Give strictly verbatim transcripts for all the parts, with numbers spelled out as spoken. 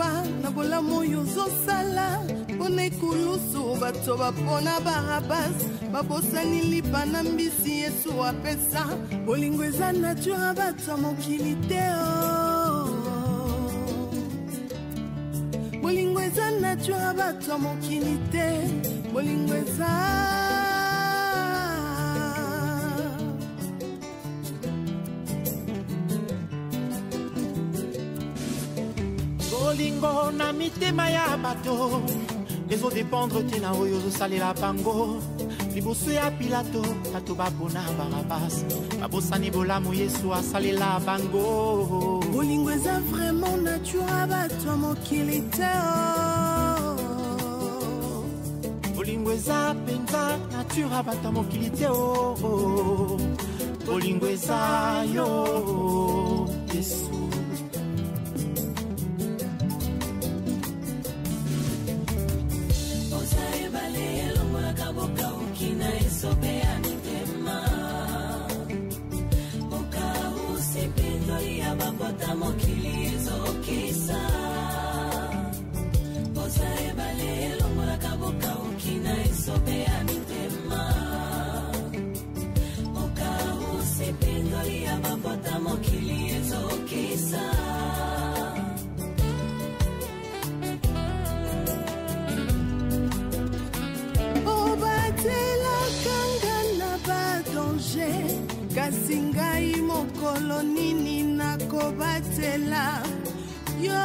pamba na bolamu yozo sala pone kulusu bato bapona barabas babosani lipa na mbisi Yesu apesa bolingo eza nature bato mokili te bolingo eza nature bato mokili te bolingo eza bolingo na mitema ya bato ezo dépendre tina oyo ozosali la bango liboso ya Pilato bato bapona Barabas babosani bolamu Yesu asalela bango bolingo eza vraiment nature bato mokili te bolingo eza penza nature bato mokili te bolingo eza yo Yesu. kasi ngai mokolo nini nakobatela yo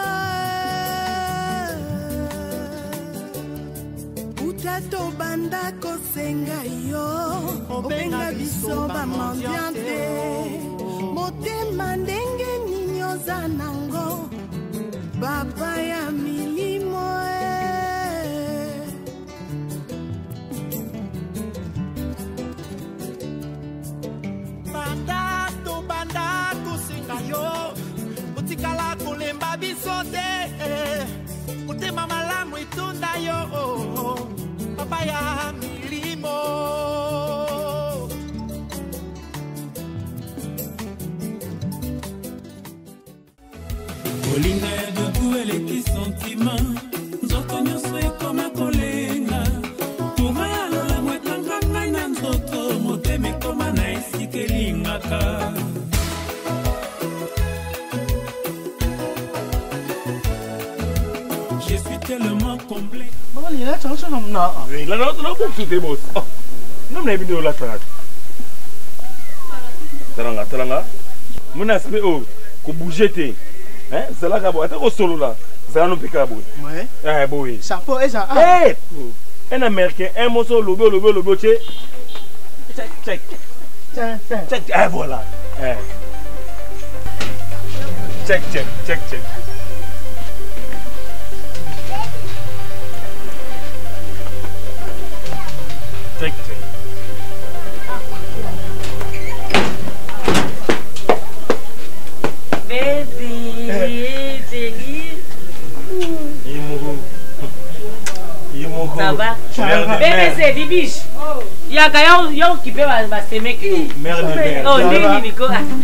utato banda kosenga yo obenga biso bamandiante motema ndenge nini oza nango baba ya milimo Utikala kulemba bisote Utema malamu itunda yo Papa ya milimo Olinga ya dodu eleki sentiment Nzoto nyoso ekoma kolenga Tura ya lola mwekanga ngai na nzoto Motema ekoma na esika elingaka tellement complet. Maman, il y a un changement. Non, il y a un changement. Non, mais il y a un changement. Talanga, talanga. Mon aspect, oh, qu'on bouge, hein, c'est là que tu es solo là. C'est là que tu es. Ouais. Ah, oui. Chapeau et ça. Hey! Un Américain, un morceau, logo, logo, logo, check. Check, check. Check, ah, voilà. Check, check, check, check. Check, check. Baby, Zélie. Yimogo. Yimogo. Ça va? Bébé, c'est des biches. Il y a quelqu'un qui peut se mettre. Merde de merde. Oh, Nini, Nico.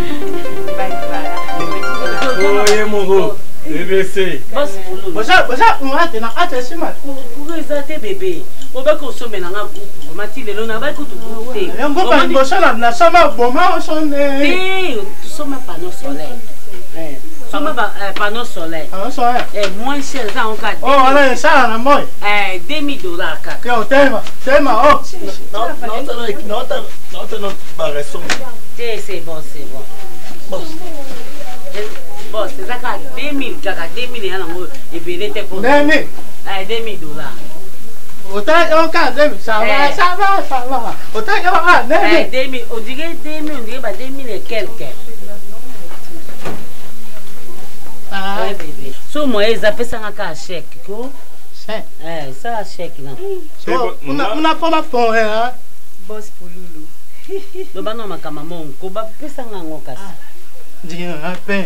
Oh, Yimogo. Bébé, c'est. Boss, bonjour, bonjour, moi, tu n'as pas de chemin. Pourquoi ça, tes bébés? On va consommer dans un groupe. Mathilde, on va écouter tout. On va pas embaucher là, la chambre, bon, on s'en est. Tu sommes un panneau solaire. Tu sommes un panneau solaire. Panneau solaire. Et moins cher, ça, on a. Oh, voilà, ça, la moi. Eh, deux mille dollars, caca. Yo, thème, thème, oh. Non, non, non, non, non, pas raison. C'est bon, c'est bon. Bon. Bon, c'est ça, deux mille, caca, deux mille, et puis il était pour. deux mille. Eh, deux mille dollars. Autant on cadre, ça va, ça va, ça va. Autant on cadre, deux mille, on dirait deux mille, on dirait deux mille et quelques. Ah, ouais, bébé. So, moi, ils appellent ça un chèque, quoi? Chèque? Eh, ça, chèque, non? On n'a pas ma forêt, hein? Boss pour Loulou. Le banon, ma camamon, qu'on va appeler ça un casse. Dis, un peu.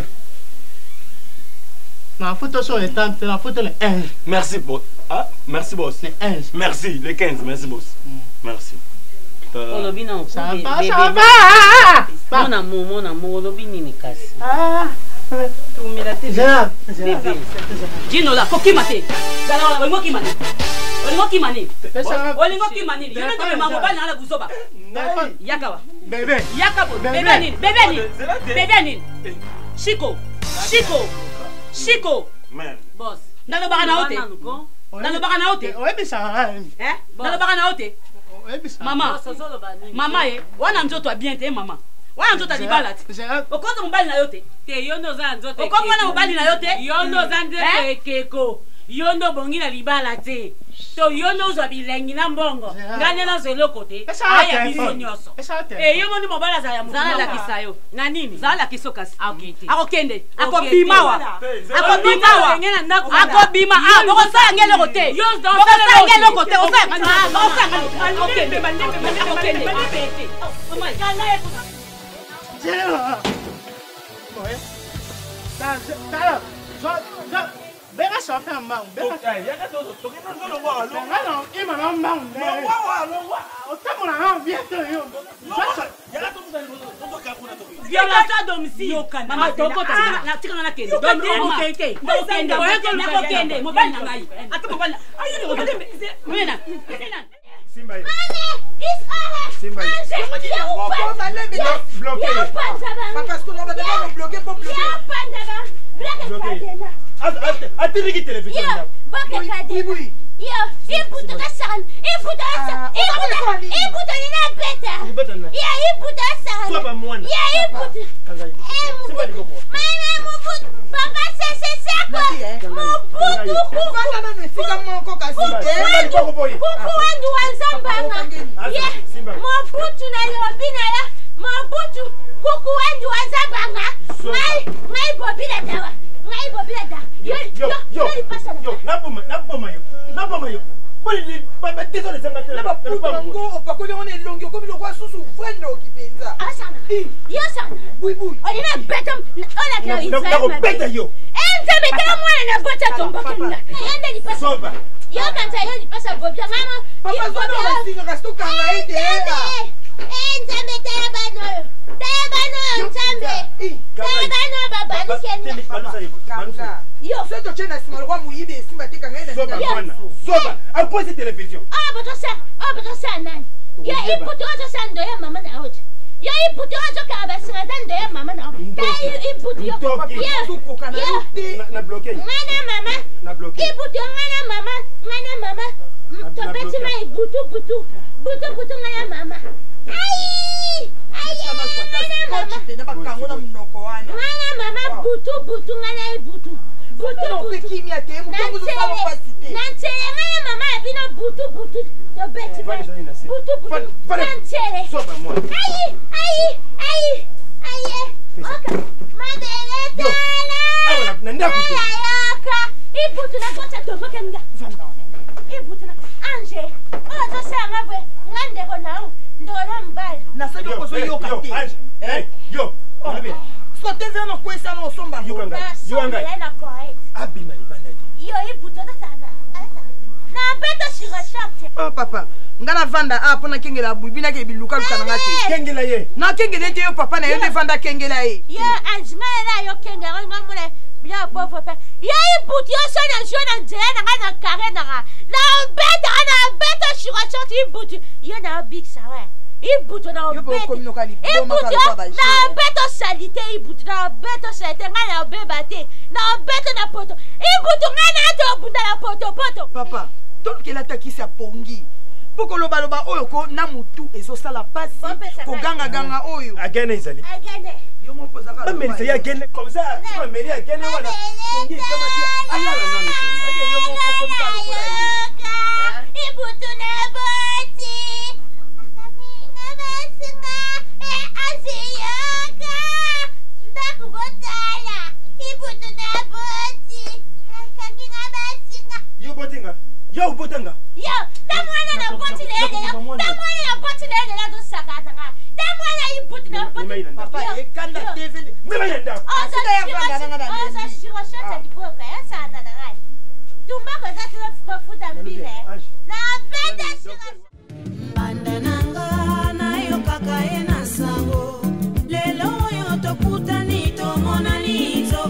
La photo sur les tantes, la photo les onze. Merci, boss. Ah, merci, boss. Les onze. Merci, les quinze, merci, boss. Merci. On a bien ça va, ça va. Mon amour, mon amour, on a bien une casse. Ah, Gérard. Dino là, faut qui mate. Dala wala ngo ki mane. Olingo ki mane. Olingo ki mane. Yene to mama bana ala buzoba. Yakawa. Bébé. Yakabo. Bébé nini? Bébé nini? Bébé nini? Chico. Chico. Chico. Man. Boss. Ndalo baka na ote. Ndalo baka na ote. Oyebi sa. Eh? Ndalo baka na ote. Oyebi sa. Mama. Mama eh. Wana nzoto bien te mama. Wana nzoto libala te. Okozo mobali na yote. Te yondo za nzoto. Okozo wana mobali na yote. Yondo za nzoto keko. Yondo bongi na libala te. To yondo zo bilengi na mbongo. Ngane na zelo kote. Aya biso nyoso. Eh yomo ni mobala za ya mu. Zala la kisayo. Na nini? Zala la kisokas. Akete. Akokende. Akobimawa. Akobimawa. Akobima. Ah, boko sa ngele kote. Boko sa ngele kote. Osa ngani. Osa ngani. Akokende. Akokende. Oh my God. Gérard. Ouais. Ça, ça, ça, ça. Bega sofa mbang. Bega. Yaka to to kina ngolo wa lo. Ngano, ima na mbang. Lo wa lo wa. Otamu na ha vieto yo. Sasa, yaka to mzali ndo ka kuna to. Violation domicile. Mama toko ta na tika na kende. Don mo kente. Mo kende. Mo kende. Mo bana ngai. Ata mo bana. Ayi ni ote. Mena. Simba. It's all. Simba. Bloqué. Papa, est-ce qu'on va devoir me bloquer pour bloquer? Attirez télévision. Oui, oui. Yo, ibuto kasan, ibuto kasan, ibuto, ibuto ni na beta. Ya ibuto kasan. Soba mwana. Ya ibuto. Simba ni koko. Mama mubuto, papa se se sako. Mubuto kuku. Vanga na nifika mwako kasite. Simba ni koko boy. Kuku wandu wanzambanga. Ya, mubuto na lobina ya, mubuto kuku wandu wanzambanga. Ngai, ngai bobila dawa. Ngai bobila dawa. Yo, yo, yo, yo, naboma, naboma yo, naboma yo. Boli, baba, désolé, ça m'a fait. Naba puta ngo opakoli on est longi comme le roi sous vraiment qui pensa. Asana. Yo sana. Oui, oui. On est bête. On a que il fait. On bête yo. Eh, ça me tellement moi na bota tombo kenda. Yende ni pasa. Soba. Yo kanta yo ni pasa bobia mama. Papa zona na singa kasto kanga ite ela. Eh, nzambe tabano. Tabano nzambe. Tabano baba nikenda. Kanga. Yo, c'est toi qui as simul roi muibe simba te kanga ina. Soba bwana. Soba. À quoi cette télévision? Ah, bato sa. Ah, bato sa nan. Ya iputo to sa ndo ya mama na hoje. Ya iputo to ka ba singa ndo ya mama na. Ta iputo yo. Ya. Na bloqué. Ngana mama. Na bloqué. Iputo ngana mama. Ngana mama. To beti ma ibutu butu. Butu butu ngana mama. Ai! Ai! Ngana mama. Ngana mama butu butu ngana ibutu. Butu butu. Nanchele ngana mama abino butu butu. To beti ma. Butu butu. Nanchele. Soba moi. Ai! Ai! Ai! Ai! Oka. Madele tala. Ah, nenda kutu. Ayaka. Ibutu na bota to bokenga. Ibutu na anje. Oh, to sa ngabwe. Ngande ko nawo. Ndora mbala. Na sa yo kozo yo kate. Eh, yo. On bien. So te vient no kwesa no somba. Yo kanga. Yo kanga. Na correct. Abima libanda. Yo ibutu ta sana. Na beta shira shate. Oh papa. Ngana vanda a pona kengela bubina ke biluka lukana ngate. Kengela ye. Na kengele te yo papa na yo te vanda kengela ye. Yo anjma na yo kengela ngomule. Bien pauvre père. Yo ibutu yo so na jo na njela na na kare na. Na beta na beta shira shate ibutu. Yo na big sawa. Ibutu na beta. Ibutu na beta salite ibutu na beta salite ngana bebate. Na beta na poto. Ibutu ngana to bunda na poto poto. Papa, donc qu'elle attaque sa pongi. Poko loba loba oyo ko na mutu ezo sala pasi ko ganga ganga oyo. Agene izali. Agene. Yo mo poza ka. Même c'est agene comme ça, tu vas mêler agene wana. Pongi kama ti ayala nani. Age yo mo poko nda lokola yi. Ibutu na boti. Na basinga e aziyoka. Ndakubotala. Ibutu na boti. Kanginga basinga. Yo botinga. Yo botinga. Yo, tamwana na boti lele ya. Tamwana na boti lele ya do sakata nga. Tamwana ibutu na boti. Papa e kanda T V. Mema yenda. Oza shira oza shira shata liboka ya sana na ngai. Tumba kwa zati na fufuta mbile. Na benda shira. Banda nanga na yo kaka ena sango. Lelo yo tokutani tomona nizo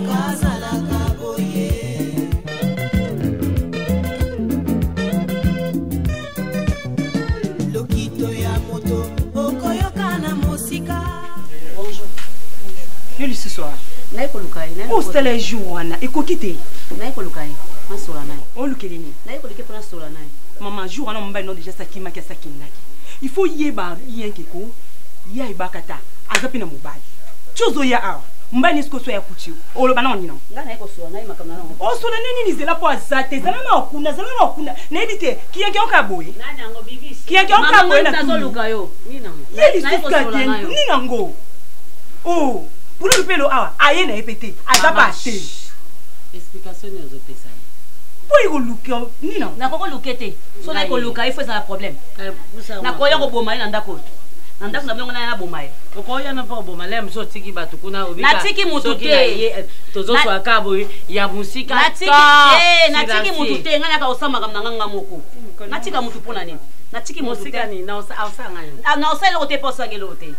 osala jour wana ekoki te naye koluka ye nasola naye olukeli nini naye kolike mpo nasola naye maman jour wana mobali no déjà sakimaki asakindaki il faut yeba rien keko ya ebaka ta aza mpe na mobali ti ozoya awa mobali nesi koso ya kuti oloba nango nino nga naye kosola naye makambo nango osola nde nini zela mpo aza te zala na okunda zala na okunda nayebi te kiyeke oka boye kiyeke oka boye nazoluka yo ye lisusuka te nini nango o pululu mpe lo awa aye na ye mpe te aza pa te explication ni ozopesa ye po ekoluka nini nango nakokoluke te so naye koluka ye fo ezala problème nakoya koboma ye na ndako oyo na ndako na bilongo naye naboma ye okoyana mpo oboma le mosu otiki bato kuna natiki mutu te tozoswaka boye ya mosika natiki mutu te ngai naka osala makambo na nganga moko natika mutu mpona nini natiki mosika nini naosanga nini naosala eloko te mpo osanga eloko te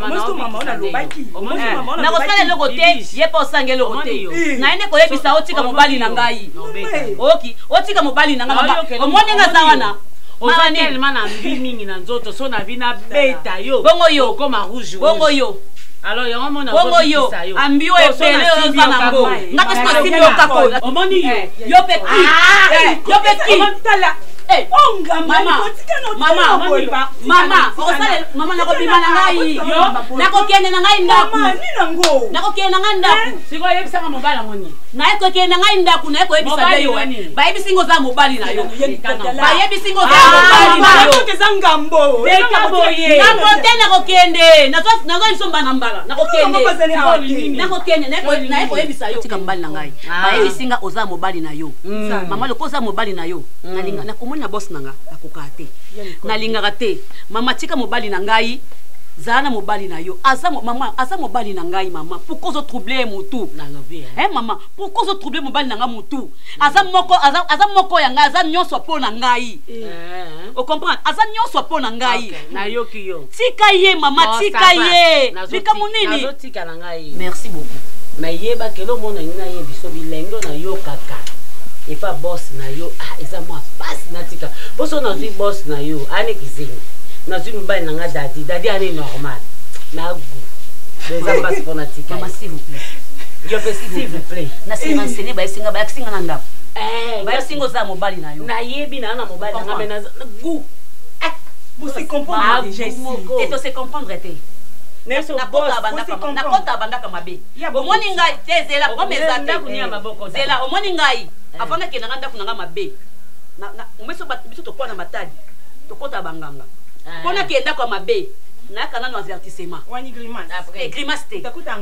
nakosala eloko te ye mpo osanga eloko te naye nde koyebisa otika mobali na ngai oki otika mobali na ngai omoni nga aza wana oza telema na mbi mingi na nzoto so na bina beta yo bongo yo okoma rouge bongo yo alors yango mona bongo yo ambi oyo epele oyo oza nango nga te sosimbi okako omoni yo yo mpe ki yo mpe ki mama mama okosala mama nakobima na ngai nakokende na ngai ndaku nakokende na ngai ndaku sikoyo oyebisanga mobali yango nini naye kokende na ngai ndaku naye koyebisa be yo bayebisi ngo oza mobali na yo bayebisi ngo oza mobali na yo eza ngambo ngambo te nakokende nazwa biso mbana mbala nakokende nakokende naye koyebisa yo tika mobali na ngai bayebisi nga oza mobali na yo mama loko oza mobali na yo nakomoni na bosi na nga nakokaa te nalingaka te mama tika mobali na ngai zala na mobali na yo aza mama aza mobali na ngai mama pourquoi zo troubler motu nalobi hein mama pourquoi zo troubler mobali na nga motu aza moko aza aza moko ya ngai aza nyonso po na ngai o comprendre aza nyonso po na ngai na yoki yo tika ye mama tika ye bika monini nazo tika na ngai merci beaucoup mais yeba kelo mona ngina ye biso bilengo na yo kaka et pas boss na yo ah eza moi passe na tika boso na zi boss na yo ane kizingi na zi mobali na nga dadi dadi ane normal na gu les passe pour na tika maman s'il vous plaît yo pe s'il vous plaît na se renseigner ba singa ba singa na ndako eh ba singa za mobali na yo na yebi na na mobali na nga mais na gu eh vous se comprendre déjà ici et to se comprendre te nakota abandaka mabe omoni ngai te zela omeza te zela omoni ngai afanga ke nanga ndako nanga mabe omeso biso tokwana matadi tokota banganga mpona ke ndako ya mabe nayaka nano avertissement grimace te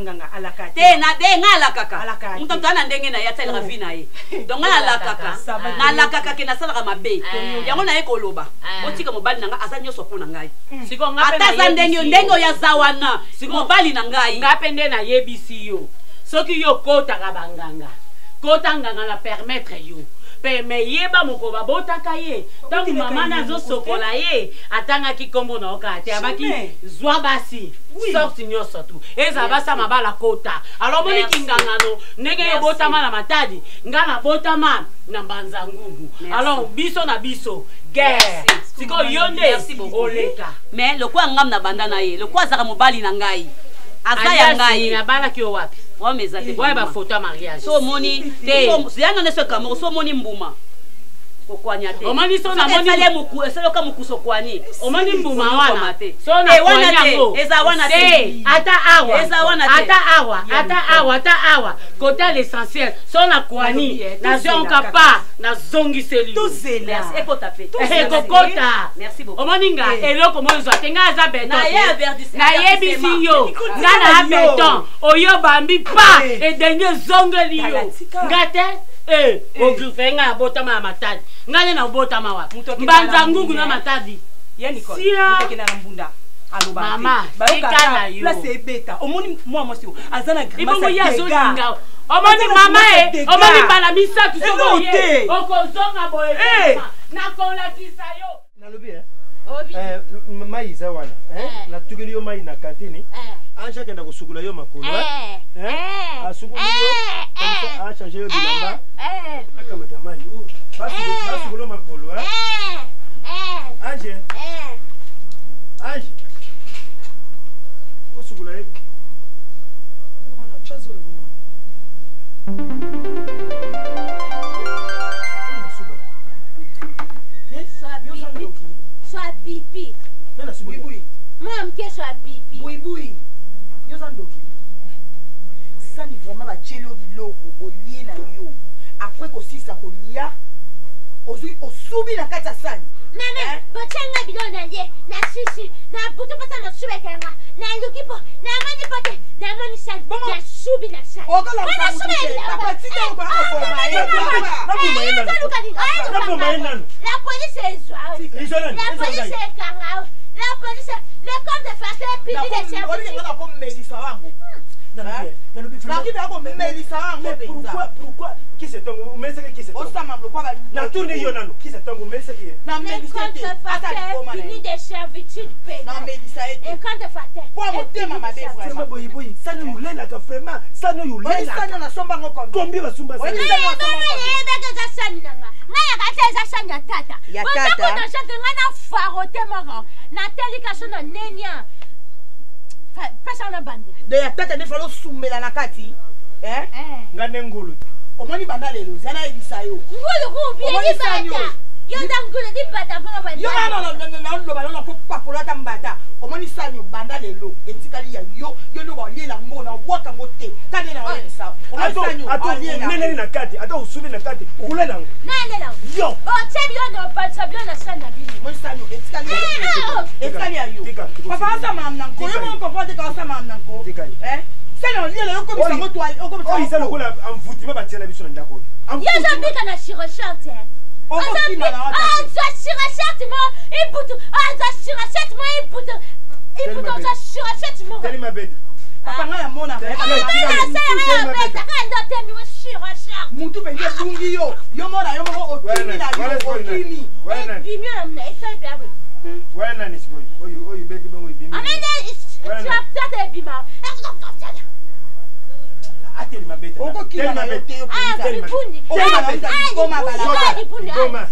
te nga alakaka moto toa na ndenge na ye atalaka vi na ye donc nga nalakaka nalakaka ke nasalaka mabe yango naye koloba otika mobali na ngai aza nyonso mpo na ngai ata aza ndenge ndenge oyo aza wana mobali na ngai nga mpe nde nayebisi yo soki yo kotaka banganga kota nganga na permettre yo me yeba moko babotaka ye ntango mama nazosokola ye atangaki nkombo na oka te abaki zwa basi sorti nyonso tu eza basa mabala kota alors moniki ngangano ndenge yobotama na matadi nga nabotama na mbanza ngugu alors biso na biso guerre sikoyo yo nde oleka mais lokwa ngam na banda na ye lokwa azaka mobali na ngai aza ya ngai nabalaki yo wapi wameza te boye ba photo mariage so moni te ziyanga neso kamo so moni mbuma kokwanya te omani so na moni sale muku eselo ka mukuso kwani omani mbuma wana so na kwanya ngo eza wana te ata awa eza wana te ata awa ata awa ata awa kota l'essentiel so na kwani na zonka pa na zongi seli to zela ekota pe eh kokota merci beaucoup omani nga eloko moyo za tenga za beton na ye avertissement na yebisi yo nga na beton oyo bambi pa et dernier zongeli yo ngate eh ogufenga abotama matadi ngane na obotama wapi mbanza ngugu na matadi ya Nicole mutekena na mbunda aloba mama ikana yo place ebeta omoni moi moi sio azana grimace ibongo ya zolinga omoni mama e omoni bala misatu so ye okozonga boye na kola kisa yo nalobi eh eh mai za wana eh la tukeli yo mai na kantini anja kenda kusukula yo makolo eh eh asukula yo comme a changer yo bilamba eh kama tamani basi basi kulo makolo eh eh anje eh anje usukula yo ezwa bibi buibui yoza ndoki sali vraiment batieli yo biloko olie na yo apres kosisa kolia ozwi osubi na kati ya sani mama botianga bilo na ye na sisi na butu pata na subekenga na luki po na mani pote na mani sani na subi na sani okala msamuke tapatika uba oboma ye na bomba ye nanu la police ezwa la police ekanga la police le corps de face pidi de service ngala ko melisa wangu pourquoi pourquoi qui c'est ton mais c'est qui c'est ton osama pourquoi na tourner yo nanu qui c'est ton mais c'est qui na melisa te ata pidi de servitude pe na melisa ete et quand de fate kwa motema mabe vraiment boy boy ça nous lela ka vraiment ça nous lela ça na somba ngo combien combien basumba ça oui ça na somba ngo ka sani nanga maya ka teza sani ya tata ya tata ko na shaka ngana farote mara na telika sona nenya pesa na bande de ya tata ne falo sumbela na kati eh ngane ngulu omoni banda lelo zana ebisa yo ngulu kubi ni bata yo ndangulu ni bata mpona banda yo na na na na lo bana ko pakola ta mbata omoni sanyo banda lelo etikali ya yo yo no ba lela ngona waka ngote kane na yo sa omoni sanyo ato nene na kati ato usubi na kati ukulela ngo na lela yo o tebio no patsa bio na sana bini omoni sanyo etikali ya etikali ya yo papa asa mamna ko yo mo comprendre ka asa mamna ko eh sala liela yo ko bisa ngoto ali ko bisa o isalo ko la amvuti ba tiela biso na ndako yo zambika na chirurgente o ko kima na wata ah za chirurgente mo ibutu ah za chirurgente mo ibutu ibutu za chirurgente mo tell me bed papa nga ya mona mutu pende bungi yo yo mona yo mo otimi na yo otimi bimi na esa pe abu wana ni siboy oyu oyu bedi bongo bimi amene chapter de bima ateli mabeta oko kima na yo te yo ah bipundi o ma o ma bala bipundi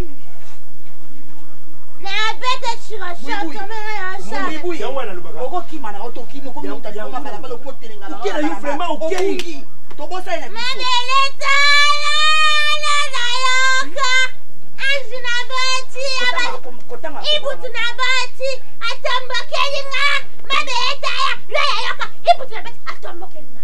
na beta chirurgente mama Mwibu ya wana lubaka oko kima na oto kimo ko muta ko mabala bala ko telenga na okela yo vraiment okeli to bosa ina maneleta la la yoka anjina bati aba ibutu na bati atamba kelinga mabeta ya la yoka ibutu na bati atamba kelinga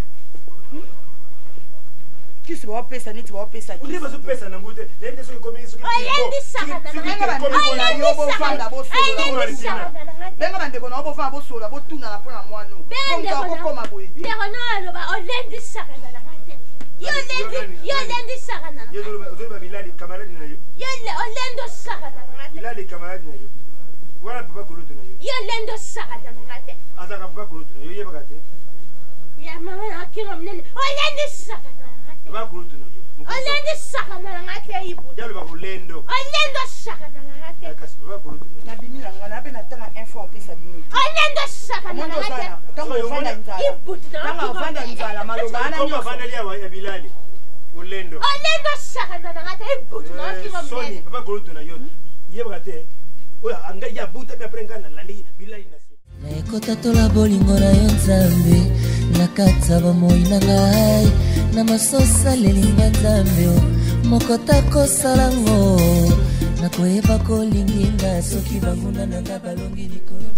kisi ba pesa niti ba pesa uli bazo pesa na ngute lende so ko mi so ki oyendi sakata na nga yo bo fanda bo sola benga bande ko na bo fanda bo sola bo tuna na pona mwanu ko ko koma boy ndeko no lo ba olendi sakata na ngate yo lendi yo lendi sakata na yo zo ba bilali camarade na yo yo le olendo sakata na ngate bilali camarade na yo wala papa kulutu na yo yo lendo sakata na ngate azaka papa kulutu na yo ye bakate ya mama na kinga mnene olendi sakata ba kulutu na yo olendi sakata na ngate ibu yalo ba kulendo olendo sakata na ngate kasi ba kulutu na bimi na ngana pe na tanga info pesa bimi olendo sakata na ngate tanga ufanda nzala ibu tanga ufanda nzala maloba ana nyo ufanda lia ya bilali ulendo olendo sakata na ngate ibu na kinga mnene soni papa kulutu na yo ye bakate oya anga ya buta mi aprenga na landi bilali na na ekota tola bolingo na yo nzambe na kata bomoi na ngai na masosa lelinga nzambe moko takosala ngo na koyeba kolinginga soki banguna na nga balongi likolo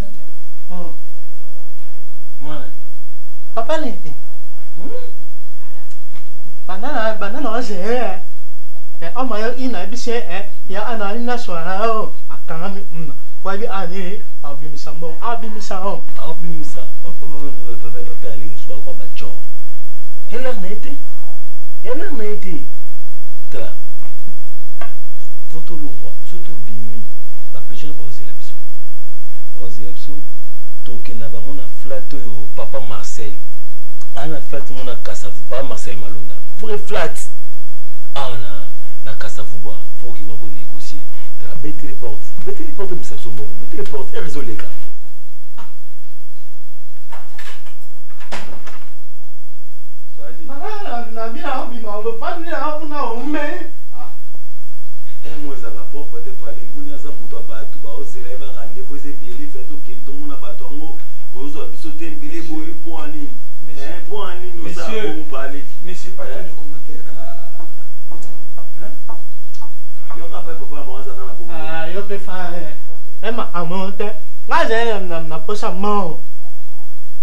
papa lente banana banana waze eh ama yo ina bise eh ya ana ina swara o akanga mi wabi ani abimisa mbo abimisa o abimisa papa alingi swara kwa bacho hela nete hela nete ta foto longwa surtout bimi ba peche ba ozela biso ba ozela biso toke na bango na flat yo papa Marcel ana flat mona kasavu pa Marcel Malonda vrai flat ana na kasavu ba faut qu'il va ko négocier de la bête les portes bête les portes misa so mo bête les portes et résoudre les cas mara na bia bima do pa ni na una o me eh moi ça va pas peut-être pas les boni za buto ba tu ba ozela ba rendez-vous ze beli fait to ke to mona ba to ngo ozo biso te beli boy pour ani eh pour ani nous ça pour parler mais c'est pas de commentaire hein yo ka pa papa ba za na bo ah yo pe fa eh ma amonte nga ze na na posa mo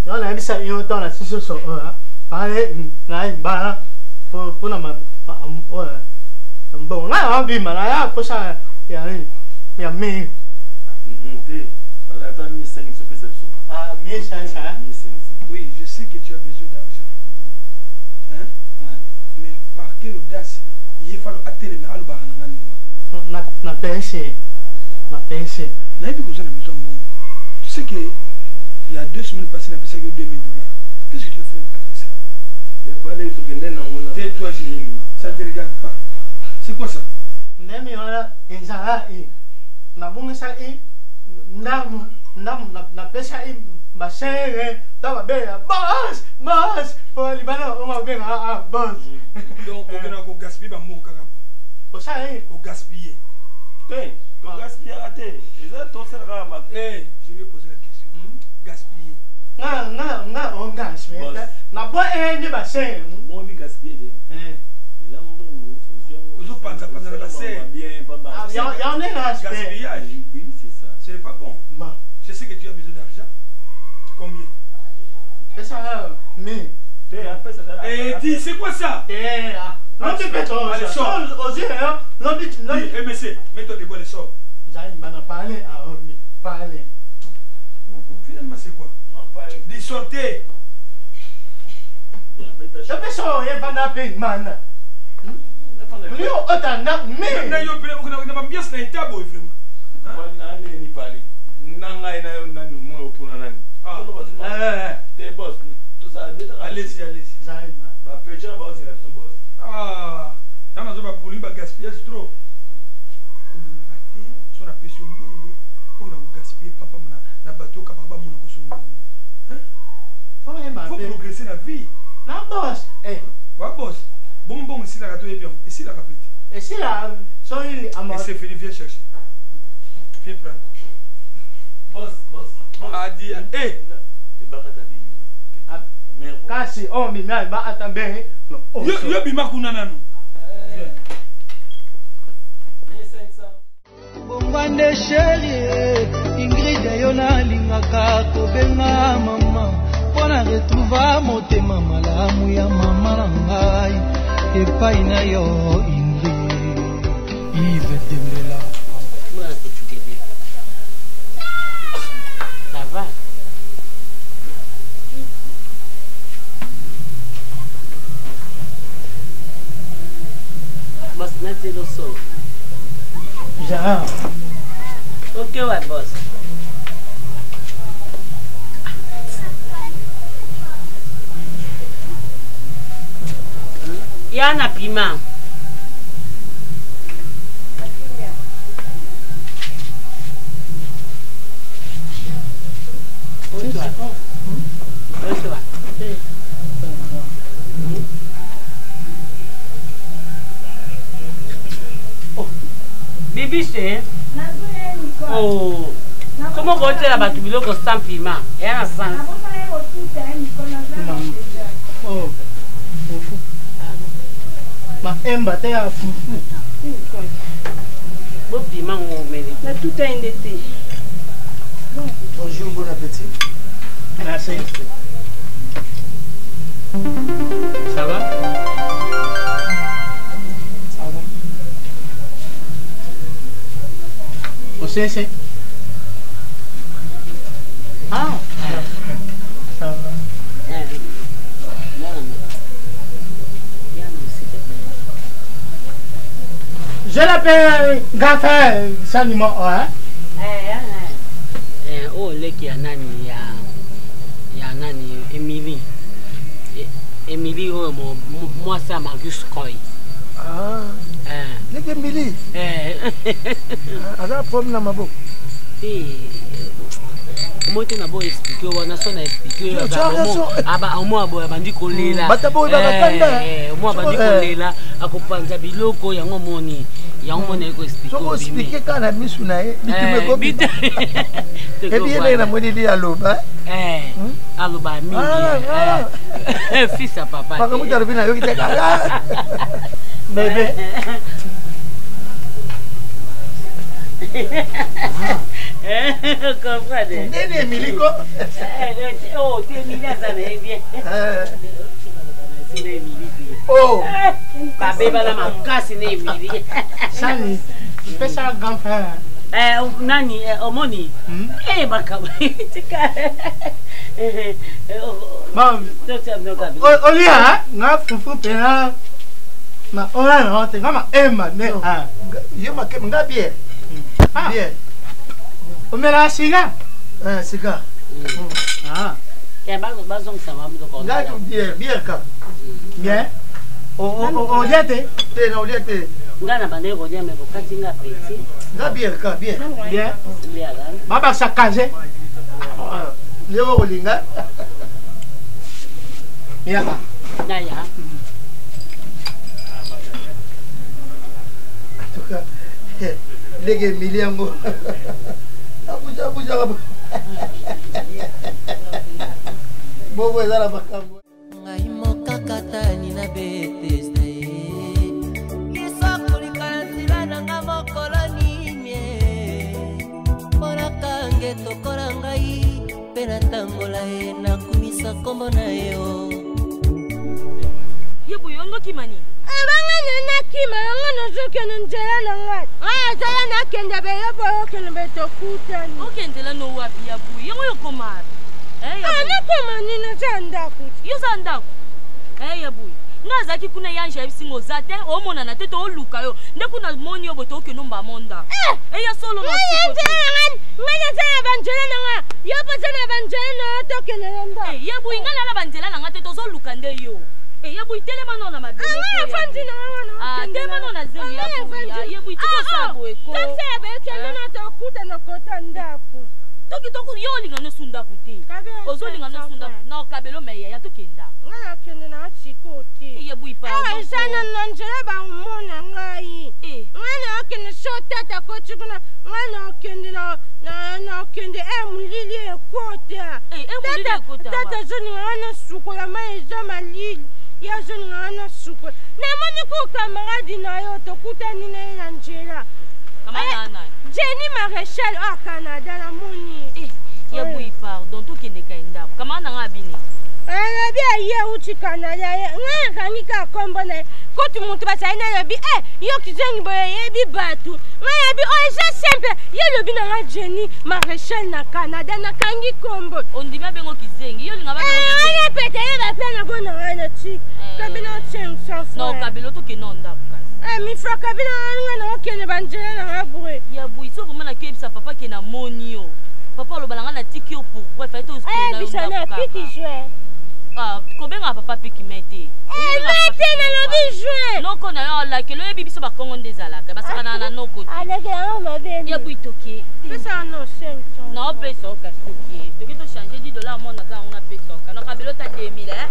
yo na bisa yo to na siso so ah pale na ba po po na ma o bon na bi ma na po sa ya ya mi Monter. Voilà, attends, mille cinq cents pesos. Ah, mille cinq cents. mille cinq cents. Oui, je sais que tu as besoin d'argent. Hein? Mais par quelle audace il faut atteler mais alors na na pensé na pensé na ebi besoin de besoin bon. Tu sais que il y a deux semaines passées on a payé deux mille dollars. Qu'est-ce que tu as fait avec ça? Mais pas les trucs non. Tais-toi, Jérémy. Ça te regarde pas. C'est quoi ça? Même on a ezala et na bonga ça et ndam ndam na na pesa et ma sœur ta ba boss boss pour libano on va bien ah boss. Donc on va gaspiller ba mon kaka. Pour ça eh on gaspiller. Ben, on gaspiller raté. Les autres tout ça rama. Eh, je lui ai posé la question. Gaspiller. Na na na on gaspiller. Na bois eh ni ba sœur. Moi mi gaspiller. Eh. Là on Vous pensez pas dans le bassin. Bien pas mal. Il y en a gaspillage. Oui, c'est ça. C'est pas bon. Je sais que tu as besoin d'argent. Combien? C'est ça, mais. Eh, dis, c'est quoi ça? Eh, l'on dit pétrole. Allez, sors. Aussi, hein. L'on dit. Eh, M C, mets-toi debout, allez, sors. J'arrive à parler à Omi. Parler. Finalement, c'est quoi? Dis, sortez. Je peux sortir pendant la man. Lui, on a mais. Na yo pele kuna kuna mbias na itabo vraiment. Wana ni pali. Nanga ina nani mo opuna nani. Ah. Eh, t'es boss. Tout ça allez-y, allez-y. Zaima. Ba pecha ba c'est la boss. Ah. Tana zo ba puli ba gaspillage trop. Kulate so na pesi mbungu. Pour na gaspiller papa na na bateau ka baba mo na ko so. Hein? Faut progresser la vie. Na boss. Eh, quoi boss? Bon, bon, ici la gâteau est bien. Ici la rapide. Et si la. Et c'est fini, viens chercher. Viens prendre. Boss, boss. Ah, dis, eh! Le bakata bimi. Kasi, on bimi, il va attendre. Yo, yo, bima kunana no. Bombande chérie, Ingrid yona lingaka kobenga mama. Pona retrouva motema malamu ya mama na ngai epai na yo Ingrid Yves Dembela. Ça va? Boss, nati lo so. Ja. Ok, ouais, boss. Yana piment. Bonsoir. Bonsoir. Oh. Bibi c'est. Oh. Comment vous êtes là-bas, tu veux que sans piment? Et un sans. Oh. Ma emba te a fufu. Bon piment on met. Là tout a endetté. Bonjour, bon appétit. Merci. Ça va? Ça va. Au C C. Ah. Ça va. Je l'appelle Gaffer Salimo, hein? Eh, eh, eh. Oh, le qui a nani, ya, ya nani, Emily. Emily, oh, moi, ça m'a juste quoi. Ah. Eh. Le Emily. Eh. Alors, problème na mabo. Eh. Moi, tu n'as pas expliqué, on a son expliqué. Ah bah, moi, bah, bandi collé là. Bah, t'as pas eu la tanda. Eh, moi, bandi collé là. À kopanza biloko, ya ngomoni. Ya ngomoni ko expliqué. Soko expliqué quand la mise na e. Bitumé ko bit. Et bien là, na moni li aloba. Eh. Aloba mingi. Eh. Fils à papa. Pas comme tu reviens avec tes gars. Bébé. Comprenez. Nene Emilie ko. Oh, tu Emilie ça va bien. C'est Emilie. Oh. Babé bala makasi ne Emilie. Sani, tu fais ça grand frère. Eh nani omoni. Eh bakaba. Tika. Eh Mam. Olia, nga fufu pena. Ma ora no, te ngama Emma ne. Ah. Yo ma ke nga bien. Bien. O mera siga? Eh, siga. Ah. Ya bazo bazo msama mdo ko. Nga tu bien, bien ka. Bien. O o o liete? Te na liete. Nga na bande ko dia me ko katinga peti. Nga bien ka, bien. Bien. Bien là. Baba sakaze. Leo olinga. Ya. Na ya. Atuka. Lege miliango. Abuja abuja abuja. Bobo ezala makambo. Ngai mokakatani na Bethesda ye. Kisakulikala nzela nanga mokolo nimie. Mpona kange tokola ngai mpe natambola ye nakumisa nkombo na yo. Ye buyongo kimani. Abanga nena kima yanga nazokende nzela na ngai. Ah, zala nakende be yo boyo kende be tokutani. Okendela no wapi ya buyi? Yango yokoma. Eh ya. Ah, nakoma nina zandaku. Yo zandaku. Eh ya buyi. Ngazaki kuna yanja ebisingo zate omona na tete oluka yo. Ndekuna moni obo to kenomba monda. Eh, eh ya solo na tiko. Ngana zana banjela na nga. Yo pa zana banjela na to kende nda. Eh, ya buyi ngana la banjela na nga tete zoluka nde yo. Eh, ya buyi telema no na mabele. Ah, fandi na wana. Ah, telema no na zeli ya buyi. Ya buyi tiko sabo eko. Tasebe kende na to kuta na kota ndaku. Toki toku yo linga no sunda kuti. Ozo linga no sunda. Na kabelo meya ya to kenda. Ngana kende na chikoti. Ya buyi pa. Ah, sana nanjela ba umona ngai. Eh, ngana kende shota ta kochukuna. Ngana kende na na na kende emulili ekota. Eh, emulili ekota. Tata zoni ngana sukola mai za malili. Ya zoni ngana sukola. Na moni ko kamaradi na yo to kutani na Angela. Kamana na. Jenny Maréchal au Canada na moni. Eh, ya buyi pardon to kende kaenda. Kamana ngabini. Ana bia ye uchi Canada ye. Ngana kanika kombo na. Kotu muntu basaina na bi eh yo kizengi boye ye bi batu. Ngaya bi oh je simple. Ye lo bi na Jenny Maréchal na Canada na kangi kombo. Ondima bengo kizengi. Yo linga ba bengo kizengi. Ana pete ye ba pena bona ngana chi. Kabina chen sa. No kabilo to kinonda. Eh, mi frère kabina ngana okene banjela na ngabwe. Ya buyi so vraiment na kebisa papa ke na monio. Papa lo balanga na tikio pourquoi fait tout ce que na yo. Eh, bisana piki jouer. Ah, kobenga papa piki mete. Eh, mete na lo bi jouer. Loko na yo la ke lo yebi biso ba kongo ndezala ka basaka na na noko. Alege na ma beni. Ya buyi toki. Pesa no cinq cents. Na pesa ka toki. Toki to changer dix dollars mo na za on a pesa ka. Na kabelo ta deux mille eh.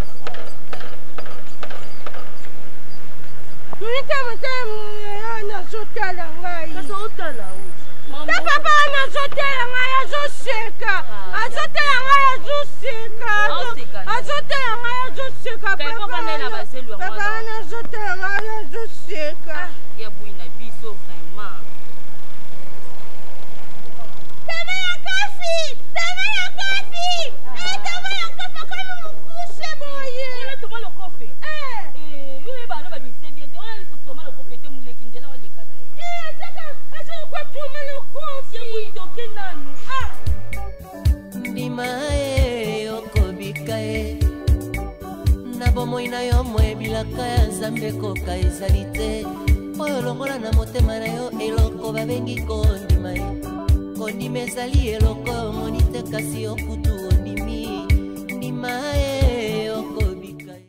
Mita mtamu na zotala ngai. Kaso utala u. Ta papa na zotala ngai azoseka. Azotala ngai azoseka. Azotala ngai azoseka. Papa na baselu ngwa. Papa na zotala ngai azoseka. Ya buyi na biso vraiment. Tama ya kafi. Tama ya kafi. Eh tama ya kafi kama mkushe boye. Una tuma lo kofi. Eh. Eh, yule bana ba bise bien. Ndimae okobika e na bomoi na yo moyebilaka ya nzambe koka ezali te oyo longola na motema na yo eloko babengi kondima e kondima ezali eloko omoni te kasi okutu ondimi ndimae okobika e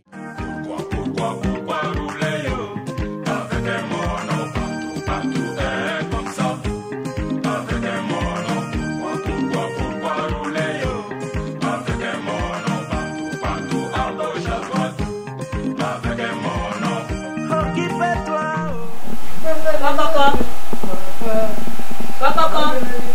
Kokoko. Kokoko.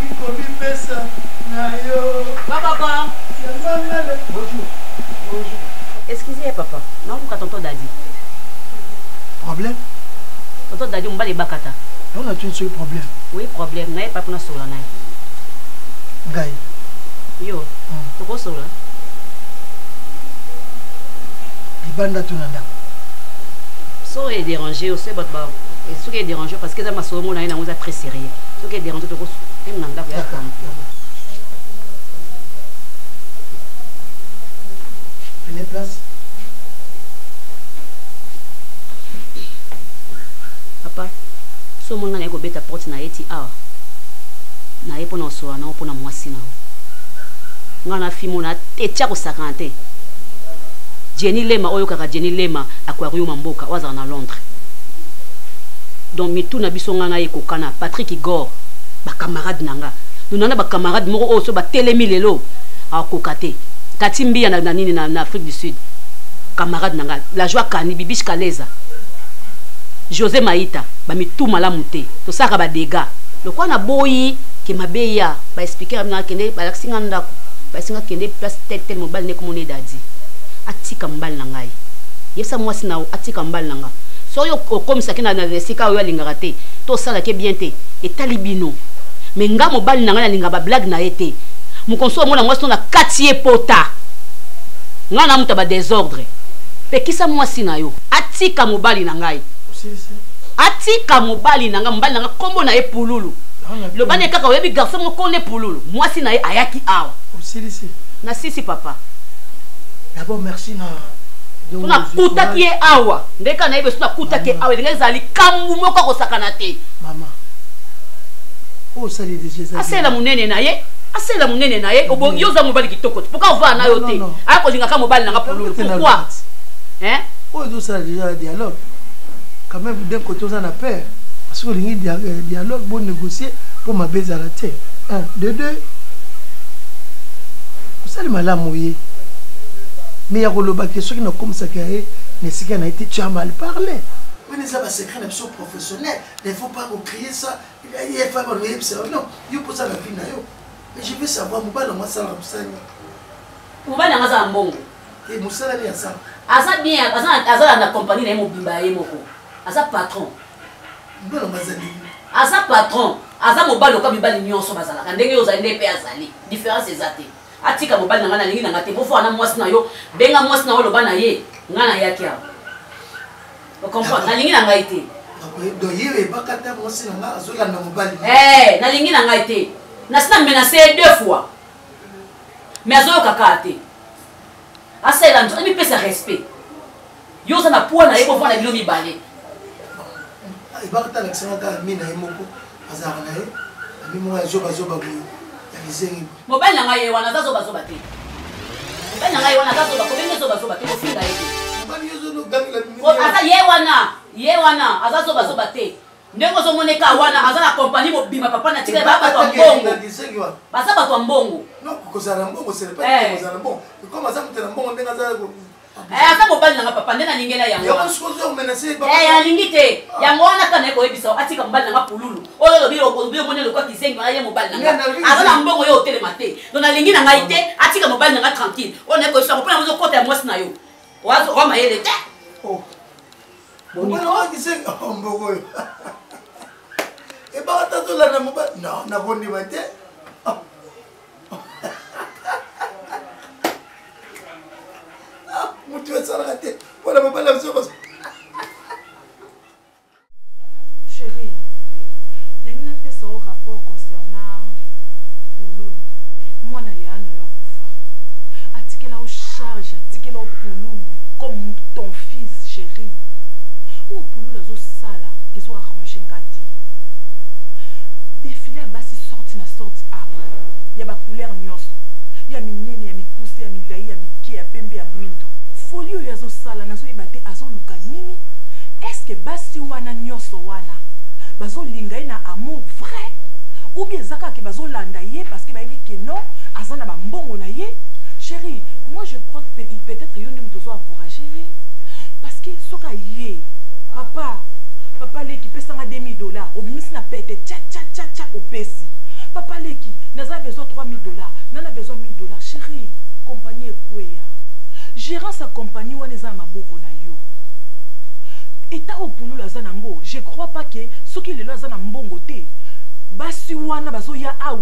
Kokoko. Bonjour. Bonjour. Excusez papa. Non, vous tonton Dadi. Problème? Tonton Dadi, on va les bakata. On a un seul problème. Oui, problème. N'ayez pas pour nous sur la naïe. ngai yo tokosola libanda tuna ndako so est dérangé aussi bat ba et ce qui est dérangé parce que ça m'a sauvé mon na on a très sérieux ce qui est dérangé to ko même na ndako ya kam prenez place papa so mon na ko beta porte na eti awa na ye pona so na pona mwasi na ngana fimo na tetia ko sakante Jenny Lema oyo kaka Jenny Lema akwariyo mamboka waza na Londres donc mitu na biso ngana yeko kana Patrick Igor ba camarade nanga nous nana ba camarade moko o so ba telemi lelo akokate katimbi na nini na, na Afrique du Sud camarade nanga la joie kani bibish kaleza José Maïta ba mitu malamu te to saka ba dégâts le quoi na boyi ke mabeya ba expliquer na kende ba laksinga ndako ba singa kende place tel tel mobile ne komone dadi atika mbal na ngai yesa mwasi na atika mbal na nga so yo okomisa kina na resika oyo alingaka te to sala ke bien te etali bino me nga mobali na ngai alinga ba blague na ete mukonso mona mwasi na kati pota nga na muta ba désordre pe kisa mwasi na yo atika mobali na ngai atika mobali na nga mobali na nga kombo na e pululu le bane kaka oyebi garçon mo kone pululu mwasi na ye ayaki awa na sisi papa. D'abord, merci na. Suna kuta ki awa. Ndeka na ibe suna kuta ki awa. Ndeka zali kambu moko ko sakana te. Mama. Oh, ça les déjà. Asela munene na ye. Asela munene na ye. Obo yoza mobali kitoko. Pourquoi on va na yo te? A ko linga ka mobali na ngapulu. Pourquoi? Hein? Oh, tout ça déjà dialogue. Quand même d'un côté on a peur. Parce que lingi dialogue bon négocier pour ma baise à la terre. Un, de deux. Vous savez malamu ye. Mais il y a des gens qui n'ont comme ça qui ont été, tu as mal parlé. Mais ça va secret d'absolu professionnel. Il ne faut pas crier ça. Il faut pas dire ça. Non, il faut ça la vie. Mais je veux savoir, moi, je vais ça la vie. Vous allez dans un bon. Et Moussa allait à ça. Asa bien, asa asa la compagnie na mobimba ye moko. Asa patron. Bon bazali. Asa patron. Asa mobalo ka bibali nyonso bazala. Ndenge yo za ndepe azali. Différence ezate. Atika mobali nanga na lingi nanga te bofo ana mwasi na yo benga mwasi na yo loba na ye ngana yaki awa o comprendre na lingi nanga ite donc yeye bakata mwasi nanga azola na mobali eh na lingi nanga ite na sina menacer deux fois mais azoyo kaka te asela nto mi pesa respect yo za na poa na ye bofo na bilo mibale e bakata na kisanga mina yemoko azara na ye ami mo ya joba joba boyo. Mobile na ngai wana zazo bazo bate. Mobile na ngai wana zazo bako benge zo bazo bate ko finga yeke. Mobile yozo no gangi la mimi. Asa ye wana, ye wana azazo bazo bate. Ndengo zo moneka wana azana compagnie mo bima papa na tika ba ba mbongo. Basa ba mbongo. Non ko zara mbongo c'est pas ko zara mbongo. Comme aza mutela mbongo ndenga za ko. Eh asa mobile na papa ndena lingela yango. Yo skozo menacer ba. Eh ya lingite. Yango wana kana ko ebisa atika mobile na pululu. Oyo biro ko biro monelo kwa kisengi na ye mobile na. Azana mbongo yo hotel mate. Donc na lingi na ngai te atika mobile na tranquille. On est ko so ko pona mo kota ya mwasi na yo. Wazo roma yele te. Oh. Mbona wa kisengi mbongo yo. E ba ta to la na mobile. Non, na boni mate. Tu vas s'en rater. Voilà, maman, la chose. Chérie, je n'ai pas ce rapport concernant Pouloulou. Moi, je n'ai pas de Attique là au charge, attique là au Pouloulou, comme ton fils, chérie. Ou Pouloulou, ils ont ça là, ils ont arrangé un gâteau. Défilé à bas, ils sortent, ils sortent. Ah, il y a des couleurs nuances. Il y a mes nènes, il y a mes coussins, il y a mes laïs, il y a mes quais, il y a pembe, il y a mouindo. Folio yazo sala nazo ibate azo luka nini? Est-ce que basi wana nyoso wana bazo lingai na amour vrai ou bien zaka ke bazo landa ye parce que ba yebi que non azana ba mbongo na ye? Chérie, moi je crois que peut-être yo ndem tozo encourager ye parce que soka ye papa papa leki pesa nga deux mille dollars obimisi na pete tcha tcha tcha tcha opesi papa leki naza besoin trois mille dollars nana besoin mille dollars chérie compagnie ekweya gérant sa compagnie wana eza maboko na yo eta opulula za nango je crois pas que soki lelo aza na mbongo te basi wana bazoya awa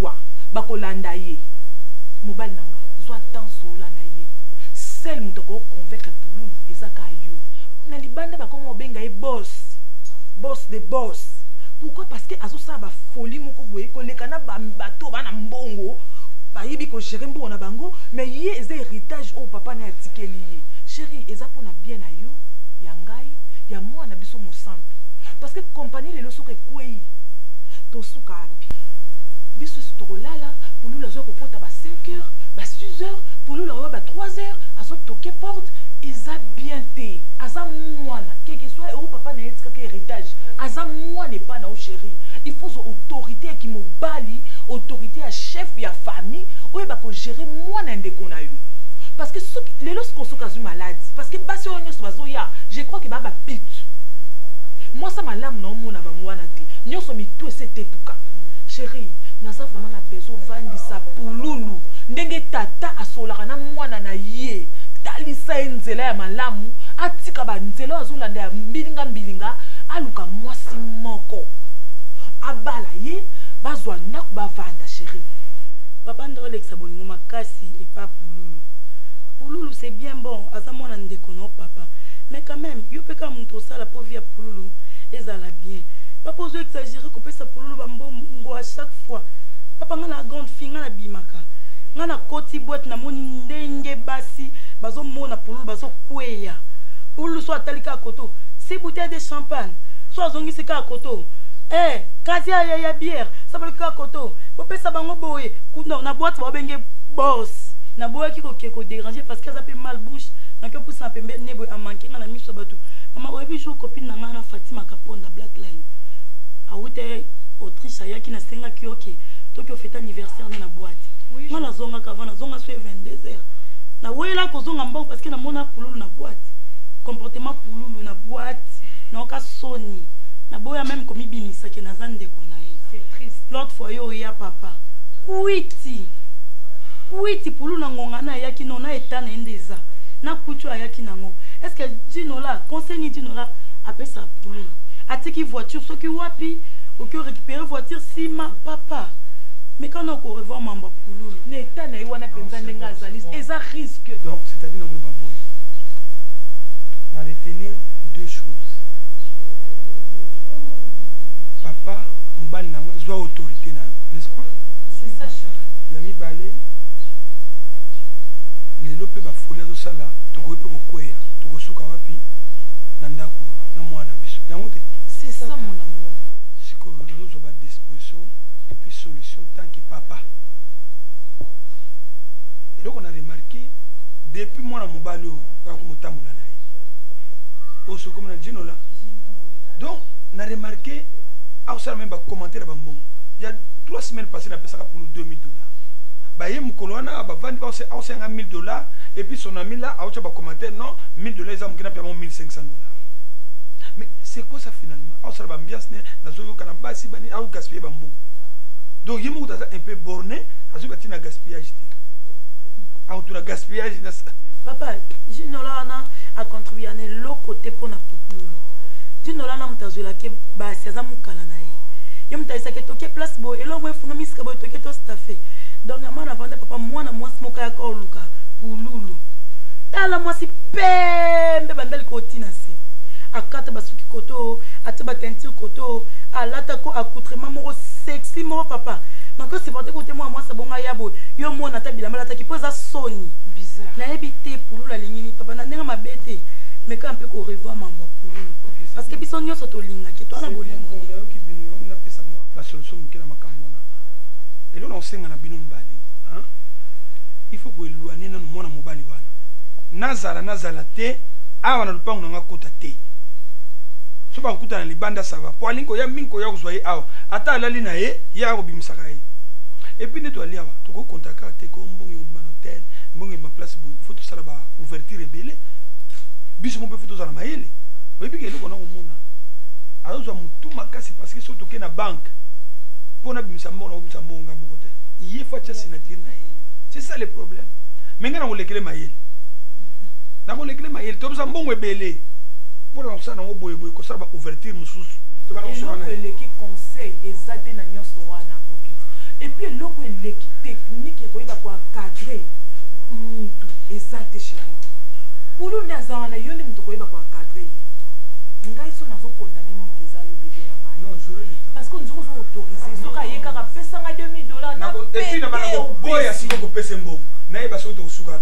bakolanda ye mobali nanga zwa tan sola na ye sel moto akoconvaincre pululu ezaka yo na libanda bakoma obenga ye boss boss de boss. Pourquoi? Parce que azosala bafolie moko boye koleka na bato bana mbongo bayebi kogere mbongo na bango mais ye eza héritage oyo papa na atikeli ye. Chéri eza mpona bien na yo ya ngai ya mwana biso mosantu parce que compagnie lelo soki ekwei tosuka api biso so tokolala pululu azwa kokota ba cinq heures ba six heures pululu awa ba trois heures azotoke porte eza bien te aza mwana quel que soit oyo papa na ye etikaka héritage aza mwana epa na yo chéri il faut zo autorité eki mobali autorité ya chef ya famille oyo bakogere mwana ndeko na yo parce que soki lelo soki osoki azwi maladi parce que basi oyo nyonso bazoya je crois ke baa bapitu mwasa malamu na omona bango wana te nyonso mitu ese etetuka chéri naza vraiment na besoin ovandisa pululu ndenge tata asolaka na mwana na ye talisa ye nzela ya malamu atika banzela oyo azolanda ya mbilinga mbilinga aluka mwasi moko abala ye bazwa ndako bavanda chéri. Papa ndo olekisa bolingo makasi epa pululu pululu c'est bien bon aza mwana ndeko na papa mais quand même yo pe ka muto osala po via pululu ezala bien papa ozo exagérer kopesa pululu bambongo à chaque fois papa nga na grande fille nga na bimaka nga na koti boîte na moni ndenge basi bazo mona pululu bazo kweya pululu so atalika koto si bouteille de champagne so azongisi ka koto eh kazi ya ya bière ça veut ka koto popesa bango boye kuna na boîte ba benge boss na boye ki ko ko déranger parce que ça peut mal bouche na ke pousse na pembe nebo a manquer na miso bato mama oyebi jo copine na nga na Fatima Kaponda Black Line a ute Autriche ayaki na senga ki ok toki ofeta anniversaire na boîte nga na zonga ka vana zonga so vingt-deux heures na wela ko zonga mbongo parce que na mona pululu na boîte comportement pululu na boîte na ka soni na boya même komi bimisa ke na zande ko na ye c'est triste l'autre fois yo ya papa kuiti kuiti pululu na ngonga na yaki no na etana endeza na kutu ayaki nango est-ce que dinola conseil ni dinola apesa pululu atiki voiture soki wapi oki récupérer voiture sima papa mais quand on ko revoir mamba pululu n'état na iwana penza ndenga azali eza risque donc c'est-à-dire na ko baboy na retenir deux choses papa mbali nango zwa autorité na n'est-ce pas c'est ça cher yami balé lelo pe ba folia zo sala to ko pe ko kweya to ko suka wapi na ndako na mwana biso yango te c'est ça mon amour siko nous zo ba disposition et puis solution tant que papa et donc on a remarqué depuis moi na mobali o ka ko motambola na ye o so comme na dino là donc on a remarqué a ça même ba commentaire ba mbongo il y a trois semaines passées na pesa pour nous deux mille dollars ba ye mukolo wana ba vandi ba c'est a mille dollars et puis son ami là a autre ba commentaire non mille dollars ils ont kina paiement mille cinq cents dollars mais c'est quoi ça finalement a ça ba ambiance ne na zo yo kana basi bani a gaspiller ba mbongo donc yemu ta un peu borné a zo batina gaspillage a autour gaspillage papa jinola na a contribué à le côté pour na pupulu jinola na mtazula ke basi aza mukala na ye yo mtaisa ke toke place bo elo mwe funga misika bo toke to staffé donc na mana vanda papa mwana mwasi moka ya ko luka pululu tala mwasi pembe bandali ko tina se akata basuki koto ateba teinture koto alata ko accoutrement moko sexy mo papa mako supporter ko te moi mwasi bonga yabo yo mona ta bilamba lata ki poza soni bizarre na ebité pululu alingini papa na ndenga mabete mais quand on peut ko revoir mamba pululu parce que biso nyoso to linga ke to na bolingo la solution mukela makambona et là on senga na bino mbali hein il faut que elouane na mona mobali wana nazala nazala te awa na lupango nga kota te so ba kuta na libanda sava po alinko ya minko ya kuzwa ye awa ata alali na ye ya ko bimisaka ye et puis neto ali awa to ko contacter te ko mbongo yo ban hôtel mbongo ma place bo il faut to sala ba ouverture belé biso mo be faut to sala mayele oyebi ke eloko na komona azozwa mutu makasi parce que so toke na banque pona bimisa mbongo na bimisa mbongo ngambo te ye fa tcha signature na ye c'est ça le problème mais ngana kolekele mayele na kolekele mayele to bimisa mbongo ebele pona ko sana oboye boye ko sala ba ouverture mususu to ba ko sala na le ki conseil exacte na nyoso wana OK et puis eloko eleki technique yakoyeba koencadre mutu eza te chéri pulu nde aza wana yo nde mutu koyeba koencadre ye ngai so nazokondane mingi eza yo bebe na ngai parce que nzoko ozoautorize soki aye kaka pesa ngai deux mille dollars epuis na bana koboya siko kopesa mbongo nayeba soki tokosuka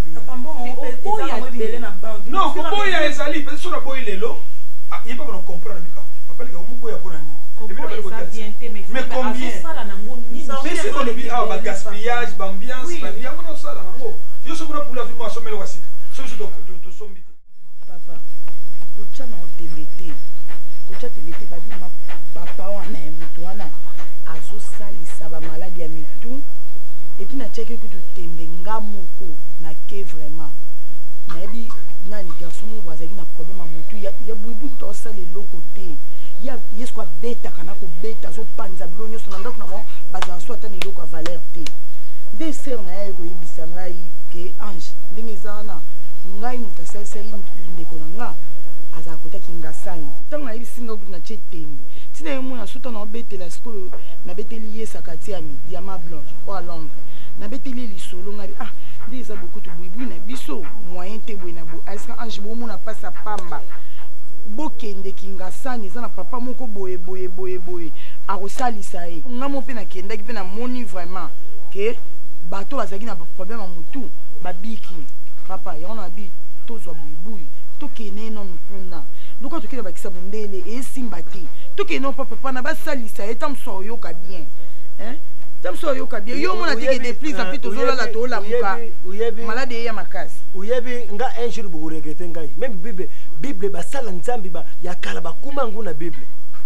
non koboya ezali peut-être so naboyi lelo yeba bana comprendre papalika omoboya mpona nini mais combien mais c'est qu'on oublie ah ba gaspillage ba ambiance ba yango na sala nango yo so kuna pula vimo asomela wasika so so to to sombi te papa kocha na otembe te kocha tembe te babi ma papa wana ya mutu wana azosalisa ba maladi ya mitu et puis na cheke kutu tembe nga moko na ke vraiment nayebi nani garçon mo wazaki na problème mutu ya ya buibu to sala eloko te ya yesko beta kana ko beta so panza bilo nyoso na ndako na mo baza so atani eloko valeur te nde ser na ye ko yibisa ngai ke ange ndenge zana ngai mutasalisa ndeko na nga aza kotaki ngasani ntango nayebisi nga kutu na tie tembe tina ye mona so tana obetela sikolo nabeteli ye sakati ya midi ya ma blanche o a londres nabeteli lisolo ngai ah nde eza bokutu buibui na biso moyen te boye na bo alisa ange bomona pasa pamba bokende kingasani eza na papa moko boye boye boye boye akosalisa ye ngamo mpe nakendaki mpe namoni vraiment ke bato bazalaki na problème ya motu babiki papa yango na babi tozwa buibui tokende nano kuna luka tokende bakisa bondele esimba te tokende no papa na basalisa ye ta moso oyoka bien ta moso oyoka bien yo mona teke de plus en plus tozolala toolamuka malade eya makasi uyebi nga un jour bokoregrete ngai même bible bible basala nzambi ba ya kala bakuma ngu na bible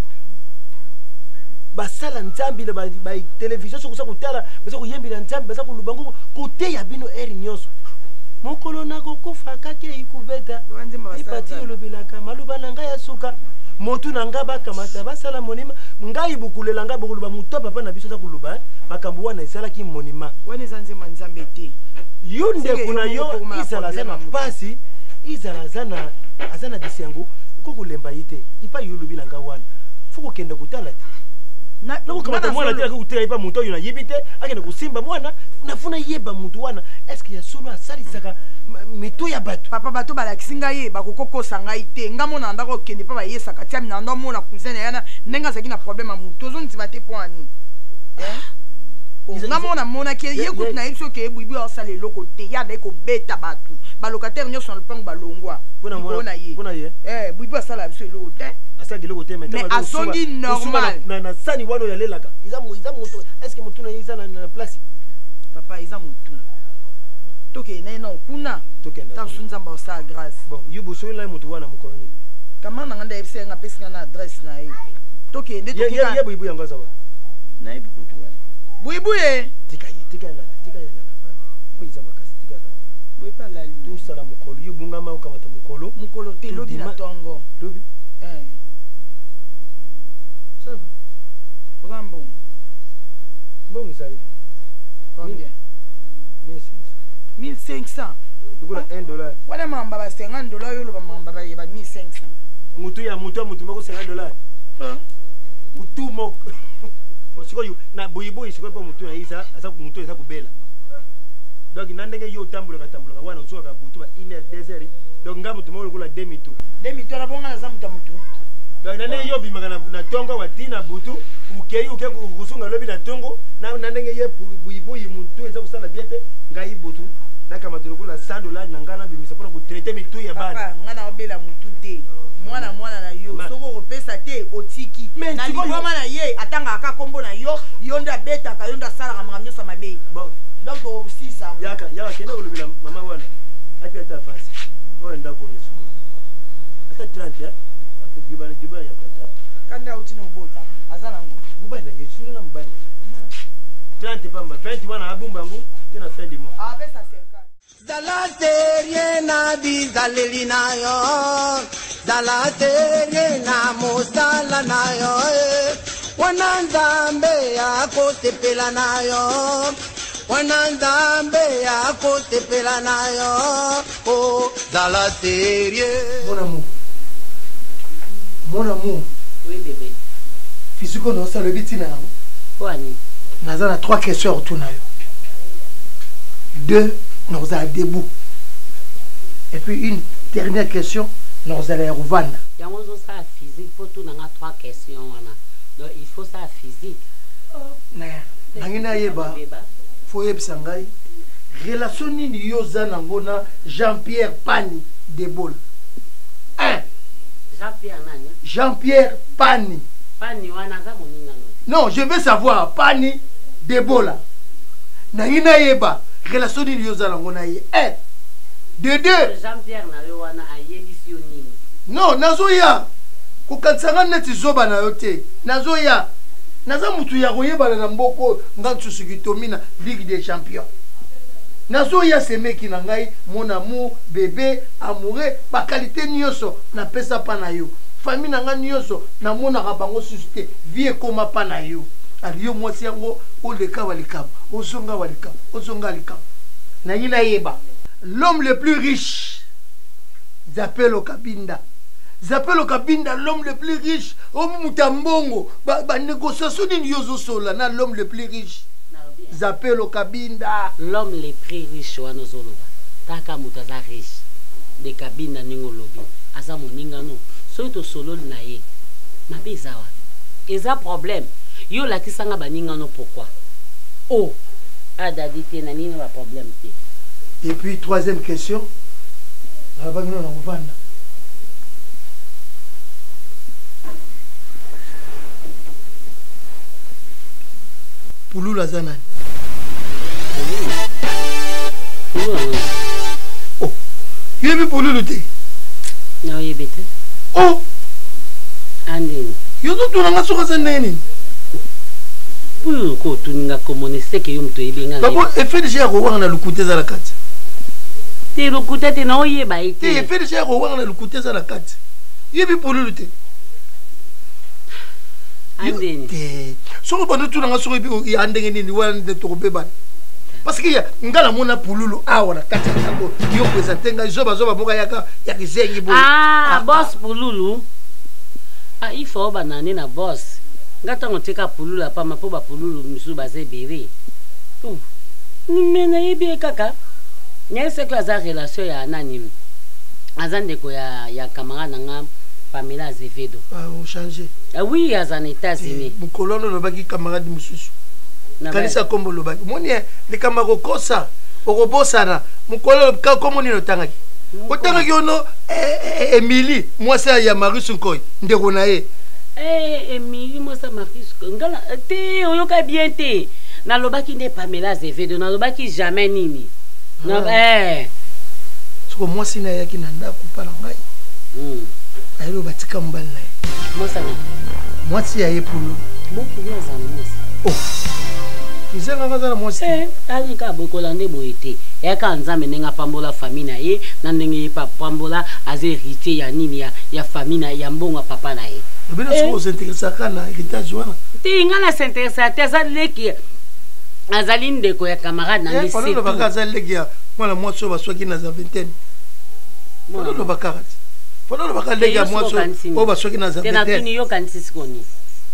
basala nzambi na ba télévision sokusa kutala basa kuyembila nzambi basa kuluba ngu koteya bino eri nyonso mokolo nako kufa kake ikuveta ipati olobilaka maluba na ngai ya suka motu na nga bakamata basala monima ngai bukulela nga bokuluba muto papa na biso za kuluba makambo wana esalaki monima wana eza nzema nzambe te yo ndeko na yo izala aza na pasi izala aza na aza na bisengo kokolemba ye te ipa yo olobi na nga wana fo kokende kotala te nakokamata mwana te akokutela ipa moto oyo nayebi te akende kosimba mwana nafuna yeba motu wana eske ya solo asalisaka mito ya bato papa bato balakisi ngai ye bakokokosa ngai te nga mona ndako okende mpe bayesaka tiami na ndo mona cousin na yana ndenge azalaki na problème ya motu ozondima te mpo ani nga mona monaki ye kutu na ye biso ke ebwibi osala eloko te ya ndai kobeta bato balocataire nyonso na lopango balongwa likolo na ye bwibi osala biso eloko te asalaki eloko te mais azongi normal na sani wana oyo alelaka eza moto estce motu na ye eza na place papa eza motu tokende ye na kuna taso nzambe osala grâce bon yo bosoyela ye motu wana mokolo nini kama na nga nda yebisa ye nga apesi nga na adresse na ye tokende ye buibu yango aza wana nayebi kutu wana buibu ye tika ye tika elala tika elala po eza makasi tika elala boye pa lali tosala mokolo yo bongama okamata mokolo mokolo te lobi na tongo lobi eh ça va oza mbongo mbongo ezali combien mille cinq cents lokola un dollar wana mamba ba cinquante dollars yo loba mamba ba yeba mille cinq cents mutu ya mutu ya mutu moko cinquante dollars mutu moko osikoyo na boyiboyi sikoyo pa mutu na isa asa mutu eza kubela donc na ndenge yo tambulaka tambulaka wana osoka butu ba une heure deux heures donc nga mutu moko lokola demi tour demi tour na bonga na za mutu mutu donc na ndenge yo bimaka na na tongo watina butu ukei uke kusunga lobi na tongo na na ndenge ye boyiboyi mutu eza kusala bien te ngai butu nakama lokola cent dollars na ngana bimisa pona kutraiter mitu ya bana papa ngana obela mutu te mwana mwana na yo soko kopesa te otiki na liboma na ye atanga aka kombo na yo yo nda betaka yo nda sala ka makamyo sa mabe bon donc osisa yaka yaka kenda kolobela mama wana api ata avance ona ndako yesu ata trente ya jubana jubana ya plata kanda uti no bota azana ngo bubana yesu na mbana trente pamba vingt wana abumba ngo tena fin du mois ah pesa cinquante Zala terie na bizaleli na yo Zala terie na mosala na yo Wana nzambe ya kotepela na yo Wana nzambe ya kotepela na yo Oh, zala terie Mon amour Mon amour Oui bébé Fisuko no salo biti na Wani Na naza na trois questions autour na yo. Deux, nous allons debout. Et puis une dernière question, nous allons revendre. Il y a ça physique, pour tout, on a trois questions. Donc il faut ça physique. Nangina yeba, faut yebisa ngai. Relation nini yoza nangona Jean-Pierre Pani Debola. Un. Jean-Pierre nani? Jean-Pierre Pani. Pani wana za moninga no. Non, je veux savoir Pani Debola. Nangina yeba, relation nini yoza nangona ye. Un. De deux. Jean-Pierre na yo wana ayebisi yo nini? Non, nazoya. Kukansanga neti zoba na yote. Nazoya. Naza mutu ya koyeba na mboko ngantu sukitomina Ligue des Champions. Nazoya semeki na ngai mon amour bébé amoureux ba qualité nyoso na pesa pa na yo. Famille na nga nyoso na mona ka bango suscité vie koma pa na yo. Aliyo mwasi yango o leka walikaba. Ozonga walikaba. Ozonga walikaba. Na yina yeba. L'homme le plus riche, Zapelo Kabinda. Zapelo Kabinda, l'homme le plus riche. Oh, Moutambongo, ba négociation d'une yozo sola, na l'homme le plus riche. Zapelo Kabinda. L'homme le plus riche, wana zoloba. Taka mutaza riche. De Kabinda ningo lobi. Asa moninga no. So to solo na ye. Mabe zawa. Eza problème. Yo la kisanga baninga no pourquoi? Oh, adadite na nini ba problème te. Et puis, troisième question. Poulou la Zanan. Oh, il y a vu Poulou le thé. Non, il y a bête. Oh, Andine. Il y a tout un assurance à Nani. Poulou, tu n'as pas communiqué que tu es bien. D'abord, il fait déjà voir le côté à la carte. Te lokuta te na oye ba ite. Te fait déjà voir le côté à la carte. Yebi pour le thé. Andeni. Te. Soko bando tu nga soko bi andenge ni wande to beba. Parce que ngala mona pululu awa na kati yango yo présenter nga zoba zoba boka yaka yakizengi bo. Ah, boss pululu. Ah, il faut banane na boss. Ngata ngoteka pululu pa mapo ba pululu misu baze bere. Oh. Ni mena yebi kaka. N'y c'est que la relation ya nani azandeko ya ya camarade nga Pamela Azevedo. Ah, on changé. Ah oui, à en États-Unis. Mon colonne le baki camarade mususu. Kanisa kombo le baki. Moni les camarades kosa, orobosa na. Mon colonne ka komoni no tangaki. O tangaki ono Emily, moi c'est ya Marius Nkoy, ndeko na ye. Eh Emily, moi ça Marius ngala te oyoka bien te. Na lobaki ne Pamela Azevedo, na lobaki jamais nini. Non, eh. Parce que moi, si je suis là, je suis là. Je suis là. Moi, ça moi, si je suis pour nous. Bon, pour nous, oh. Tu sais, je suis là. Moi, si je suis là. Je suis là. Je suis là. Je suis là. Pambola famille na ye na ndenge pa pambola azerité ya nini ya ya famille na ya mbongo papa na ye. Bien sûr, vous intéressez kana héritage wana. Ti ngana s'intéresse à tes aleki azaline de ko ya camarade na lycée. Polo baka azaleki ya mwana mwatso baswaki na vingtaine. Polo baka. Polo baka leki ya mwatso o baswaki na vingtaine. Tena tuni yo kanisi koni.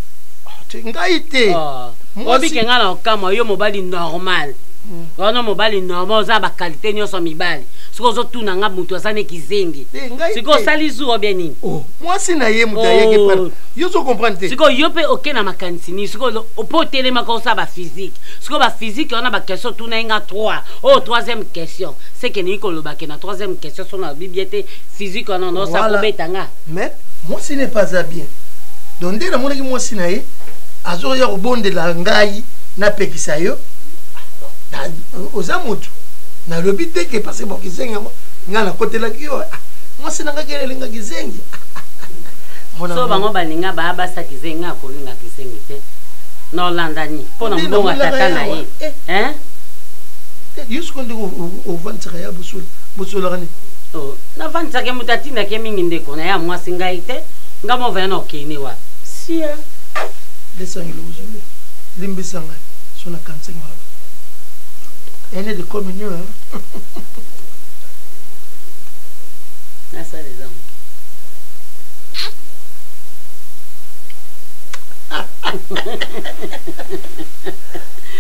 Ngaite. Obi ke ngana okama yo mobali normal. Wana mobali normal za ba qualité nyoso mibali. Siko zo tuna nga mutu asane kizengi. Siko sali zu obieni. Oh, moi si na ye mutu ye ke par. Yo so comprendre. Siko yo pe oké na makansini, siko opo telema ko sa ba physique. Siko ba physique on a ba question tuna nga trois. Oh, troisième question. C'est que ni ko lo ba ke na troisième question sur la bibliothèque physique on a sa ko betanga. Mais moi si n'est pas bien. Donc dès la mona ki moi si na ye azo ya obonde la ngai na pekisa yo. Oza mutu na lobi te ke parce bon kizengi nga na côté la kio moi c'est nga kele linga kizengi so bango balinga ba ba sa kizengi ko linga kizengi te no landani pona mbongo tata na ye hein yusko ndi o vantsaka ya busula busula kani oh na vantsaka mutati na ke mingi ndeko na ya mwasi ngai te nga mo vena okini wa sia lesangi lo busula limbisanga sona kansenga elle est de communion. Hein? Là, ça, les hommes.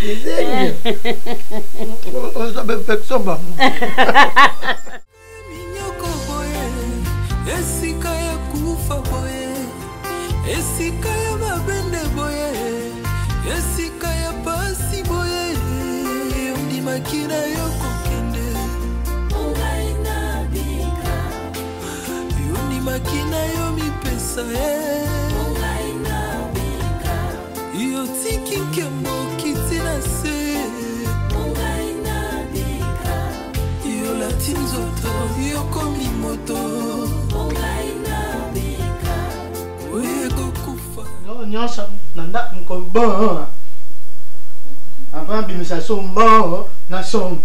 Zenge. Oza perfection ba. Minyoko boye, esika ya kufa boye, esika ya mabende boye, esika ya pasi boye, ondimaki na yo kokende. Ongai na bika, ondimaki na yo mipesa ye. Ongai na bika, yo tiki nkembo kiti na se. Ongai na bika, yo lati nzoto yo komi moto. Ongai na bika, oyeko kufa. No nyonso nanda nkombo. Avant bimisa sombo na som.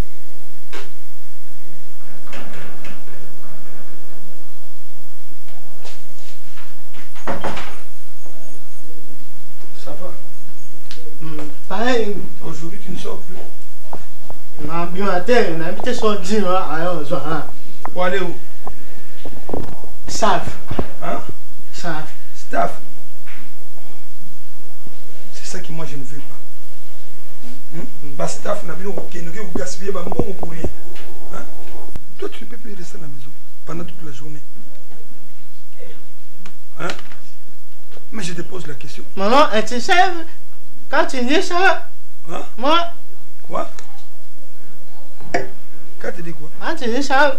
Ça va? Hmm, pareil. Aujourd'hui, tu ne sors plus. Non, bien à terre, on a habité sur le dîner. Pour aller où? Staff. Hein? Staff. Staff. C'est ça que moi je ne veux pas. Hum? Bah, staff n'a bien aucun, n'a pas gaspillé, bah, bon pour rien. Hein? Toi, tu ne peux plus rester à la maison pendant toute la journée. Hein? Mais je te pose la question. Maman, tu sais, quand tu dis ça, hein? Moi. Quoi? Quand tu dis quoi? Quand tu dis ça,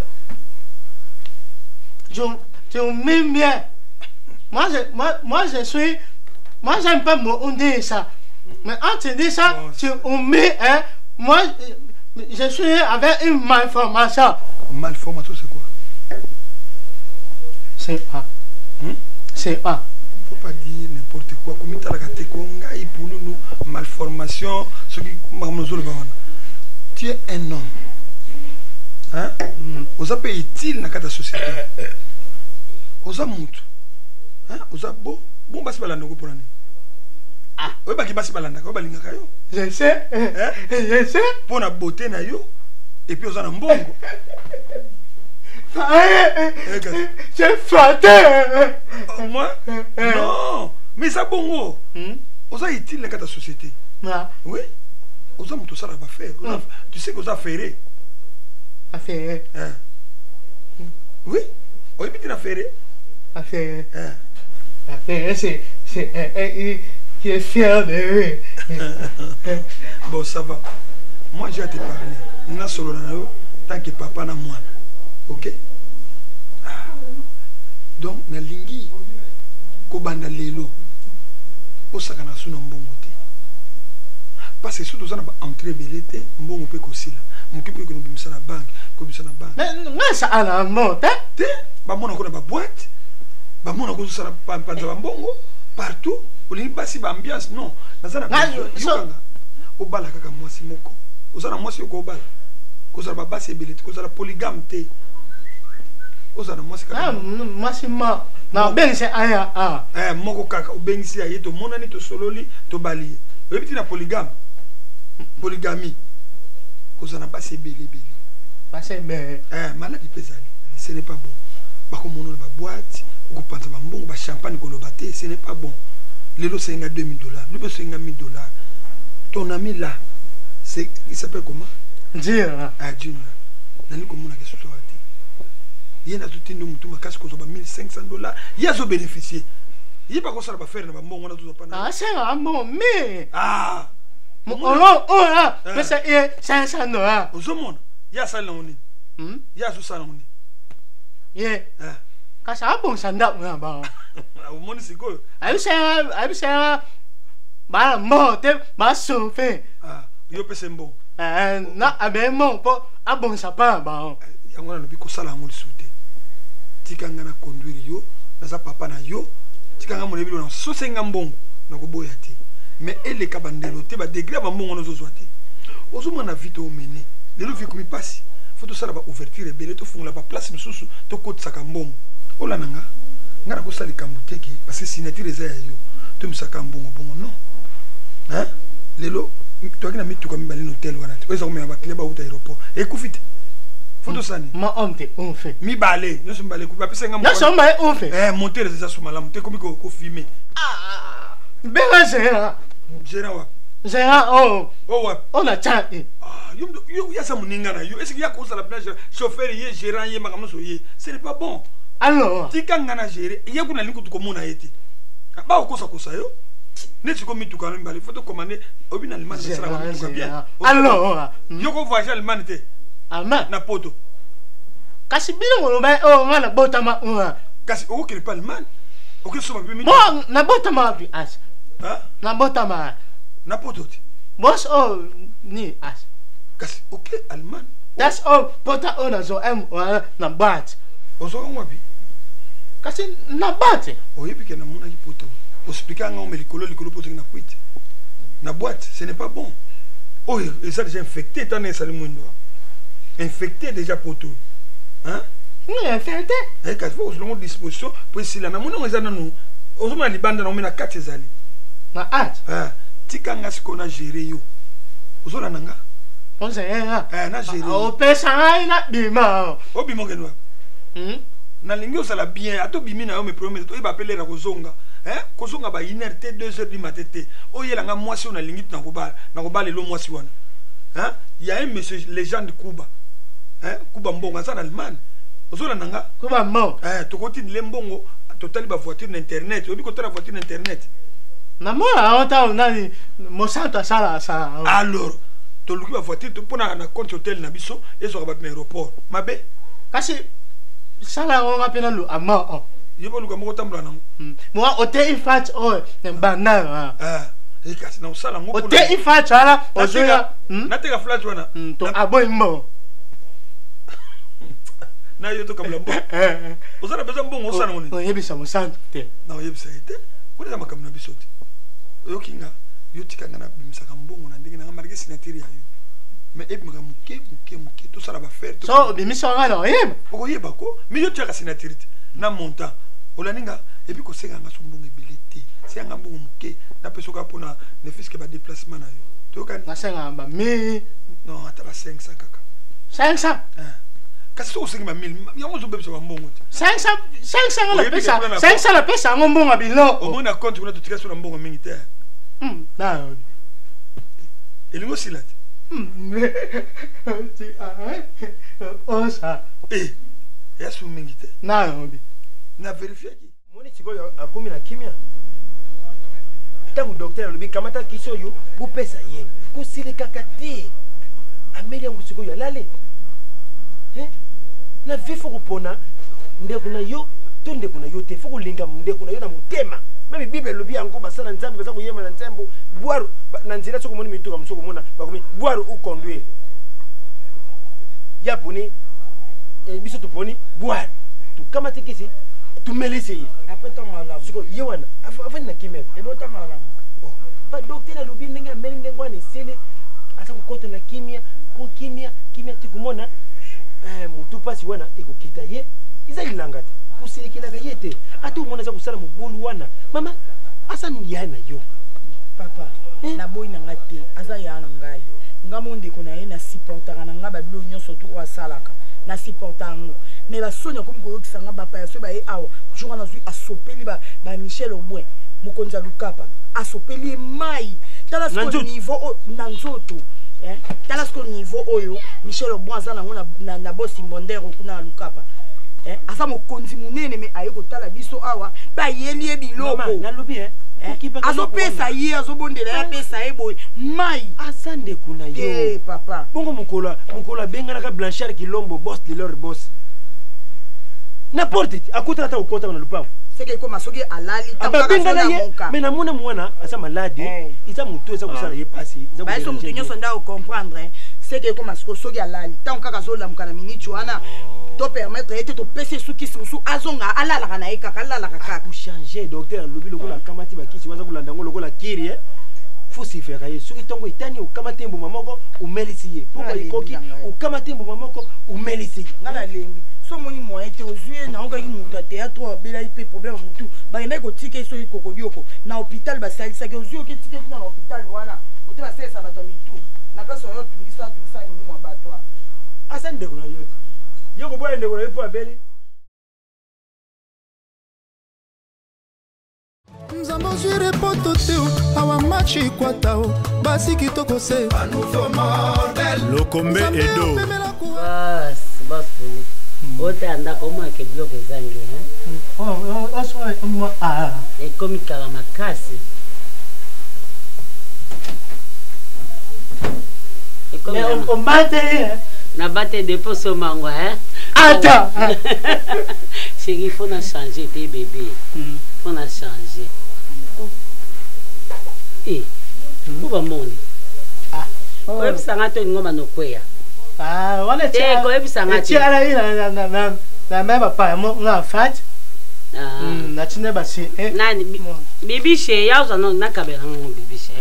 tu, tu m'aimes bien. Moi, je, moi, moi, je suis. Moi, j'aime pas on dit ça. Mais quand tu dis ça, bon, tu m'aimes, hein? Moi, je suis avec une malformation. Malformation, c'est quoi? C'est pas. Hum? C'est pas. Faut pas dire n'importe quoi. Comme tu as la pour nous, malformation, ce qui tu es un homme. Hein? Vous avez utile dans la société. Vous avez monté. Hein? Vous avez beau. Bon, bah, c'est pas la nogo pour l'année. Ah, oui, bah, qui passe pas la nogo, bah, l'ingayo. Je sais. Hein? Je sais. Pour la beauté, na yo. Et puis, vous avez un bon. J'ai flatté. Moi? Non. Mais ça, bon, vous avez utile dans la société. Oui. Vous avez tout ça à faire. Tu sais que vous avez ferré. À faire. Oui. Oui, mais tu as ferré. À faire. À faire, c'est. Qui est fier de lui. Bon, ça va. Moi, j'ai à te parler. Nous solo tant que papa n'a moi. Ok? Donc, na lingi. Kobanda lelo. Osakana suna mbongo te. Parce que surtout ça n'a pas entré belete, mbongo pe kosila. Mon qui peut que nous bimisa na banque, ko bimisa na banque. Mais ça a la monte, hein? Te, ba mona ko na ba boîte. Ba mona ko ça pa pa za mbongo partout. Oli basi ba ambiance non. Na za na yokanga. O bala kaka mwasi moko. O za na mwasi ko bala. Ko za ba basi belete, ko za la polygame te. O za na mwasi kaka. Ah, mwasi ma. Na bengisi aya ah. Eh, moko kaka o bengisi aya to monani to sololi to bali. O biti na polygame. Polygamie. Vous n'avez pas assez belé belé. Pas assez belé. Eh, maladie pesale. Ce n'est pas bon. Par contre, on a une boîte, on pense à un bon, on champagne, on batte, ce n'est pas bon. Le lot c'est deux mille dollars. Le lot c'est mille dollars. Ton ami là, c'est, il s'appelle comment? Junior. Ah, Junior. Nani comment on a quelque chose à dire? Il y a tout le monde qui a casse mille cinq cents dollars. Il y a ce bénéficier. Il n'y a pas quoi ça va faire. Ah, c'est un bon, mais. Ah! Oh non, oh là, mais c'est cinq cents dollars. Au monde, il y a ça là on est. Il y a tout ça là on est. Yeah. Quand ça a bon, ça n'a pas bon. Au monde c'est quoi? Aïe, c'est un, aïe, c'est un. Bah, mort, t'es ma sauvé. Ah, yo pèse bon. Euh, non, ah ben bon, pas, ah bon, ça pas bon. Il y a un gars qui ça là on le souhaite. Tika ngana conduire yo, na za papa na yo. Tika ngana mo lebi na so senga mbongo, na ko boya te. Mais elle est cabandelo, tu vas degré à mon on a zozoité. Aux hommes on a vite au mené. Les loups comme il passe. Faut tout ça là ouverture et belé, tu fous là-bas place, mais sous tu côte ça comme bon. Oh là nanga, n'a pas ça les camoutés parce que si n'est-il les aïeux, tu me sacs un bon bon non. Hein? Les lots, tu as mis tout comme un hôtel ou un hôtel. Ils ont mis un bateau là-bas au aéroport. Et coufite. Faut tout ça. Ma homme t'es on fait. Mi balé, nous sommes balé. Coupe après nous sommes balé on fait. Eh monter les assommés là, monter comme il faut filmer. Ah, ben là c'est là. Général. Gérard, oh. Oh, ouais. On a tcha. Ah, yo, ya sa muningana. Yo, est-ce qu'il y a quoi ça la plage chauffeur, yé, gérant, yé, magamoso, yé. Ce n'est pas bon. Alors. Tika ngana gérer. Yé, kuna linko tu komona été. Ba o kosa kosa yo. Ne tu komi tu quand même, il faut te commander. Obi na Allemagne, ça va bien. Alors. Yo ko voyager Allemagne té. Allemagne. Na poto. Kasi bino mo ba oh ngana botama. Kasi o ke pas Allemagne. O ke so ba bi mi. Bon, na botama bi as. Hein? Na botama. Na poto. Boss oh ni as. Kasi o ke Allemagne. That's all pota ona zo em na bat. O zo ngwa bi. Kasi na bat. O yebi ke na mona ki poto. O expliquer nga o melikolo likolo poto na kwit. Na boîte, ce n'est pas bon. Oh, ils sont déjà infectés tant les salimoundo. Infecté déjà poto. Hein? Oui, infecté. Eh, quand vous avez une disposition, pour si la namuna on est dans nous. On se met les bandes on met na quatre zali. Na at. Ah, tika nga ce qu'on a géré yo. Vous avez nanga. On sait hein. Eh, na géré. O pesa na bima. O bimo genwa. Hmm? Na lingio ça la bien. Ato bimi na yo me promet. To iba appeler la kozonga. Hein? Kozonga ba inerté deux heures du matin. O yela nga mwasi on a lingit na kobala. Na kobala lo mwasi wana. Hein? Il y a un monsieur légende Kuba. Hein? Kuba mbongo ça en Allemagne. Ozola nanga. Kuba mbongo. Eh, to koti le mbongo, total ba voiture d'internet. Obi kota la voiture d'internet. Na mona onta onani Monsanto sala sala. Alors, to luki ba voiture to pona na compte hotel na biso ezo ba na aéroport. Mabe. Kasi sala on apena lu ama. Yebo luka moko tambula nango. Mo hotel ifat o mbana. Ah. Ikasi na usala ngoko. Hotel ifat ala ozoya. Nateka flat wana. To aboy mo. Na yo to kabla mbo. Ozana besoin mbongo osana ngoni. Oyebisa Monsanto te. Na oyebisa ete. Kone ma kamna bisote. Yo kinga yo tikanga na bimisa kambongo na ndenge na marque signature ya yo. Mais ebi maka muke muke muke to sala ba faire. So bimisa ngana oyeba. Okoyeba ko. Mi yo tika signature na montant. Olaninga ebi ko senga nga so mbongo ebilité. Senga mbongo muke na peso ka pona ne fiske ba déplacement na yo. To kan na senga ba mi. Non, ata ba cinq cents kaka. cinq cents. Ah. Kasi to senga ba mille. Yango zo bebisa ba mbongo. cinq cents cinq cents la pesa. cinq cents la pesa ngombonga bilo. O mona compte kuna to tika so na mbongo mingi te. Hmm, na. Elingo silat. Hmm. Ti ah. Osa. Eh. Ya su mingi te. Na obi. Na vérifier ki. Moni tiko yo akomi na kimia. Tangu docteur lobi kamata kiso yo bu pesa yen. Ko sile kakate. Ameli yangu tiko yo lale. Eh? Na vifo kupona ndeko na yo to ndeko na yo te foko linga ndeko na yo na mutema. Mimi bible lobi yango basana nzambe baza kuyema na nzambo boire na nzira soko moni mituka musoko mona bakomi boire ou conduire. Ya poni e biso to poni boire. Tu kamata kisi tu melise yi. Apeta mala. Siko yewana afani na kimia. E bota mala. Ba docteur lobi ndenge meli ndengwa ni sele asa kukoto na kimia ko kimia kimia tikumona eh mutu pasi wana ekokita ye iza ilangata kuselekela ka yete atu mona za kusala mubulu wana mama asa ni yana yo papa eh? Na boy na ngate aza yana ngai ngamo ndeko na ye na supportaka na ngaba bilo nyonso to asalaka na supportango mais la sonya comme ko yokisanga ba pa ya so ba e awa jour na zui asopeli ba ba Michel Omwe mokonza lukapa asopeli mai tala so niveau na nzoto eh tala ce niveau oyo Michel Obwanza na na na boss Mbondero kuna lukapa eh asa mo konzi munene me ayeko tala biso awa ba yeli biloko na lobi eh azo pesa ye azo bondela ya pesa e boy mai asande kuna yo eh papa bongo mukola mukola benga na ka Blanchard Kilombo boss de leur boss n'importe akuta ata ukota na lupango seke ko masoki alali tanga na muka mais na mona mwana asa malade isa mutu esa kusala ye pasi isa ba eso mutu nyonso nda o comprendre seke ko masoko soki alali tanga kaka zola mukana minute wana to permettre ete to pese suki susu azonga alala kana eka kalala kaka ku changer docteur lobi lokola kamati bakisi waza kulanda ngo lokola kiri eh faut s'y faire ye soki tongo itani o kamati mbuma moko umelisi ye poko ikoki o kamati mbuma moko umelisi ngala lengi so moni moyen te ozuye na onga ki mutu a théâtre abela ipe problème mutu bayenda kotika so ikokodioko na hôpital basalisaki ozuye ke tika na hôpital wana ote basalisa bato ya mitu na place oyo tungisa tungisa nini mwa bato asa ndeko na yo yo koboya ndeko na yo po abeli bonjour epoto te awa match ekwata o basi kitoko se Lokombe Edo bas bas ote andako omwake biloko ezangi ekomi kala makasi ombate na bate dépose mango hein attends chérie faut na changer tes bébés faut na changer eh pour ba moni ah oyebisanga to ngoma nokweya ah wana eh koyebisanga ti ala ina na na na meba pa mo na fat ah na tine basi eh nani bibi she yaza no nakabela ngo bibi she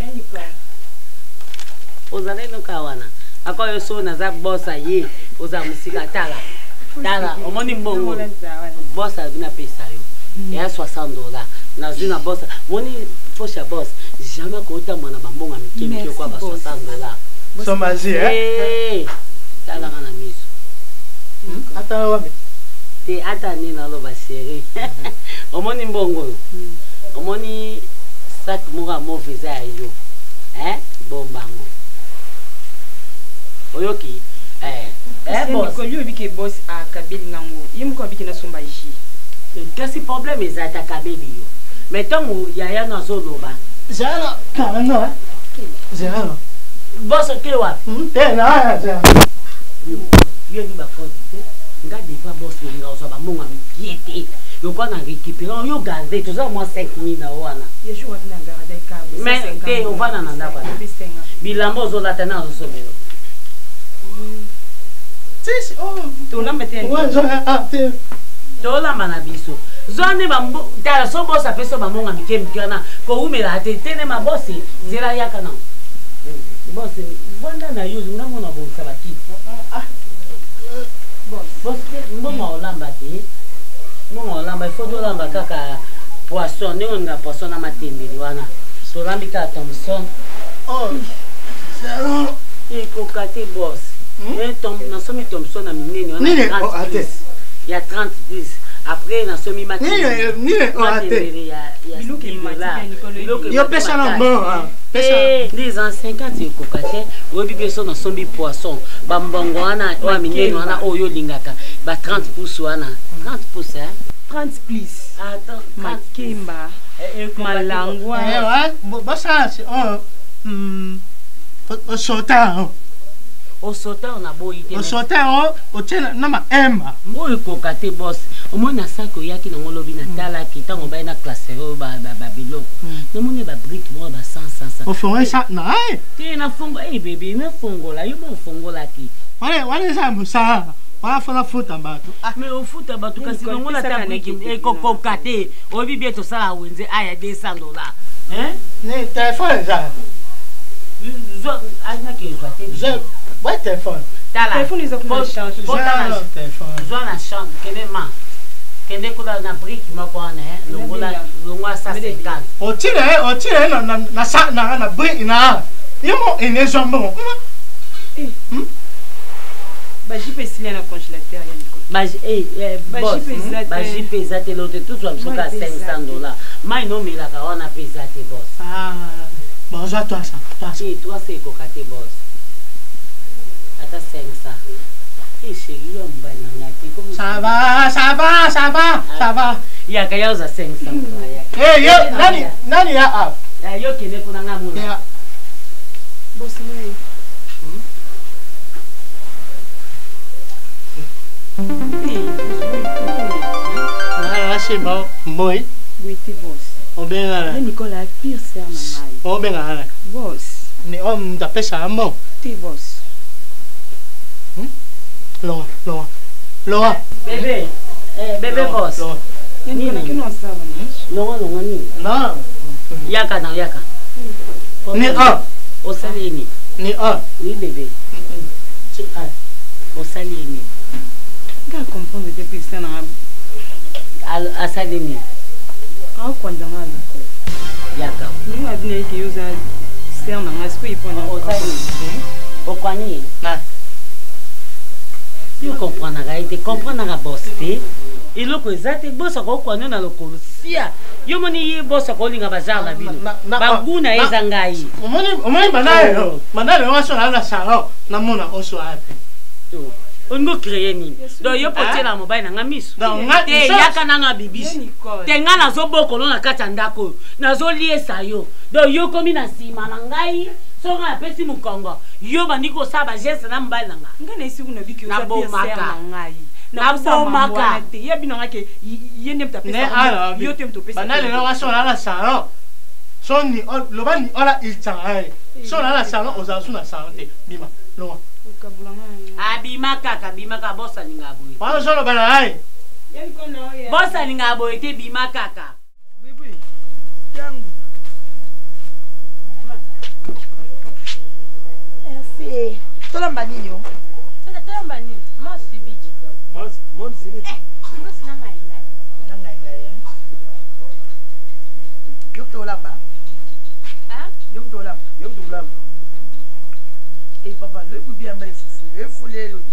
ozale no kawana akoyo so na za bossa ye oza musika tala tala omoni mbongo bossa bina pesa yo ya soixante dollars na zina bossa moni posha boss jamais ko ta mwana bambonga mikemi kwa ba soixante dollars so maji eh tala kana miso ata wapi te ata ni na lo ba chérie omoni mbongo omoni sac moga mo visa yo eh bombango oyoki eh eh boss ko yo biki boss a kabeli ngango yim ko biki na somba ji kasi problème ezata kabeli yo metongo yaya na zoloba jana kana jana boss ke wa te na jana yo ni ba fodi nga deva boss nga ozoba monga mipiete yo kwa na récupérer yo garder tout ça moi cinq mille na wana yo jo na garder ka mais te on va na ndaba bilambo zolata na zosomelo Tis, oh, tu l'as mis ouais, ah, tu l'as mis biso. Zone bambo, ta so boss a fait so bamonga mikem kana ko umela te tene ma boss zera yaka na. Boss, wanda na use ngamo na bo sabaki. Ah. Boss, boss mbongo olamba te. Mbongo olamba il faut do lamba kaka poisson, ni nga poisson na matembeli wana. So lambi ka Thompson. Oh. Zero. Iko kate boss. Eh tom na somi Thompson na minene wana. Nini oh ate. Ya trente plus. Après na somi mati. Nini nini oh ate. Ya ya biluki mati. Yo pesa na bon ah. Eh les ans cinquante iko kate. Obi beso na somi poisson. Bambongo wana wa minene wana oyo lingaka. Ba trente plus wana. trente plus hein. trente plus. Attends, makimba. Malangwa. Eh ouais, bossa oh. Hmm. O sota. O sota on a beau ite. O sota o o tena na ma emma. Moi ko kate boss. O mona sako yaki na ngolobi na tala ki tango ba na classe o ba ba bilo. No mona ba brick mo ba cent cent. O fongo sa na eh. Ti na fongo eh baby na fongo la yo mo fongo la ki. Wale wale sa musa. Wala fona futa bato. Ah mais o futa bato kasi no mona ta brick e ko ko kate. O bi bieto sala wenze aya deux cents dollars. Hein? Ne téléphone ça. Zo ana ke zo te. Je ouais téléphone. Tala. Téléphone ils ont pas chance. Bota téléphone. Zo na chambre kene ma. Kende kula na brick mako ana eh. Longola longwa sa cinquante. O tire o tire na na na sa na na brick na. Yemo ene jambon. Eh. Hmm? Ba jipe sile na congélateur ya niko. Ba eh boss. Ba jipe zate l'autre tout soit choka cinq cents dollars. Mai no mila ka ona pesate boss. Ah. Bon, ça, toi, ça. Toi, ça. Et toi, c'est cocaté, boss. Attends, cinq cents. Et chérie, on va y ça va, ça va, ça va, ça va. Il y a quelqu'un qui a cinq cents. Eh, yo, nani, nani ya a. Yo, qui est pour un amour. Boss, oui. Ah, c'est bon. Moi. Oui, t'es boss. On benga. Nicolas pire ser na ngai. On benga. Boss. Ni om da pesa mo. Ti boss. Hmm? Lo, lo. Lo. Bébé. Eh, bébé boss. Ni na kino sawa ni. Lo lo ni. Non. Yaka na yaka. Ni a. O sali ni. Ni a. Ni bébé. Tu a. O sali ni. Ga comprendre depuis ça na. Al asali ni. Au kwanza ngalo ko yaka ni ngabine ke uza ser na ngasko ipona o tani o kwani na you comprendre ga ite comprendre ga boss te iloko ezate boss ko kwani na lokolo sia yo moni ye bosa kolinga bazar la bino baguna eza ngai omoni omoni banaye banaye waso la salon na mona oso ape ongo créer nini donc yo potela mobile na ngamiso te yaka nano abibisi te nga nazobokolo na kati ya ndako nazoliesa yo donc yo komi na nsima na ngai soka apesi mokongo yo bandi kosala bageste na mobile na nga nga na esi kuna biki nabomaka na ngai nabomaka te ye bino ngake ye nde mtapesa yo te mtopesa banale na waso la salon soni lobani ola iltsaye so la salon ozasu na salon te bima lowa abima kaka bima kaka bosa ninga boye wana solo bana hai bosa ninga boye te bima kaka bibi yangu merci tolamba nini yo tolamba nini mo sibiji mo sibiji ngo sina ngai ngai ngai ngai yo tolamba ah yo tolamba yo tolamba et papa le bibi amba fufu le fulé lo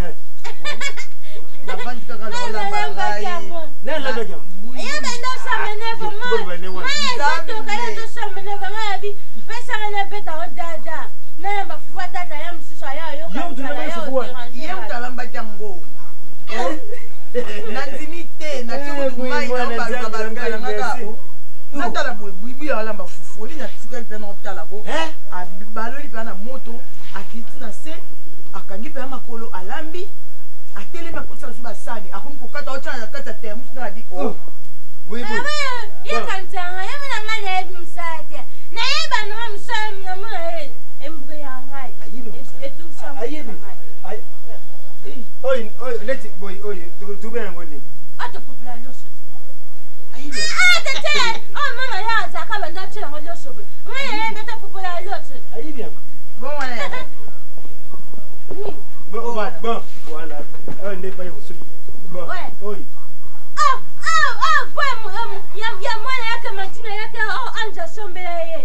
na vandi kaka na olamba ngai na la doja ya benda sa menevo ma ma to kala to sa menevo ma bi pesa na beta o dada na ba fuwa tata ya msisa ya yo yo tolamba fufu ye mtalamba jango na ndimite na tiwo mai na ba ba balanga ngaka na tala boy bibi ya olamba fufu ni na tika ipe na tala ko a baloli pe na moto akiti na se akangi pe makolo alambi atelema kosa zuba sani akomi kokata otana na kata temu na di oh oui oui ya kantanga ya mina ngale ebi msake na yeba no msami na muna e embuga ya ngai etu sa ayibi oi oi leti boy oi tu be ngoni ato popula loso ayibi ah tete oh mama ya zaka banda chira loso mwe beta popula loso ayibi bon wala bon bon voilà un n'est pas au bon oui ah ah ah bon ya ya mwana yake matina yake oh anja sombele yet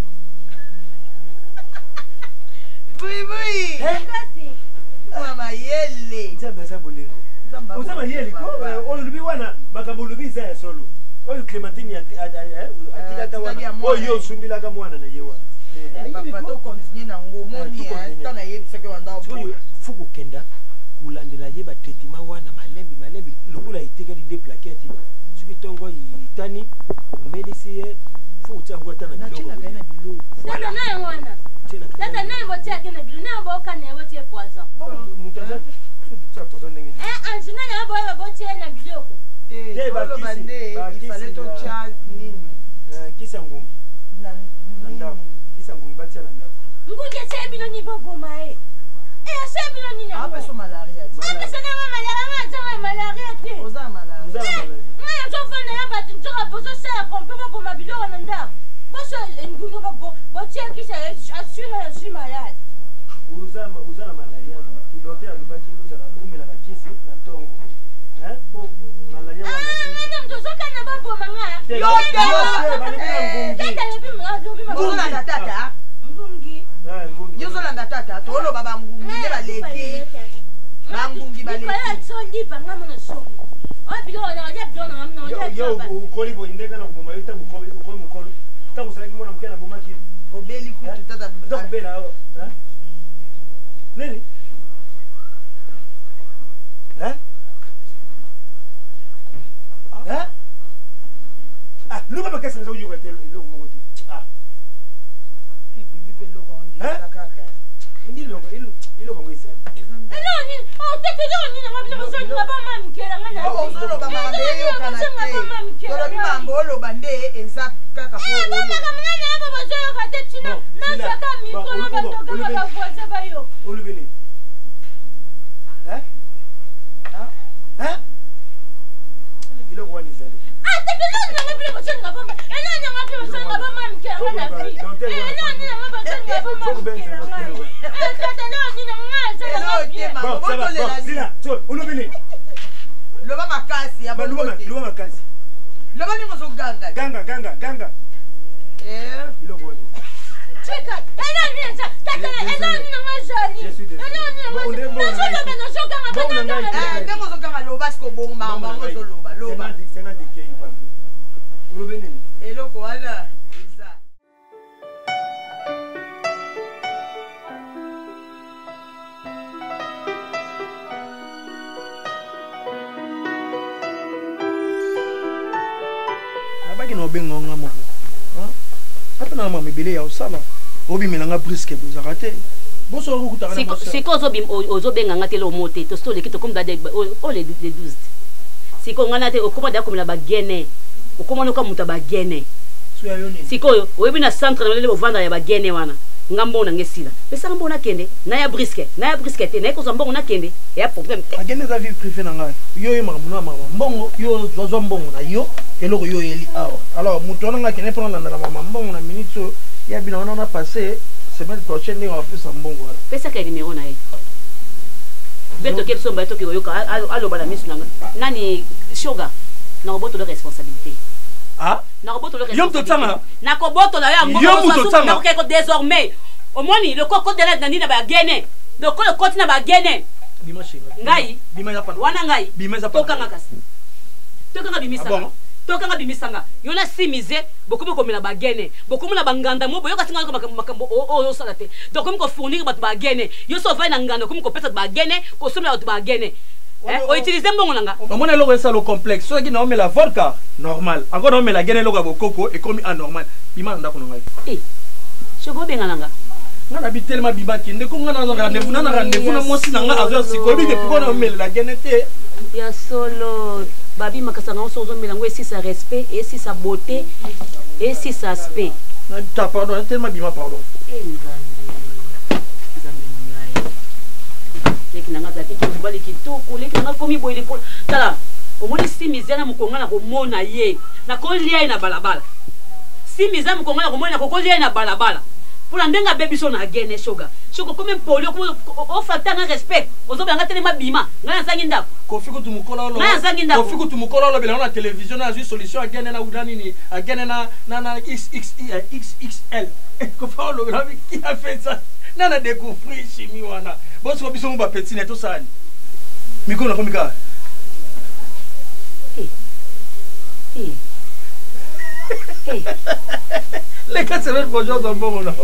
oui oui eh kasi mama yele nzamba za bolingo nzamba yele ko olubi wana bakabulubi za solo oyo Clementine atika ta wana oyo sundila ka mwana na yewa papa to continue na ngomoni tana yebisa ke wanda oyo fuku kenda kulandela yeba traitement wana malembi malembi lokula itika di deplaketi suki tongo itani umedisi ye fuku tsango tana biloko na biloko tata na wana tata na bote akena biloko na boka na bote poison mutaza tutsa poison ndenge eh anjina na boka bote na biloko eh ba bande ifale to cha nini eh kisa ngumi na nda kisa ngumi batia na ndako ngunge tebilo ni bobo mae eh sebilo ni na apa so malaria apa so na malaria ma tanga malaria te oza malaria oza malaria ma jo fana ya ba tinjoka bozo sa kompo po mabilo na nda boso ngunge ba bo botia kisa assure na suis malade uza uza na malaria na docteur alibaki uza na umela ka kisi na tongo eh po malaria wana ah madam tozoka na babo manga yo te tata lebi mngazo bi mabo na tata ngungi eh ngungi yo zolanda tata tolo baba ngungi nde baleki bangungi baleki kwa tsoli banga mona so o bilo na ya bilo na na ya yo ukoli bo indeka na kuboma yo tangu ukoli ukoli mukolo tangu sasa kimona mkena bomaki obeli kutu tata donc bela eh nini eh eh ah luka bakasa nzo yuko te loko mokote ah eh bibi pe loko ondi na kaka indi loko ilo ilo ko mwisa elo ni oh tete lo ni na mabilo zo ni ba mama mkela ngana oh zo lo ba mama be yo kana te tolo bi mambo lo bande eza kaka fo eh baba kamna na baba zo yo kate tina na saka mikro na ba to kama ba voice ba yo olubini eh ah eh ilo ko ni zali ah tete lo ni na mabilo zo ni ba mama elo ni na mabilo zo ni ba mama mkela ngana fi elo ni na mabilo zo ni ba mama mkela ngana eh tete lo ni na ngaza elo te mama bon ça va bon sila so olubini loba makasi ya loba loba makasi loba ni mozo ganga ganga ganga ganga eh ilo ko ni cheka elo ni na tete elo ni na ngazali elo ni na ngazali na so loba na so ganga ba eh nde mozo ganga loba sko bongo mama mozo loba loba cinquante k pa benga nga moko ata na mama ebele ya osala obimelanga briske bozaka te boso okutaka na siko ozobenganga te lo mote tostoleki tokomda o le douze siko ngana te okomada komela bagene okomana ka muta bagene sikoyo oyebi na centre na lele bovanda ya bagene wana ngambo na ngesila pesa ngambo na kende na ya briske na ya briske te na ko mbongo na kende ya problème te agene za vie privée na ngai yo ye maka muna mama mbongo yo zozo mbongo na yo eloko yo eli awa alors muto na ngakene prendre na mama mbongo na minute ya bina wana na passer semaine prochaine on va faire ça mbongo wala pesa ka numéro na ye beto ke somba to ke yoka alo bala misu nanga nani shoga na roboto de responsabilité ah na roboto le yom to tsanga na koboto la ya yom to tsanga na ko désormais au moins le koko de la nani na ba gene le ko le koti na ba gene bima shinga ngai bima ya pana wana ngai bima za pana to kanga kasi to kanga bimisanga to kanga bimisanga yona simize bokomi ko mela ba gene bokomi na banganda mo boyoka singa ko makambo o o sala te donc comme ko fournir bat ba gene yo so va na nganda comme ko pesa ba gene ko somela ba gene eh o utiliser mbongo nanga omona eloko esa lo complexe so ki na omela vodka normal encore na omela gene eloko bokoko e komi anormal bima ndako nanga eh shogo benga nanga ngana bi tellement bima kinde ko ngana na rendez-vous na rendez-vous na mosi nanga azo siko bi de poko na omela la gene te ya solo babi makasanga oso zo mela ngwe si sa respect et si sa beauté et si sa aspect na ta pardon tellement bima pardon eh leki nanga zati kibali kitoko leki nanga komi boyele ko tala omoni si mizana mukonga na komona ye na kolia na balabala si mizana mukonga na komona ko kolia na balabala pour ndenga baby so na gene shoga shoko comme polio ko o fata na respect ozobanga telema bima ngana sangi ndako kofi ko tumukola lo ngana sangi ndako kofi ko tumukola lo bela na television na solution agene na udani ni agene na na na X X X L ko fa lo bela qui a fait ça nana découvrir chimie wana bosi ko biso mba petit neto sali mikono ko mika eh eh eh les quatre semaines bonjour dans bon non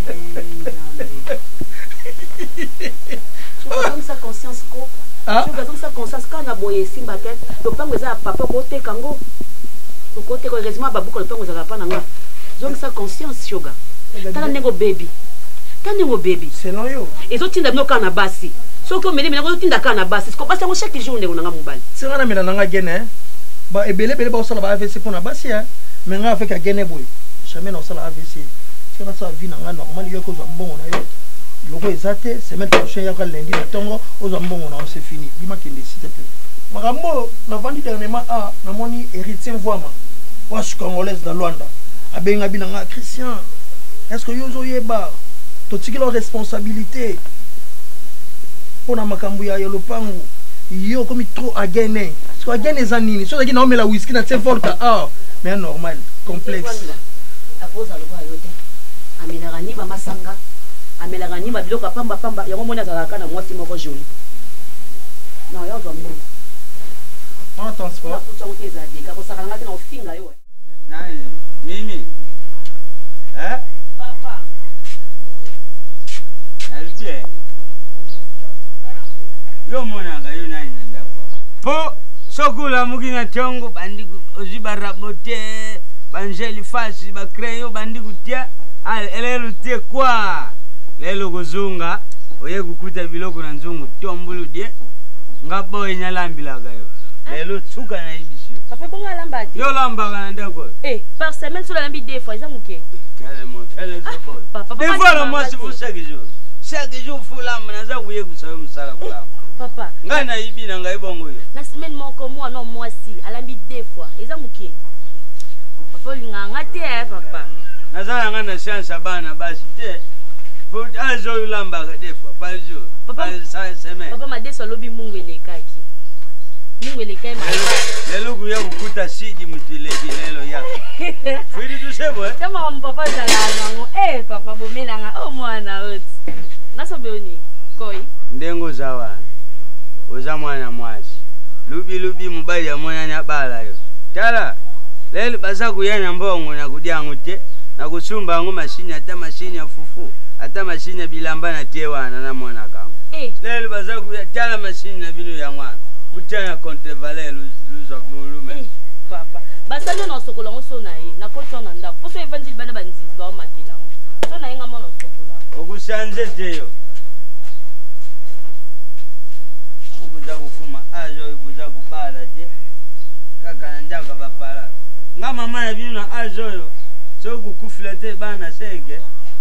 tu as sa conscience ko tu as sa conscience quand na boye simba ke to pango za papa ko te kango ko te ko heureusement babu ko pango za pa nanga donc sa conscience yoga tala nego baby tanengo baby selon yo ezotinda bino kana basi soki omele mena ozotinda kana basi siko basi yango chaque jour ndeko nanga mobali singa na mena nanga gene ba ebele ebele baosala ba A V C mpona basi ya me nga afeka gene boye jamais na osala A V C singa sa vi nanga normal yo kozwa mbongo na yo loko eza te semaine prochaine yaka lundi na ntongo ozwa mbongo na yo c'est fini bima kende site pe makambo navandi dernièrement a namoni héritier mvwama wash congolaise na Luanda abenga binanga Christian est-ce que yo ozoyeba totiki la responsabilité pour na makambo ya lopangu yo komi trop agene so agene eza nini so na omela whisky na tse vodka ah mais normal complexe apoza loba yote amelaka ni ba masanga amelaka ni biloko pamba pamba yango mona azalaka na mwasi moko joli non yo zo mbongo en transport kucha uteza deka ko sakanga tena ofinga yo nani mimi eh papa alibye yo monanga yo nani ndako po sokula mukina tongo bandiku ozibarabote banjeli fasi ba creyo bandiku tia ale elelo tie kwa lelo kuzunga oye kukuta biloko na nzungu tombulu die ngabo enyalambila gayo lelo tsuka na ibisio papa bonga lamba ti yo lamba kana ndako eh par semaine sur la lambi deux fois izamuke carrément fais-le boy papa des fois le mois c'est pour chaque jour chaque jour fula mnaza kuye kusaba msala kula papa ngana ibi na ngai bongo yo na semaine moko moi non moi si à lambi deux fois izamuke papa linganga te papa nazala ngana chance bana basi te pour azo lamba des fois par jour papa ça semaine papa ma deso lobi mungu elekaki mungu elekai ma lelo kuya kukuta sidi mutilebi lelo yako fidi tu sebo eh kama papa zala nango eh papa bomelanga o mwana oti naso beoni koi ndengo zawa oza mwana mwasi lubi lubi mubali ya mwana nyabala yo tala lelo baza kuyana mbongo na kudyango te na kusumba ngo mashini ata mashini ya fufu ata mashini ya bilamba na tewana na mwana kango eh lelo baza kuyatala mashini na bino ya mwana kutana contre valeur luzo bulume eh papa basali na sokola ngoso na ye na koti na ndako poso evandi bana banzizi ba matela so na yenga mona sokola okushanje teyo okuza kufuma ajo ikuza kubala je kaka na ndaka bapala nga mama ya bino ajo yo so kukufila te bana senke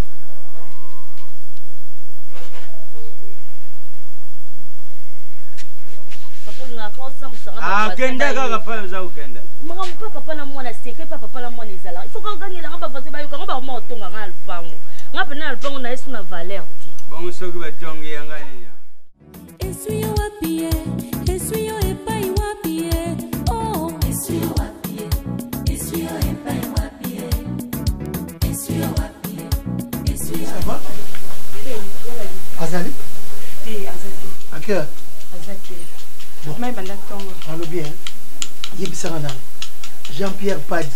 ah kenda kaka pale za ukenda maka mpa papa na mwana seke pa papa na mwana izala il faut qu'on gagne la ngaba vaze ba yoka ngaba mo tonga nga lupango ngapa na lupango na yesu na valeur bon soki batongi yanga nya Essuie wapi essuie epai wapi oh essuie wapi essuie epai wapi essuie wapi essuie ça va Azali eh Azali à quelle Azali bon mais banda tongo allo bien yebisanga nani Jean-Pierre Padi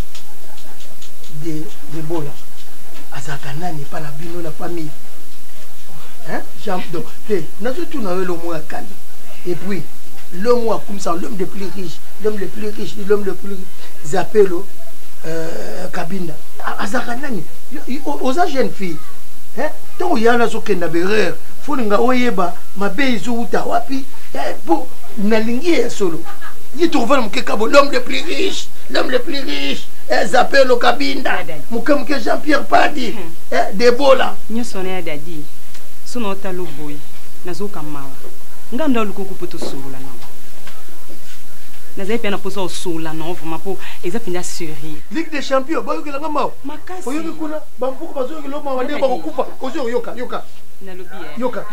de de Bola azaka nani pa na bino na famille hein Jean donc hey nazo tu na le mot akali et puis l'homme comme ça l'homme le plus riche l'homme le plus riche l'homme le plus Zapelo euh Kabinda azaka nani aux jeunes filles hein to yana zo kenda berere faut nga oyeba mabe izuta wapi eh pour nalingi solo il trouve l'homme le plus riche l'homme le plus riche Zapelo Kabinda mukamke Jean-Pierre Padi eh Debola nyoso na dadi sono talo boy nazoka mawa nganda lukuku poto sula na nazai pena poso sula na vraiment po ezapinda suri Ligue des Champions ba yokela ngamawa makasi oyoki kuna bampuko bazoyoki lo mawa nde bakokufa ozo yoka yoka nalobi yoka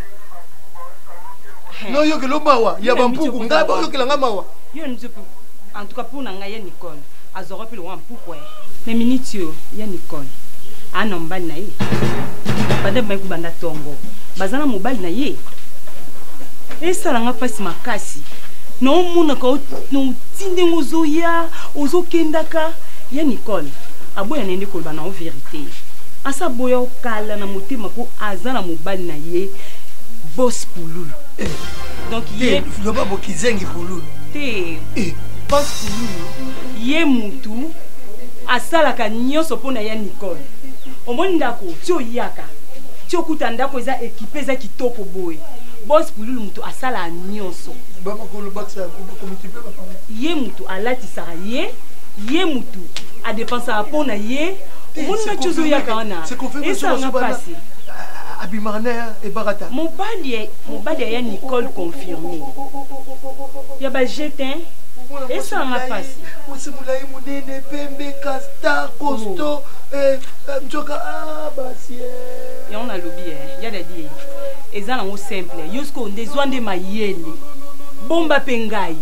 no yoki lo mawa ya bampuku ngai ba yokela ngamawa yo nzopo en tout cas pour nanga ya Nicole azora pile wa mpuko na minitio ya Nicole ana mbali na ye bade ba kubanda tongo bazana mobali na ye esala nga pasi makasi no muna ka no tinde ngozo ya ozo kendaka ya Nicole aboya nende kolba na vérité asa boya okala na motema po azana mobali na ye boss Pululu donc ye lo babo kizengi Pululu te boss Pululu ye mutu asalaka nyoso pona ya Nicole omoni ndako tio yaka tio kuta ndako eza équipé eza kitoko boy boss Pululu mutu asala nyoso baba ko lo baksa ko multiplier ba ye mutu alati sara ye ye mutu a dépenser pona ye omoni na tio yaka wana esa nga passé Abimarner et Barata. Mon bali mon bali ya Nicole confirmé. Ya ba jetin et ça m'a passé. Mosimulayi munene pembe casta costo eh njoka ah basie. Ya on a lobby eh ya dadi. Eza na mo simple. Yusko ndezwa nde mayele. Bomba pengai.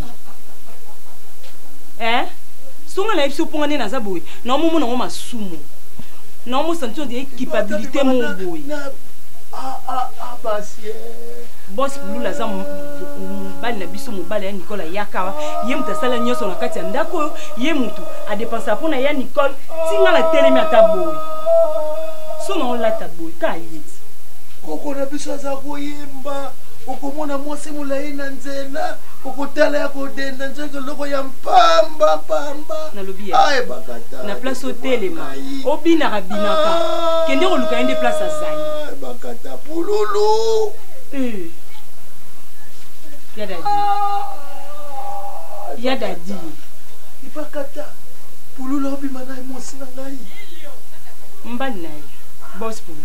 Eh? Songa la biso ponga na zaboy. Na mo mona ngoma sumo. Na mo sentiment de culpabilité mon boy. Ah ah ah basie. Boss Pululu aza mbali na biso mobali ya Nicole yaka ye mutu asala nyonso na kati ya ndako ye mutu a dépenser pona ya Nicole tinga na telemi ata boy sono olata boy ka yeti koko na biso aza koyemba okomona mwasi molayi na nzela okotala ya kodenda nzeke loko ya mpamba pamba nalobi ya bakata na place otelema obinaka binaka kende koluka ye nde place azali bakata Pululu eh ya dadi ya dadi ibakata Pululu obima na mwasi na ngai mbali na ye boss Pululu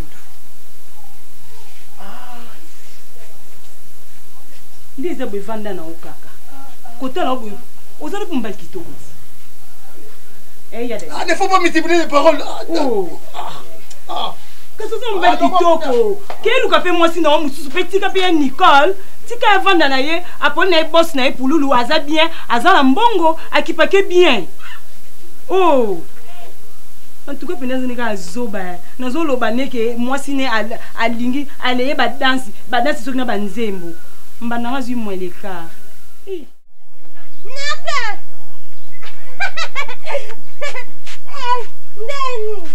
ndi eza boye vanda na okaka kotala boye ozali po mbali kitoko eh ya dadi ah ne faut pas multiplier les paroles oh ah kasi oza mbali kitoko keluka mpe mwasi na wa mosusu mpe tika mpe ya Nicole tika evanda na ye aponi na ye boss na ye Pululu aza bien aza na mbongo akipake bien oh en tout cas pena zini ka zoba nazoloba neke mwasi ne alingi aleye badansi badansi soki na banzembo mbanda nga zwi mweleka naka ndeni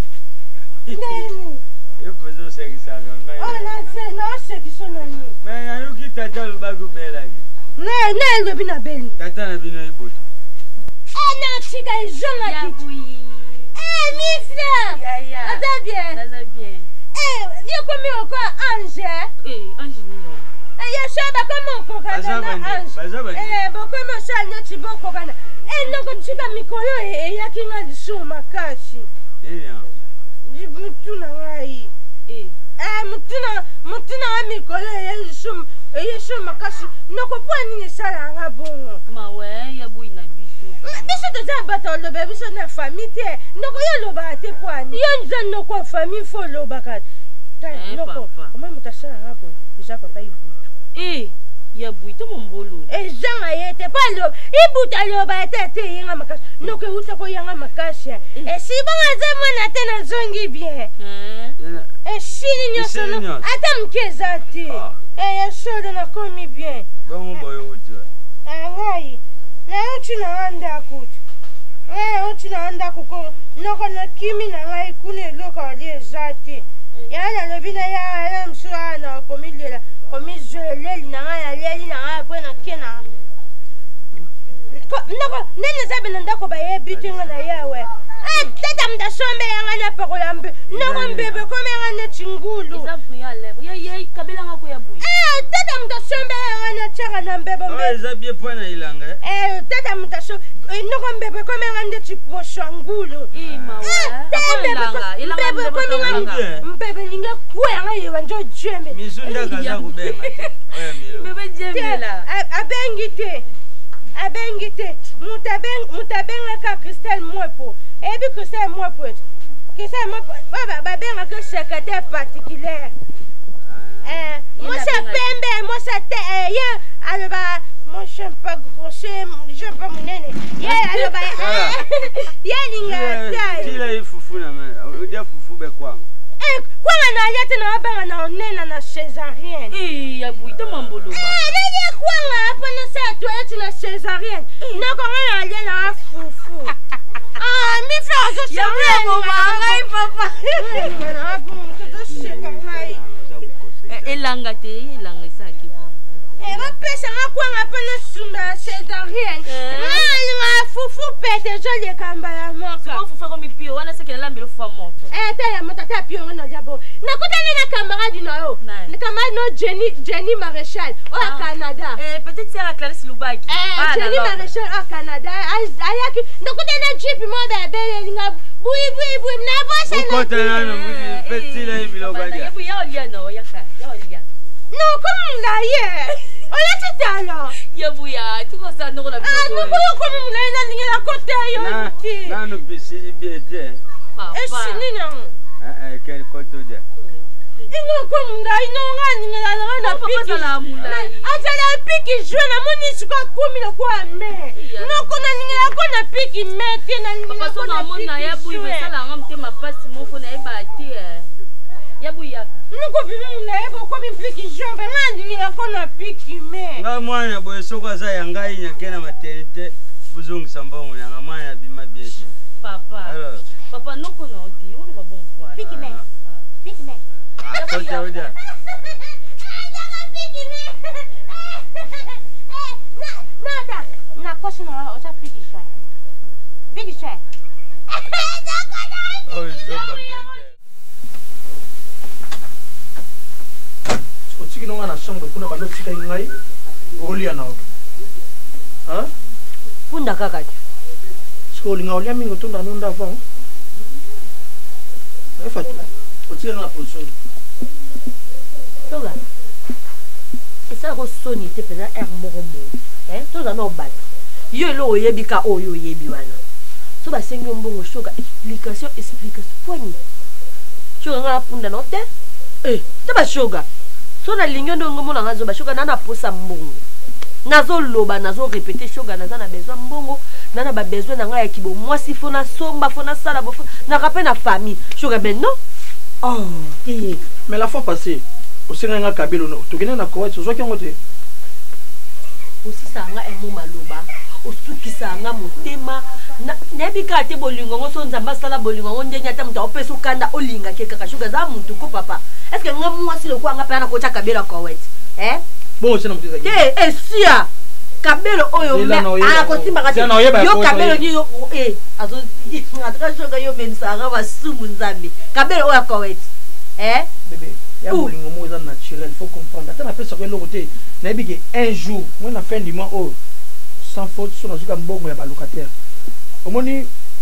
ndeni epozo sekisaka ngai oh na ze na sekisho na ni mais yayoki tata lobaki obelaki ne ne lobi na beni tata na bino eboti eh na chika jonga Ya kitu. oui. Eh, mifla. Ya ya. Ata bien. Ata bien. Eh, yo komi oko ange. Eh, ange nino. Eh, ya shaba komi oko kana na ange. Eh, bokomi shanya chiboko kana. Eh, noko chika mikolo e ya kinga lisu makashi. Yeah. Mutuna ngai. Eh. Eh, mutuna mutuna mikolo e lisu e lisu makashi. Noko po nini sala nga bongo. Ma ouais, ya bui na biso. Biso toza bata loba biso na famille te. Noko yo loba te kwani. Yo nza noko famille fo loba ka. Ta noko. Comment mutasala nga bongo. Déjà papa ibutu. Eh, ya bui to mombolo. Eh, janga yete pa lo. Ibuta loba te te yanga makashi. Noko uta ko yanga makashi. Eh, si banga zema na te na zongi bien. Hein? Eh, shini nyoso no. Ata mkeza te. Eh, ya shodo na komi bien. Bango boyo uta. Eh, ngai. Na yo chuna anda kutu. Eh, yo chuna anda kuko. Noko na kimi na ngai kune loka li zati. Ya na lobina ya ya msua na komi lela. Komi zweleli na ngai ya leli na ngai kwe na kena. Noko, nene zabe na ndako ba ye biti nga na yawe. Eh, tata mda sombe ya nga na pako ya mbe. Noko mbebe kome ya nga na chingulu. Isa bui ya lèvre. Ya ya kabela nga ko ya bui. Eh, tata mda sombe ya nga na chaka na mbebe mbebe. Oh, isa bie pwana ilanga. Eh, tata mda so noko mbebe kome ya nga na chipo shangulu. Eh, ma wa. Ako ilanga. Ilanga mbebe kome nga. Mbebe ninge kwe ya nga yewa njo jembe. Misunda kaza kubenga te. Oya milo. Mbebe jembe la. Abengi te. Abengi te. Mutabenga ka Christelle Mwepo. Ebi Christelle Mwepo. Christelle Mwepo. Baba babenga que secrétaire particulier. Eh, moi c'est pembe, moi c'est te eh ya aloba moi je suis pas grossier, je pas munene. Ya aloba ya ninga tai. Kila ifufu na me. Udia fufu be kwa. Eh, kwa na yate na banga na nena na césarienne. Eh, ya bui to mambolo ba. Eh, nene kwa hapa na sa toilette na césarienne. Na kwa na ya na fufu. Ah, mi frère je suis ya mo ngai papa. Na bon, je suis ngai. Elanga te, elanga isa ki. Eh, ba pesa nga kwa ngapa na sunda césarienne. Nga nga fufu pete joli kamba ya moka. Ko fufu ko mi pio, wana sekela lambi lo fa moto. Eh, ta ya moto ta pio na jabo. Na kutana na camarade na yo. Na camarade no Jenny Jenny Maréchal au Canada. Eh, peut-être c'est la Clarisse Lubaki. Eh, Jenny Maréchal au Canada. Ayaki, na kutana jeep mo ba bele nga bui bui bui na bosa na. Ko tana no bui petit la ibilo gaja. Ya bui ya olia no, ya ka. Ya olia. Non, comme là hier. On l'a tout à l'heure. Ya bouya, tu vois ça, nous on a vu. Ah, nous voyons comme on l'a dit à côté. Non, non, nous piscine bien. Et si nous non. Ah, ah, quel côté de. Il nous comme là, il nous rend, il nous rend, il nous pique la moula. Ah, ça la pique joue la monnaie sur quoi comme il quoi mais. Non, qu'on a ni la qu'on a pique mais que na. Papa son amour na ya bouya, mais ça la rend que ma passe mon phone est battu. Ya bouya. Nous ko bimu na ebo ko bi pique joue, mais na ni la qu'on a pique mais. Nga mwana boye soko za yanga inya kena matente buzungu sambongo yanga mwana bima biete. Papa. Alors. Papa non qu'on a dit, on va bon quoi. Pique mais. Pique mais. Ah, toi tu veux dire. Nada, na kosi na o ta pique chai. Pique chai. Oh, zoba. Otiki nonga na chambre kuna bando tika ngai olia na oto. Hein? Punda kaka. Siko linga olia mingo tonda nonda va. E fatu. Otiki na position. Toga. Esa ko soni te pena er moko mo. Eh? Toga no bat. Yo lo oyebi ka oyo oyebi wana. So ba sengi mbongo shoga explication explication poani. Shoga nga punda no te? Eh, te ba shoga. So na lingo ndongo mona ngazo ba shoga nana posa mbongo. Nazo loba nazo répéter shoga naza na besoin mbongo, nana ba besoin na nga ya kibo mwasi fona somba fona sala bo na rappel na famille. Shoga ben non? Oh, eh, mais la fois passée, au Sénégal Kabilo no, tu connais na Koweït, so ki ngote. Aussi ça nga emo maloba, osuki ça nga motema na nebika te bolingo ngo so nzamba sala bolingo ngo ndenya ta mta opeso kanda olinga ke kaka shoga za muntu ko papa. Est-ce que nga mwasi le kwa nga pa na ko cha Kabila Koweït? Eh? Bon, c'est non Eh, eh sia. kabelo oyo me akosimba kati yo kabelo ni yo eh azo ngatra shoga yo mensanga basumu nzambe kabelo oyo akowet eh bébé ya bolingo mo eza naturel faut comprendre ata na pesa ko eloko te na yebi un jour moi na fin du mois oh sans faute sur na zuka mbongo ya ba locataire omoni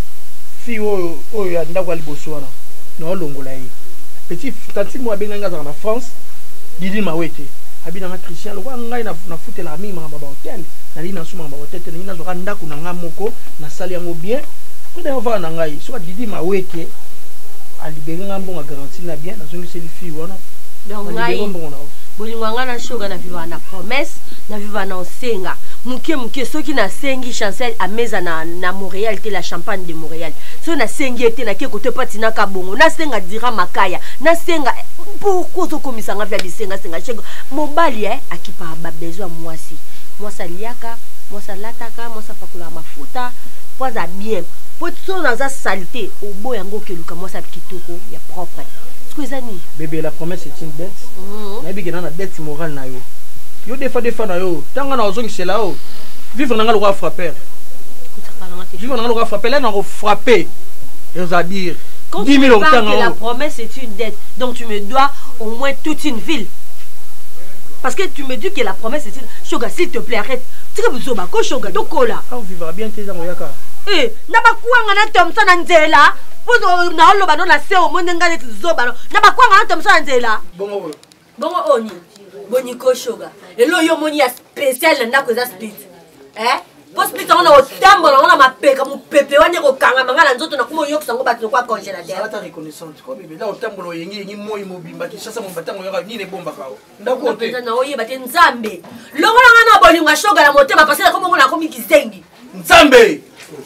fi oyo oyo ya ndako ya liboso wana na olongola ye petit tanti mo abenganga za na France Didi Mawete abina na Christian lokwa ngai na na futela mima ba ba hotel na lina suma ba hotel te na zoka ndako na ngamoko na sali yango bien ko da va na ngai so Didi Mawete a libéré ngambo nga garantie na bien na zongi seli fi wana donc ngai bolingo nga na shoga na viva na promesse na viva na osenga muke muke soki na sengi Chancel a meza na na Montréal te la champagne de Montréal so na sengi ete na ke kote patina ka bongo na senga dira makaya na senga pourquoi so komisa nga via bisenga senga chego mobali eh akipa ba besoin mwasi mwasa liaka mwasa lataka mwasa pakula mafuta poza bien po so na za saleté obo yango keluka mwasa kitoko ya propre squeezani bébé la promesse est une dette na bi gena na dette morale na yo yo des fois des fois na yo tanga na ozongi c'est là oh vivre na nga le roi frapper vivre na nga le roi frapper là na frapper et on va dire quand tu me parles que la promesse est une dette donc tu me dois au moins toute une ville parce que tu me dis que la promesse est une Shoga s'il te plaît arrête tu que besoin ba ko Shoga donc kola on vivra bien tes amours yaka eh na ba kuanga na tomsa na nzela pour na loba no na se o monenga le zoba na ba kuanga na tomsa na nzela bongo bongo oni boni ko Shoga elo yo moni ya spécial na ko za split eh po split on a otambo na on ma peka mu pepe wani ko kanga mangala nzoto na kumo yo kusango bato kwa congélateur ala ta reconnaissante ko bébé là otambo lo yengi yengi moyi mobimba ki sasa mo batango yaka ni ne bomba kao ndako te na oyi bate nzambe longo na na bolinga Shoga la motema parce que comme na komi kisengi nzambe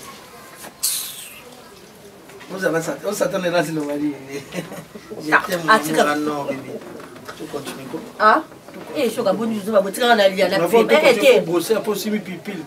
vous avez ça on s'attend là c'est le mari je t'aime non bébé tu continues quoi ah eh Shoga boni zuba botika na lia na pe eh eh bosser a possible pipil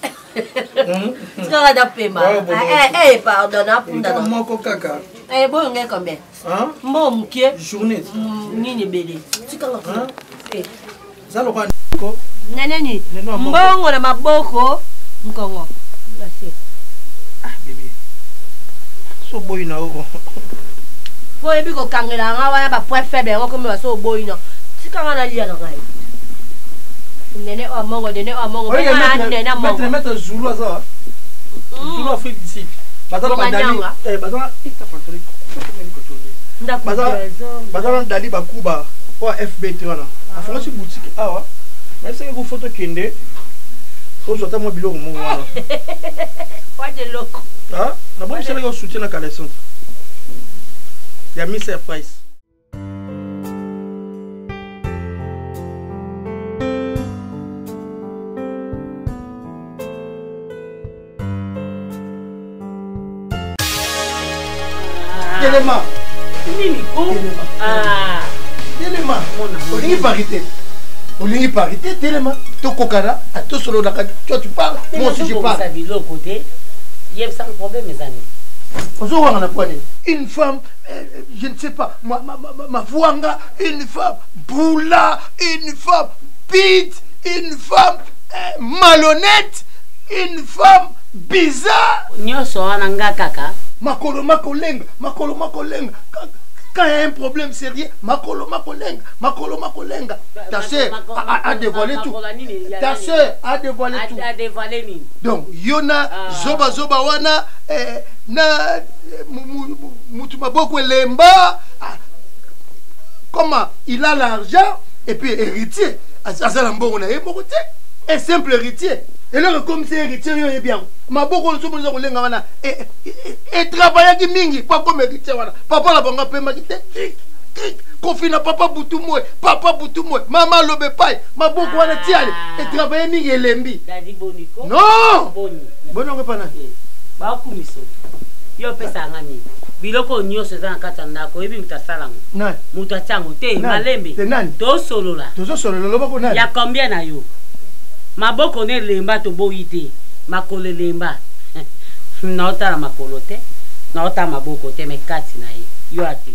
tika da pema eh eh pardon apunda moko kaka eh boyo ngai combien hein mbo mukie journée nini bele tika nga eh zalo kwa ko nene ni mbongo na maboko nkongo merci ah bébé so boy na o po ebi ko kangela nga wana ba point faible ngo komi ba so boy na tika nga na lia na ngai nene o mongo nene o mongo ba nene mongo mettre mettre zulu aza zulu Afrique d'ici bazala bandali eh bazala ita patri bazala bazala dali bakuba o F B T wana afonga si boutique awa na seke ko photo kende so so ta mo biloko mo wana wa de loko ah na bon c'est le soutien na collection ya mister Price Téléma. Nini ko? Ah. Téléma. Olingi parité. Olingi parité Téléma. To kokara, à to solo na toi tu parles, moi aussi je parle. Il y a ça le problème mes amis. Ozo wana na une femme euh, je ne sais pas ma ma ma, ma voanga, une femme boula, une femme pite, une femme euh, malhonnête, une femme bizarre. Nyoso wana nga kaka. Makolo makolenga, makolo makolenga. Quand il y a un problème sérieux, makolo makolenga, makolo makolenga. Ta sœur a, a dévoilé tout. Ta sœur a dévoilé tout. A dévoilé nini. Donc, yona zoba zoba wana eh, na mutu maboko lemba. Comment il a l'argent et puis héritier. Azala mbongo na yebo te. Un simple héritier. Et là comme c'est héritier yo bien. Maboko le somo zo lenga wana et et travailler ki mingi pas comme héritier wana. Papa la banga pe makite. Confina papa butu moy, papa butu moy, maman lobe pai, maboko wana tiale et travailler mingi elembi. Dadi boniko. Non. Boni. Bono ko pana. Ba ku miso. Yo pesa ngani. Biloko nyose za nkata ndako ebi mutasalango. Nani? Mutachango te malembe. Te nani? To solola. To solola loba ko nani? Ya combien na yo? Maboko ne lemba to boyite. Makolo lemba. Naota la makolo te. Naota maboko te me kati na ye. Yo ati.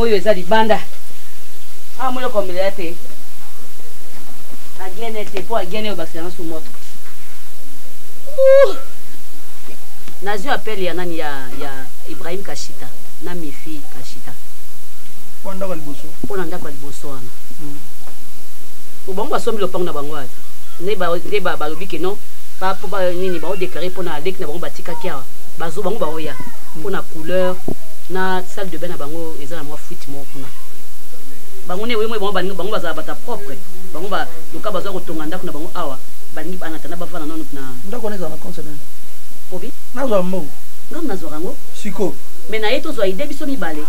moyo eza libanda ah moyo kombela te agene te po agene oyo basilanga su moto nazwi appel ya nani ya ya Ibrahim Kashita na Mifi Kashita po ndako liboso po na ndako liboso wana bango basombi lopango na bango ati nde balobi ke non po nini baodéclare mpo na leki na bango batikaki awa bazo bango baoya mpo na couleur na salle de bain na bango eza na mwa fuite moko kuna bango ne oyemo bango bazala bata propre bango loka bazwa kotonga ndako na bango awa balingi banatanda bavana nano na ndako wana eza na consonne obi nazwa mbongo ngam nazwaka yango siko me na ye tozwa ide biso mibale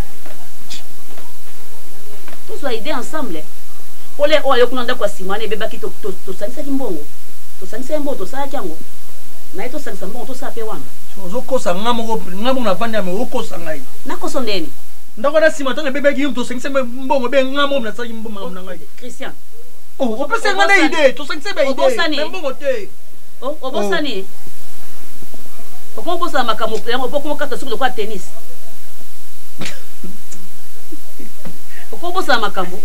tozwa ide ensemble ole oyo kuna ndako ya nsima wana ebebaki tosanisaki mbongo tosanisaki mbongo tosalaki yango na ye tosalisa mbongo tosala mpe wana ozokosa nga moko nga moko navandi ame okosa ngai nakoso ndeni ndako na nsima ntango ebebaki yo tosangisi mbongo be nga moko nasalaki mbongo na ngai Christian opesa nga na ide tosangisi baide mbongo te obosani okomobosana makambo yango po komokata soki lokola tennis okobosana makambo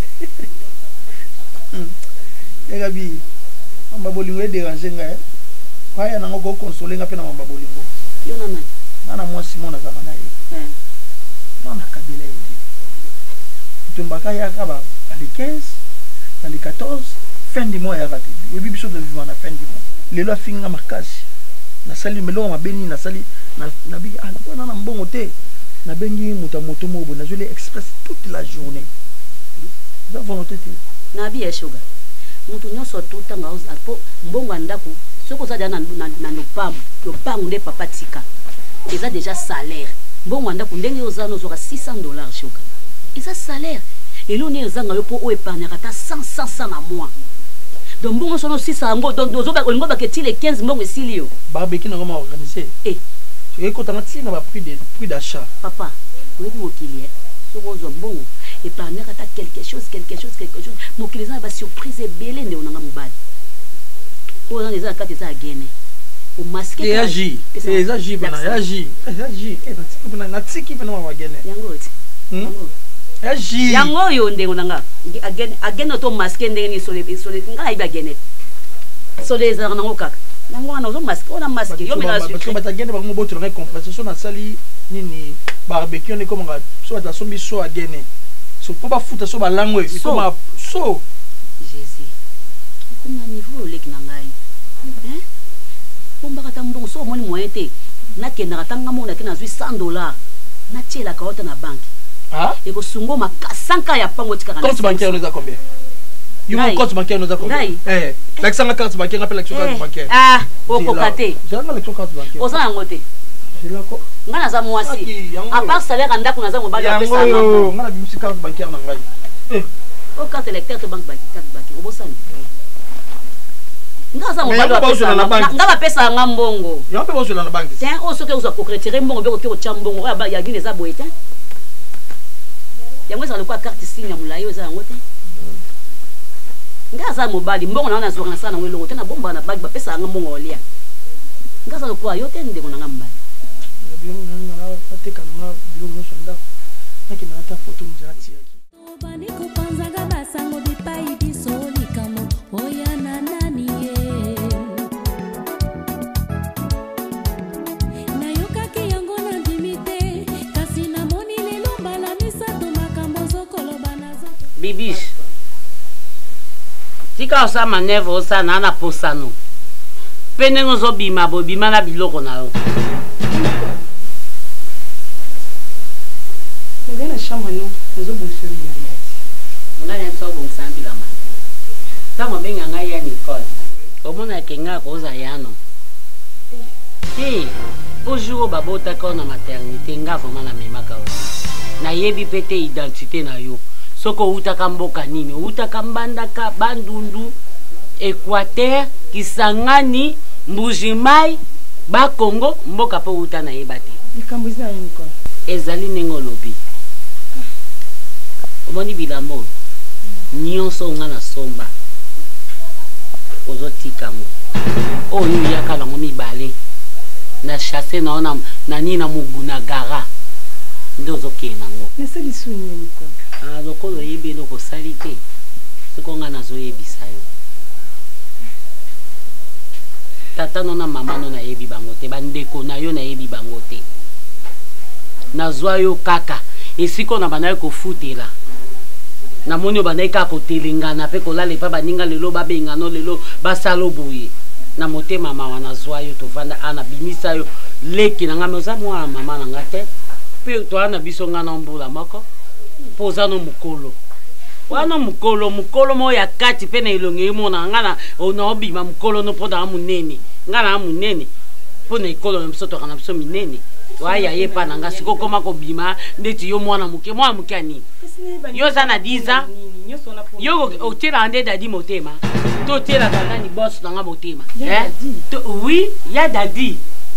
Egabi, mamba bolingo déranger ngai. Kwaya nango ko consoler nga pe na mamba bolingo. Yo na nani? Nana moi Simon na zakana ye. Eh. Non na kabila ye. Tumbaka ya kaba les quinze, dans les quatorze, fin du mois ya raté. Yo bibiso de vivre na fin du mois. Lelo afinga makasi. Na sali melongo mabeni na sali na na bi ah na na mbongo te. Na bengi muta moto mobo na joli express toute la journée. Za volonté te. Na bi ya sugar. Mutu nyonso totanga po mbongo ndako soko za na na lopamu lopango nde papa tika eza déjà salaire mbongo ndako ndenge ozana ozwa six cents dollars shoka eza salaire elo ne ezanga yo po o épargne kata cent cent cent na mois donc mbongo sono six cents ngo donc ozoba olingo baketi les quinze mbongo esili yo barbecue na ngoma organiser eh et ko tanga tina ba prix de prix d'achat papa oui mokili soko ozwa mbongo épargner kata quelque chose quelque chose quelque chose mokili za ba surprise belé nde onanga mobali o na eza kati za gene o masquer ya ji eza ji bana ya ji ya ji e na tiki bana na tiki bana wa gene yango ti yango ya ji yango yo nde onanga agene agene to masquer ndenge ni sole sole nga iba gene sole eza na ngokaka yango wana ozo masquer ona masquer yo mena parce que bata gene ba mo boto na compensation na sali nini barbecue ne comme nga so bata sombi so agene so po ba futa so ba langwe comme so Jésus comme na niveau lek na ngai hein pomba kata mbongo so moni moyen te na kenda katanga mona ke na zwi cent dollars na tiela ka ota na banque ah et ko sungo ma cinq ya pango tika kana compte bancaire nous a combien you mon compte bancaire nous a combien eh like ça carte bancaire appelle l'action carte bancaire ah oko kate j'ai la l'action carte bancaire oza ngote j'ai la ko ngana za mwasi à part salaire ndako na za mobali ya pesa ngo ngana bimisi carte bancaire na ngai eh o carte électeur to banque bancaire bancaire obosani ngaza mobali wa pesa nga ba pesa nga mbongo ya pe bozo na banque tiens o soke uza concrétiser mbongo beko ke o mbongo ya ba ya gine za boyete yango za lekwa carte signe mulayo za ngote ngaza mobali mbongo na na zwa na sana ngelo ngote na bomba na bag ba pesa nga mbongo olia ngaza lekwa yo te ndeko na ngamba bio na na ateka na bio no sonda naki na ata photo mjati yaki obani kupanzaga basango bipai bisoli kamo oya na nani ye nayokaki yango na ndimite kasi namoni lelo mbala misato makambo zokoloba naza bibish tika osa manevre osana na posano mpe ndenge ozobima bobima na biloko na yo na chambre no nazobongisa bilamba ngani nsobongisa bilamba ntango benga ngai ya Nicole omonake nga koza yano te po jour babotaka na maternité nga vraiment namemaka o nayebi mpe te identité na yo soki outaka mboka nini outaka mbandaka bandundu Équateur Kisangani Mbujimai bakongo mboka mpe outa nayeba te likambo eza na Nicole ezali ndenge olobi omoni bilamo nyonso nga na somba ozotikango oyo yaka nango mibale na chasse nao na nini na muguna gara nde ozokende nango nasalisi nini Nicole? lokola oyebi eloko osali te soko nga nazoyebisa yo tata no na mama no nayebi bango te bandeko na yo nayebi bango te nazwa yo kaka esiko na banaye kofutela namoni oyo banaye kaka kotelengana mpe kolala epa baninga lelo babengano lelo basala boye na motema mawa nazwa yo tovanda ana bimisa yo leki na nga me oza mwana mama na nga te mpe towana biso nga na mbula moko mpo oza no mokolo wana mokolo mokolo mo ya kati mpe na elongi emona nga na obima mokolo no mpo na monene nga na monene mpo na ekolo na biso toka na biso minene waya ye pa na nga siko koma kobima ndeti yo mwana moke mwana moke ya nini yo oza na diza yo otielaka nde dadi motema to otielaka nani bos na nga motema oui ya dadi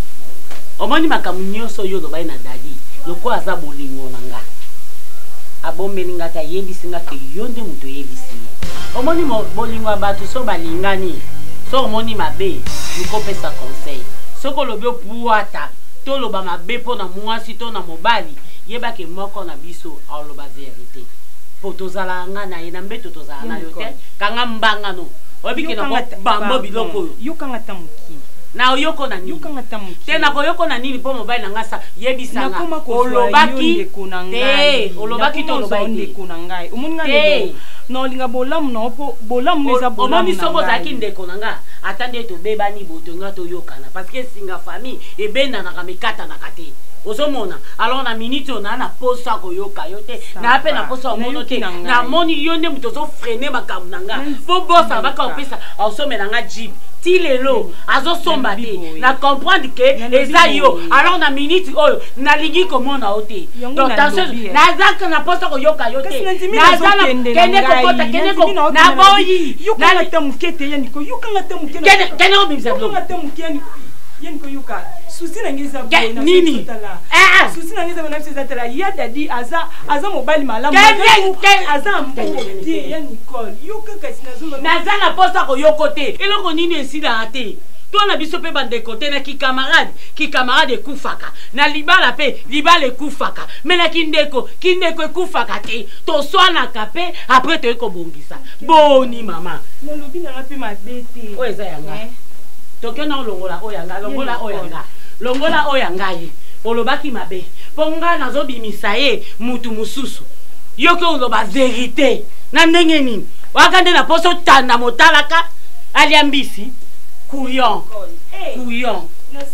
omoni makambo nyonso oyo olobai na dadi lokola aza bolingo na nga abombeli nga te ayebisi nga ke yo nde moto oyebisi ye omoni bolingo ya bato so balingani so omoni mabe nikopesa conseil soko olobi opuata to loba mabe mpo na mwasi to na mobali yebake moko na biso aoloba verite po tozala nga na ye na mbeto tozala na yo te kanga mbanga no oyebike na bambo biloko oyo yokanga ta moki na oyoko na nini te na koyoko na nini mpo mobali na nga sa yebisanga olobaki te olobaki to olobaki te omoni nga lelo na olinga bolamu na opo bolamu neza bolamu omoni soko ozalaki ndeko na nga ata nde tobebani boto nga toyokana parce que singa famille ebendanaka mekatanaka te ozomona alors na minute oyo naa na posa koyoka yo te naa mpe na posa omono te namoni yo nde moto ozofrene makambo na nga mpo bosa baka opesa osomela nga jib ti lelo azosomba te na comprendre ke eza yo alors na minute oyo nalingi komona yo te donc nazaka na posa koyoka yo te nazala kende kokota kende ko na boyi yokanga ta moke te yaniko yokanga ta moke kende obimisa yokanga ta moke yaniko yaniko yoka susi na ngeza boye nini eh susi na ngeza boye na ngeza tala ya dadi aza aza mobali malamu aza mbote ya Nicole yokanga sinazo nazala posa koyoko te eloko nini esila te to na biso pe bandeko te na ki camarade ki camarade ekufaka na libala pe libala ekufaka me na kindeko kindeko ekufaka te toswanaka pe apres toye kobongisa boni mama nalobi nanga mpe mabe te oyo eza yanga tokenda olongola oyo yanga longola oyo yanga longola oyo yanga ye olobaki mabe mpo nga nazobimisa ye mutu mosusu yoke oloba verite na ndenge nini waka nde na poso tanda motalaka alia mbisi couillon couillon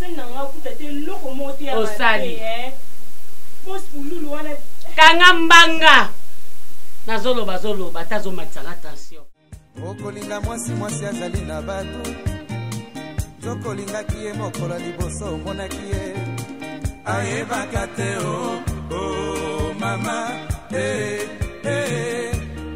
osali kanga mbanga nazoloba zoloba tazomatisaka tension okolinga mwasi mwasi azali na bato zokolingaki ye mokolo liboso omonaki ye ayebaka te o o mama eh eh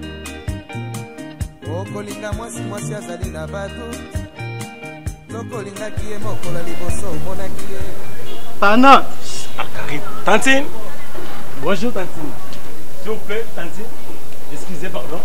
okolinga mwasi mwasi azali na bato zokolingaki ye mokolo liboso omonaki ye Tana Tantine. Bonjour Tantine. S'il vous plaît Tantine. Excusez pardon.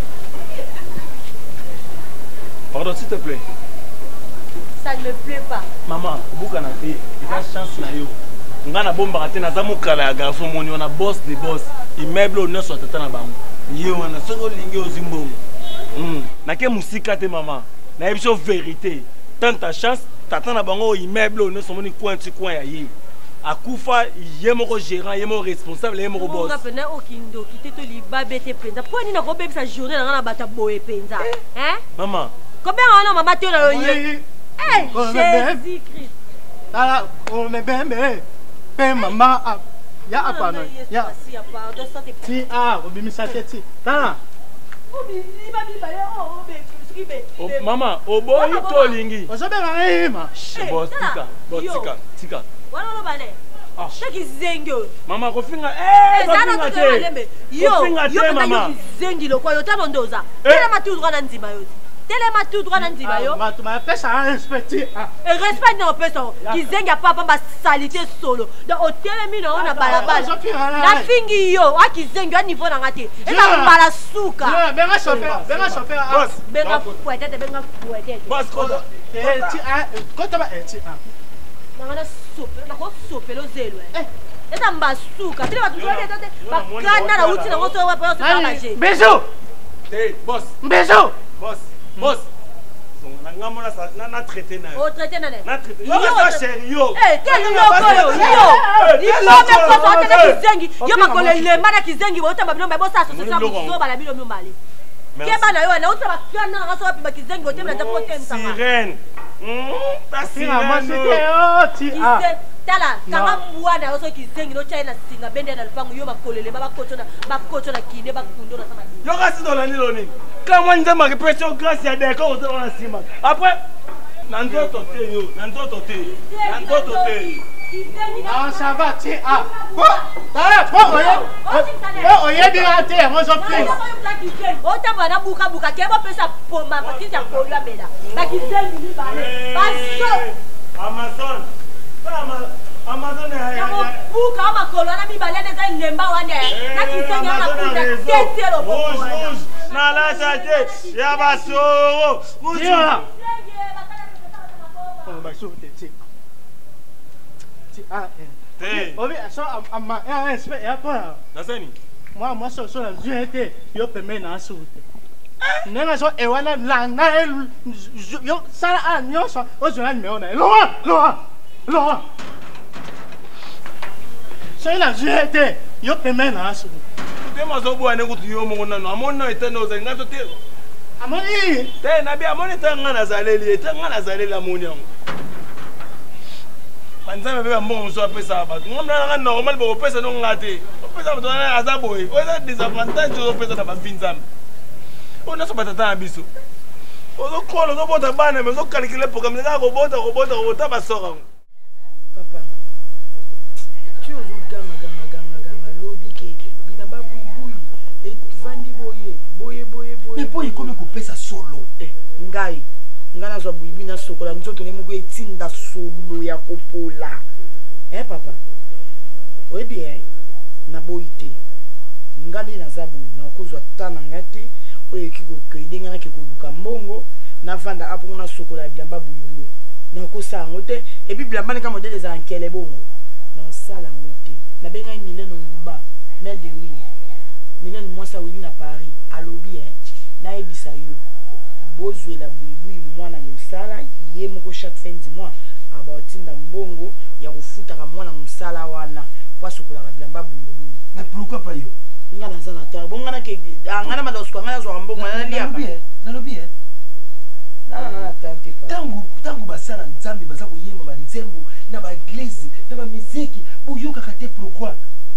Pardon s'il te plaît. Ça ne me plaît pas. Maman, buka na te, eza chance na yo. Nga na bomba te na zamu kala ya garçon moni on a boss de boss. Immeuble on so tata na bango. Ye wana soko lingi ozimbongo. Hmm, na ke musika te maman. Na ebiso vérité. Tant ta chance, tata na bango immeuble on so moni coin ti coin ya ye. Akufa yemoko gérant, yemoko responsable, yemoko boss. On appelle okindo qui te to liba bete penza. Pourquoi ni na ko bebisa journée na bata boye penza? Hein? Maman. Combien on a maman te na yo? Hey, Jésus Christ. Tala, on me bembe. Pe mama ya apa no. Ya. Si ah, obimisa teti. Tala. Obiba biba yo, obe. Maman, oboyi to lingi. Ozobe ngema. Boss tika, boss tika, tika. Wana lo bane. Ah, chaki zengyo. Mama kofinga eh, kofinga te. Yo, yo mama. Zengi lo kwa yo talondoza. Tela matu droit na nzima yo. Tellement tout droit dans Dibayo. Ah, tu m'as fait ça respecter. Et respect non personne. Qui zenga papa ma salité solo. Dans hôtel mi non na balabala. Na fingi yo, a qui zenga niveau na ngati. Et na bala suka. Non, benga chauffeur, benga chauffeur. Boss, benga fouette, benga fouette. Boss ko. Eh, ti ah, ko ta ba eh ti ah. Na ngana soupe, na ko soupe lo zelo. Eh. eza mbasuka bile bato jolie tote bakanda na uti nango so wapo so kabaje Mbezo Hey boss Mbezo boss boss na ngamona sa na na traiter na o traiter na na traiter yo ça chérie yo eh quel loko yo yo yo me ko so tele kizengi yo makole le mara kizengi bo tamba bilomba bo sa so so so bala bilomba mbali keba na yo na uta bakana na so ba kizengi bo tembla tapo temsa sirène ta sirène tala kama mwana yo so kizengi no china singa bende na lupango yo bakolele ba bakocho na bakocho na kinde bakundo na sama yo kasi dola ni loni kama nzama repression grâce ya deko o na sima après na ndoto te yo na ndoto te na ndoto te ah ça va ti ah tala po oye o oye bien te mo so fi o tamba na buka buka kebo pesa poma pakiti ya kolwa mela bakizengi ni bale baso Amazon Amazon ya buka ama kolwa na mibale neza lemba wane na kizengi ama kuda tetelo rouge na la tete ya basoro rouge on va sauter ti ti ah eh obi so ama eh espère ya pas nasani moi moi so so la juete yo peme na sauter nenga so e wana la na yo sala a nyoso o zo na meona lo lo lo so la juete yo peme na sauter tema zo bwana ukuthi yo mongona no amona eteno ze ngato te amoni te na bi amona tanga na zaleli tanga na zaleli amoni yango banzame be mbongo so apesa ba ngomna nga normal bo pesa no ngate pesa mto na azaboy o za disadvantage zo pesa na bafinzame ona so batata biso o zo kolo zo bota bana me zo calculer programme nga go bota go bota go bota basora papa tu zo ganga ganga ganga ganga lobi ke bilamba buibui et vandi boye boye boye boye mais po ikomi kopesa solo eh ngai ngana zo buibui na sokola nzoto ne mugo etinda solo ya kopola eh papa oui bien na boite ngani na zabu na kozwa tana ngati oye kiko kaidenga na kiko luka mbongo na vanda apo na sokola bilamba buibui na kosa ngote et puis bilamba ne ka modèle za nkele bongo na sala ngote na benga mileno nguba mais de oui mileno mwasa wini na Paris alobi hein na ebisa yo bozwe la buibui mwana musala ye moko chaque fin du mois abatinda mbongo ya kufuta ka mwana musala wana kwa sokola ka bilamba buibui mais pourquoi pas yo ngana zana ta bonga na ke ngana manda usko ngana zo mbongo na lia nalobi hein nalobi hein na na tante pa tangu tangu basala nzambi baza kuyemba ba nzembo na ba église na ba musique boyoka kate pourquoi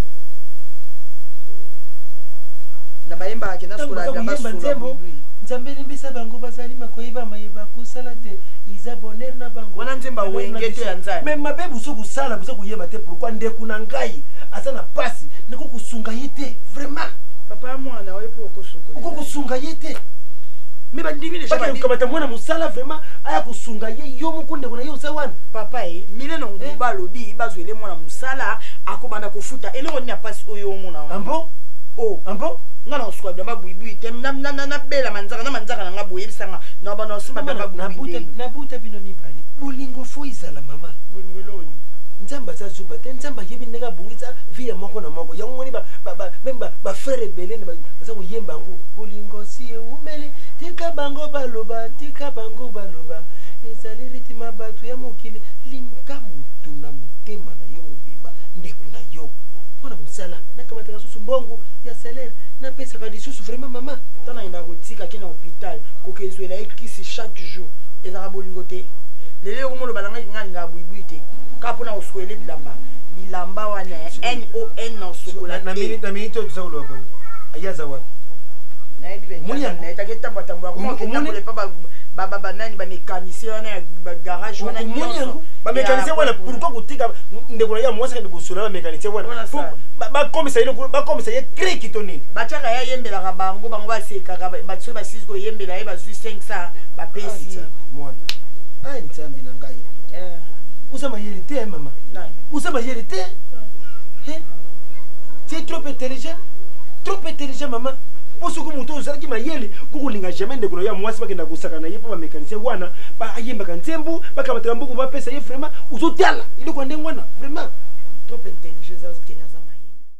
na bayemba ke na sokola bilamba solo nzambe limbisa bango bazali makoyeba mayeba kusala te iza bonheur na bango wana nzemba wenge to ya nzambe mais mabe buso kusala buso kuyeba te pourquoi ndeku na ngai aza na pasi ndeko kusunga yete vraiment papa mwana oyepo kosuko uko kusunga yete mais bandimi les gens ukabata mwana musala vraiment aya kusunga ye yo mukunde kuna yo sawana papa e mileno nguba lobi bazwele mwana musala akobanda kofuta eloko ni apasi oyo mona ambo oh ambo ngana uswa bilamba buibui te na na na bela manzaka na manzaka na ngabo yebisanga na bana usuma bilamba buibui na buta bino mipali bolingo fo izala mama bolingo loni nzamba za zuba te nzamba yebi ndenge bungitsa via moko na moko yango ngoni ba ba memba ba frère belene ba za kuyemba ngo bolingo si umele tika bango baloba tika bango baloba ezali ritima batu ya mokili linga mutu na mutema na yo mobimba ndeko na yo ona musala nakamata susu mbongo ya salaire na pesa ka lisusu vraiment mama tana ina kotika kena hôpital kokezwela ekisi chaque jour ezaka bolingo te lelo komono balanga ngani nga buibui te kapo na uswele bilamba bilamba wana N O N na sokola na minute na minute tu za ulo boy ayaza wa na ebi ben na taketa batambo ko mo ketambo le pa ba ba ba nani ba mécanicien na ba garage wana nyonso ba mécanicien wana pourquoi kutika ndeko ya mwasa ke bosula ba mécanicien wana ba komisa ile ba komisa ye crée kitoni ba tshaka ya yembela ka bango bango ba seka ka ba tso ba six ko yembela ye ba su cinq cents ba pesi mwana ah ntambi na ngai eh usama yelite mama usama yelite eh tu es trop intelligent trop intelligent maman poso ko muto uzalaki mayele kukulinga jamais ndeko ya mwasi bakenda kusaka na yepa ba mécanicien wana ba ayemba ka nzembo bakamataka mbuku ba pesa ye vraiment uzotala ile kwa ndengwana vraiment trop intelligent azoke naza maye.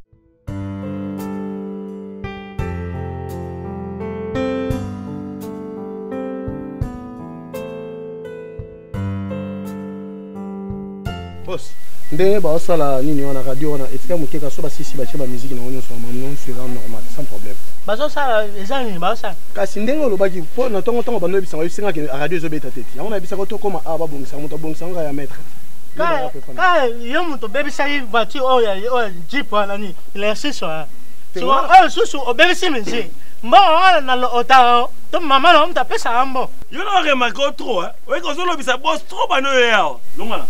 Boss, ndenge baosala nini wana radio wana etika mokeka so basisi batie bamiziki nango nyonso nyonso eza normal sans problème. bazosala eza nini bazosala kasi ndenge olobaki mpo na ntongo ntongo bando oyebisanga oyebisangaki radio ezobeta tete yango nayebisaka tokoma awa babongisaka moto abongisanga ya maître ka yo moto obebisaki voiture oyo jeep wana nini ilersiso oyo susu obebisi misi mbongo wana na ota to mama na moto apesaka mbo yo na remarke trop oyeka ozolobisa bos trop bano oyo yawa longwana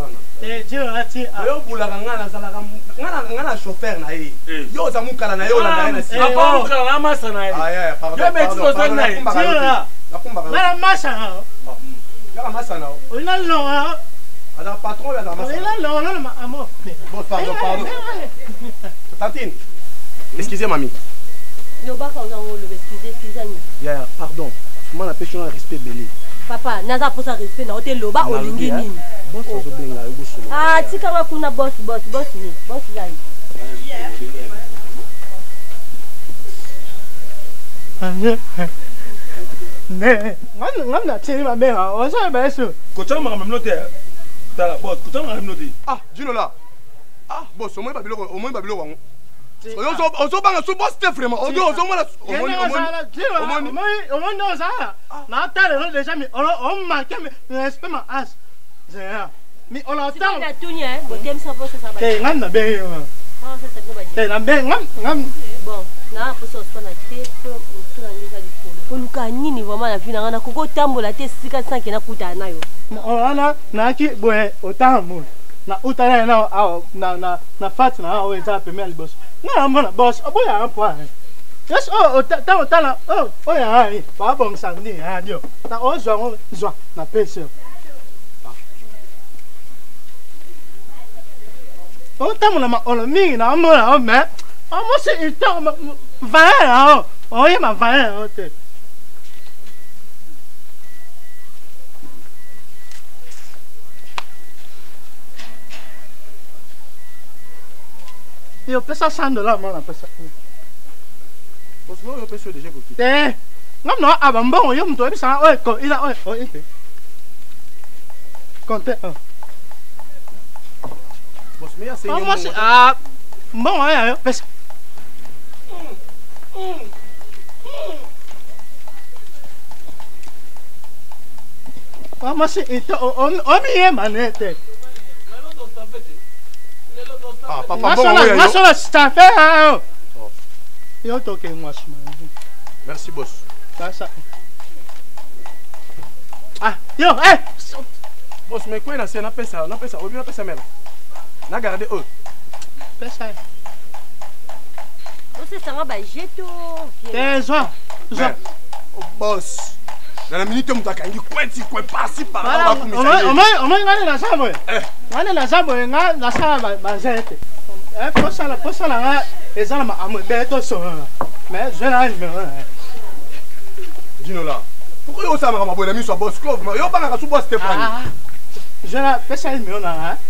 oyo bulaka nga nazalaka nga na chauffeur na ye yo oza mokala na ye olanda ye na siapamokala na masa na ye yo betiki ozali na ye ngana masa yaka masa nao olina longa azala patron oyo azala masa olina longa nana amo bon pardon pardon tantine excusez mami lobaka ozango oloba excusez excusez ani ya pardon fuma na pesi na respect belé papa naza posa respect na ote loba olingi nini boss ozobenga yo boss ah tikanga kuna boss boss boss ni boss zai ne ngam ngam na tini mabenga ozo beso kochama kama mnote tala boss kochama kama mnote ah jino la ah boss omoi babilo omoi babilo wango oyo ozo banga so boss te vraiment ozo ozo mona omoni omoni omoni oza na tale déjà mi on manque mais respect ma as c'est mi on entend la tunya hein botem sa boss sa ba eh ngam na be ah ça c'est pas eh na be ngam ngam bon na poso so na te so na ngisa likolo oluka nini vraiment na vina ngana koko tambola te sika sanke na kuta nayo ona na ki boye otambo na utana na na na na fat na o eza pe mel boss na mbona boss oboya ampo yes oh ta otala oh oya ai ba bong sandi radio na o zwa zwa na pese o tamu na ma olo mingi na mbona o me o mo se ito va o o ye ma va o te yo pesa cent dollars mona pesa boss no yo pesa déjà ko kiti eh ngam no aba mbongo yo mto ebisa oy ko ila oy oy konte oh boss me ya senyo mo ah mbongo ya yo pesa Vamos ito on on ye manete ah papa bon yo yo so staff eh yo toke moi merci boss ça ça ah yo eh boss me quoi na c'est na pesa na pesa obi na pesa mela na garder eux pesa você ça va jeto eh zo zo boss dans la minute on takangi kwenti kwe pasi par là on on on ngane na sabo eh ngane na sabo nga na sabo ba zete eh posa la posa la nga ezala ma amo beto so mais je na numéro dino là pourquoi yo ça ma bonne ami so boss club yo banga ka su boss Stéphane ah je na pesa numéro na hein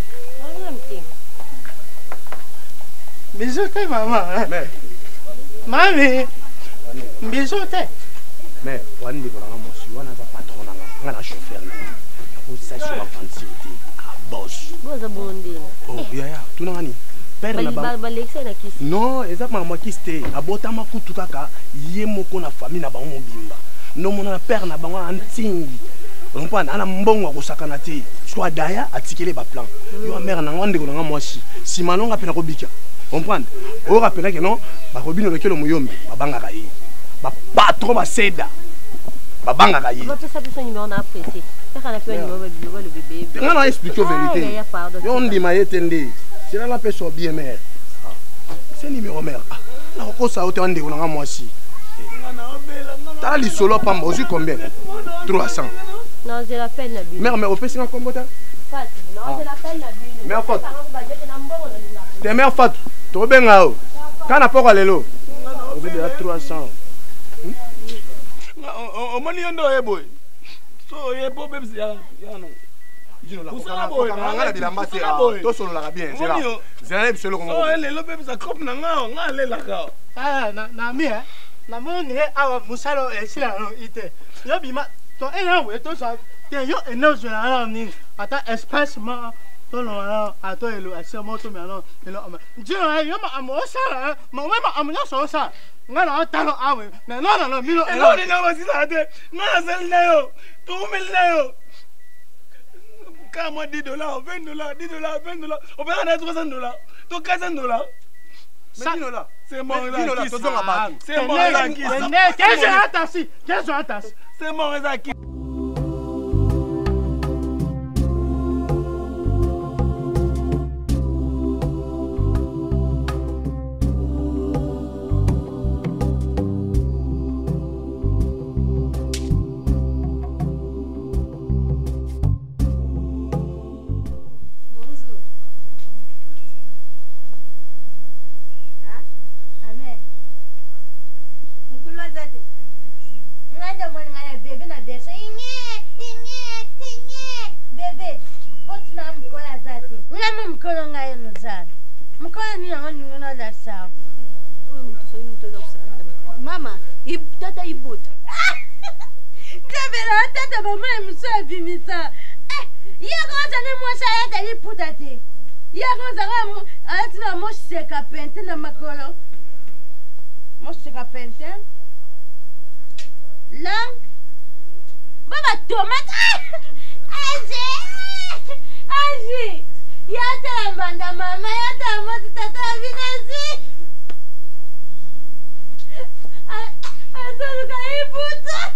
bisous te maman mais mami bisous te mais wani de bona mo si wana za patron na nga na chauffeur na ko sa so avanti boss boss abonde oh ya ya tuna ngani père na ba ba lexe na kisi non exactement ma kiste abota makutu kaka ye moko na famille na bango mobimba no mona na père na bango antingi on pas na mbongo ko sakana te soit daya atikele ba plan yo mère na ngande ko na mwasi si malonga pena ko bika on prend o rappela que non ba ko bino lekelo muyombe babanga ka yi ba patron ba seda babanga ka yi ba pesa pesa numéro na apprécié ça kana pe numéro ba bibio le bébé ngana expliquer vérité yo ndima yetende c'est là la personne bien mère c'est numéro mère na ko sa ote ande ko na mwasi ta li solo pamba aussi combien trois cents non c'est la peine la bibio mère mais au pesa combien ta Fat non c'est la peine la bibio mère Fat te mère Fat to benga o kana poko lelo o be de trois cents o mani yondo e boy so ye bo bebs ya ya no ngana bilamba te tosololaka bien zela bisolo kongo lelo mpe bisa kope na ngao nga alelaka nami e namoni ye awa mosala esila no ite yo bima to ena we tozwa te yo enozwela na nini ata espace ma tolongana ato elo asia mo to miano elo njino yo ma amosala ma we ma amunya so sa ngana atalo awe na no no no milo elo ni na wasila ate ngana zelna yo to umilna yo kama dix dollars vingt dollars dix dollars vingt dollars on peut en trois cents dollars to quatre cents dollars mais dix dollars c'est mon là qui c'est mon là qui qu'est-ce que atasi qu'est-ce que atasi c'est mon là qui Mama, tata ibuta. Ndabela tata mama mso bimisa. Eh, yako zane mwasha yata iputa te. Yako zanga atina mo seka pente na makolo. Mo seka pente. Lang. Baba tomate. Aje. Aje. Yata mbanda mama yata mo tata vinasi. Asaluka ibutu.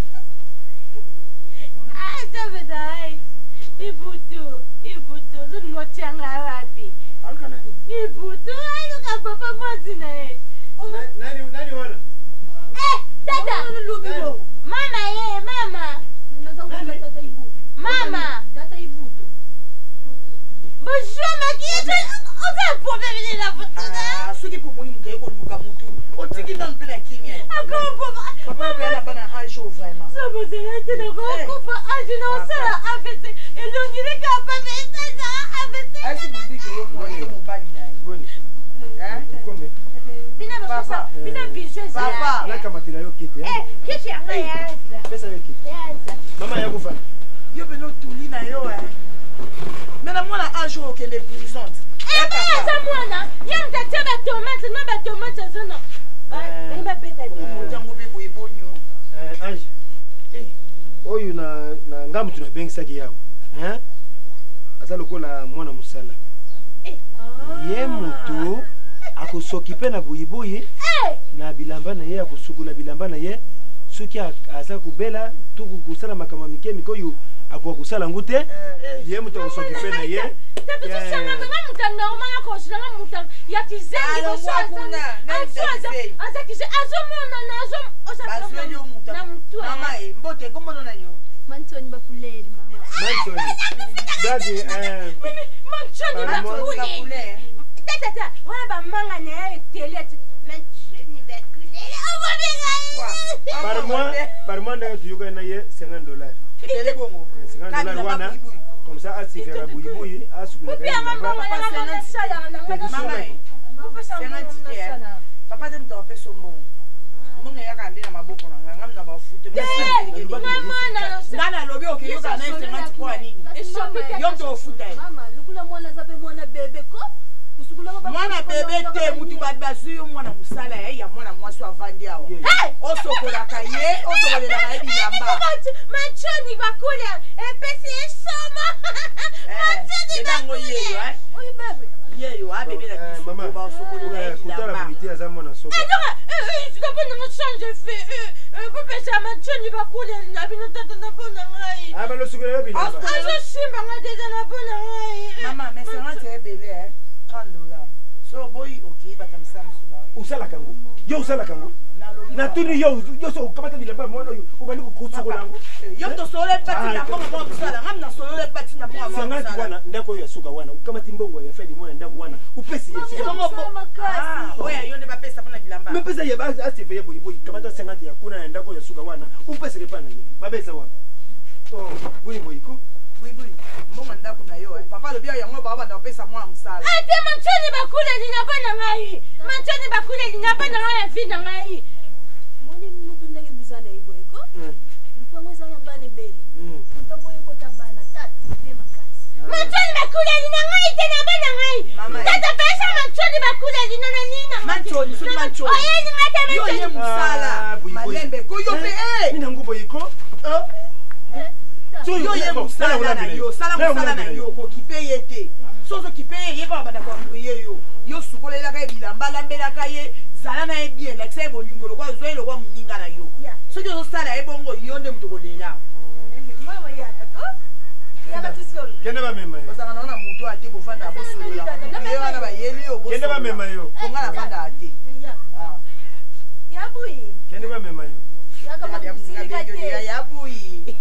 Aja bedai. Ibutu, ibutu. Zun ngochanga wapi? Alkana. Ibutu, aluka papa mazina eh. Nani nani wana? Eh, tata. Mama ye, mama. Tata ibutu. Mama. Tata ibutu. Bonjour maquillage. Oza problème la botuna. Ah, soki pour moni mutay ko luka mutu. Otiki nan pela kimia. Encore papa. Papa pe na bana hajo vraiment. Ça vous arrête de ko fa ajina sala afete. Et l'ongile ka pa mesa ça afete. Ai si bibi ke yo mo yo bali nai. Boni. Hein? Kome. Bina papa. Bina bijou ça. Papa. Na kama tena yo kiti. Eh, kishi anga ya. Pesa yo kiti. Mama ya kufa. Yo be no tuli na yo eh. Mais na mwana hajo ke les brisantes. Eh, ça mwana. Yam ta teba tomate, no ba tomate ça non. Eh, ba peta di. Mojango be boy bonyo. Eh, Ange. Eh, oyo na na ngambu tunabengisaki yawo. Hein? Asa lokola mwana musala. Eh. Ye mutu akosokipe na buyibuyi na bilamba na ye akosukula bilamba na ye soki aza kubela tuku kusala makama mike mikoyo akwa kusala ngute ye mutu akosokipe na ye takusanga ngamuka normal ko shanga muta ya kizengi ko shanga azaza azakise azomona nazo osaka na mtu mama e mbote kombono nanyo Mansoni bakuleli mama Mansoni dadi eh Mansoni bakuleli tata tata wana ba manga na ya tele Mansoni bakuleli awa par mois par mois nda tuyuka na ye cinquante dollars tele bongo cinquante dollars wana comme ça asikera buyibuyi asukuna pia mama mama na sala na ngana mama papa dem to pe sombo munga yaka ndina maboko na nganga mna ba futo ngana lobi okiyoka na cinquante kwa nini yo to futa mama lukula mwana zape mwana bebe ko mwana bebe te mutu babazu yo mwana musala ya ya mwana mwasi avandi awa osokola kaye osokola kaye bilamba machoni bakule epesi esoma machoni bakule eh oyi bebe yeyo a bebe na kisu mama ba osokola kaye kutala bibiti aza mwana soko eh eh tu dois pas changer fait eh papa ça machoni bakule na bino tata na bona ngai ah ba lo sokola yo bilamba ah je simba ngai na bona ngai mama mais cinquante est belé hein trente dollars so boy okay batamisa msuba usala kango yo usala kango na tuni yo yo so kamata bilamba mwana yo ubali kusokola yango yo to sole pati na mama mwa msala ngam na sole pati na mwa mwa msala wana ndako ya suka wana ukamata mbongo ya fedi mwana ndako wana upesi yesu bongo ah oya yo ne ba pesa pana bilamba me pesa ya ba asife ya boy boy kamata cinquante ya kuna ndako ya suka wana upesi ke pana ye babesa wapi oh boy boy ko mbongo ndako na yo papa alobi yango baba banda kopesa mwa mosala ate mantioni bakule linaba na ngai mantioni bakule linaba na ngai ya vi na ngai moni mutu ndenge bizana iboyeko mpango eza ya bana ebele mutaboyeko tabana tata mpe makasi mantioni bakule lina ngai te na bana ngai tata pesa mantioni bakule lina na nina mantioni soni mantioni oye linga te yo ye mosala malembe ko yo pe eh mina nguboyiko yo ye mosala na yo sala mosala na yo kokipe ye te sozo kipe ye ye pa banda kwa ye yo yo sukolelaka ye bilamba lambelaka ye zala na ye bien lakisa ye bolingo lokwa zoye lokwa moninga na yo soki ozosala ye bongo yo nde moto kolela kende bamema yo ozalaka nao na moto ate bofanda bosolola ye wana bayeli yo kende bamema yo konga na fanda ate yabuyi kende bamema yo yabuyi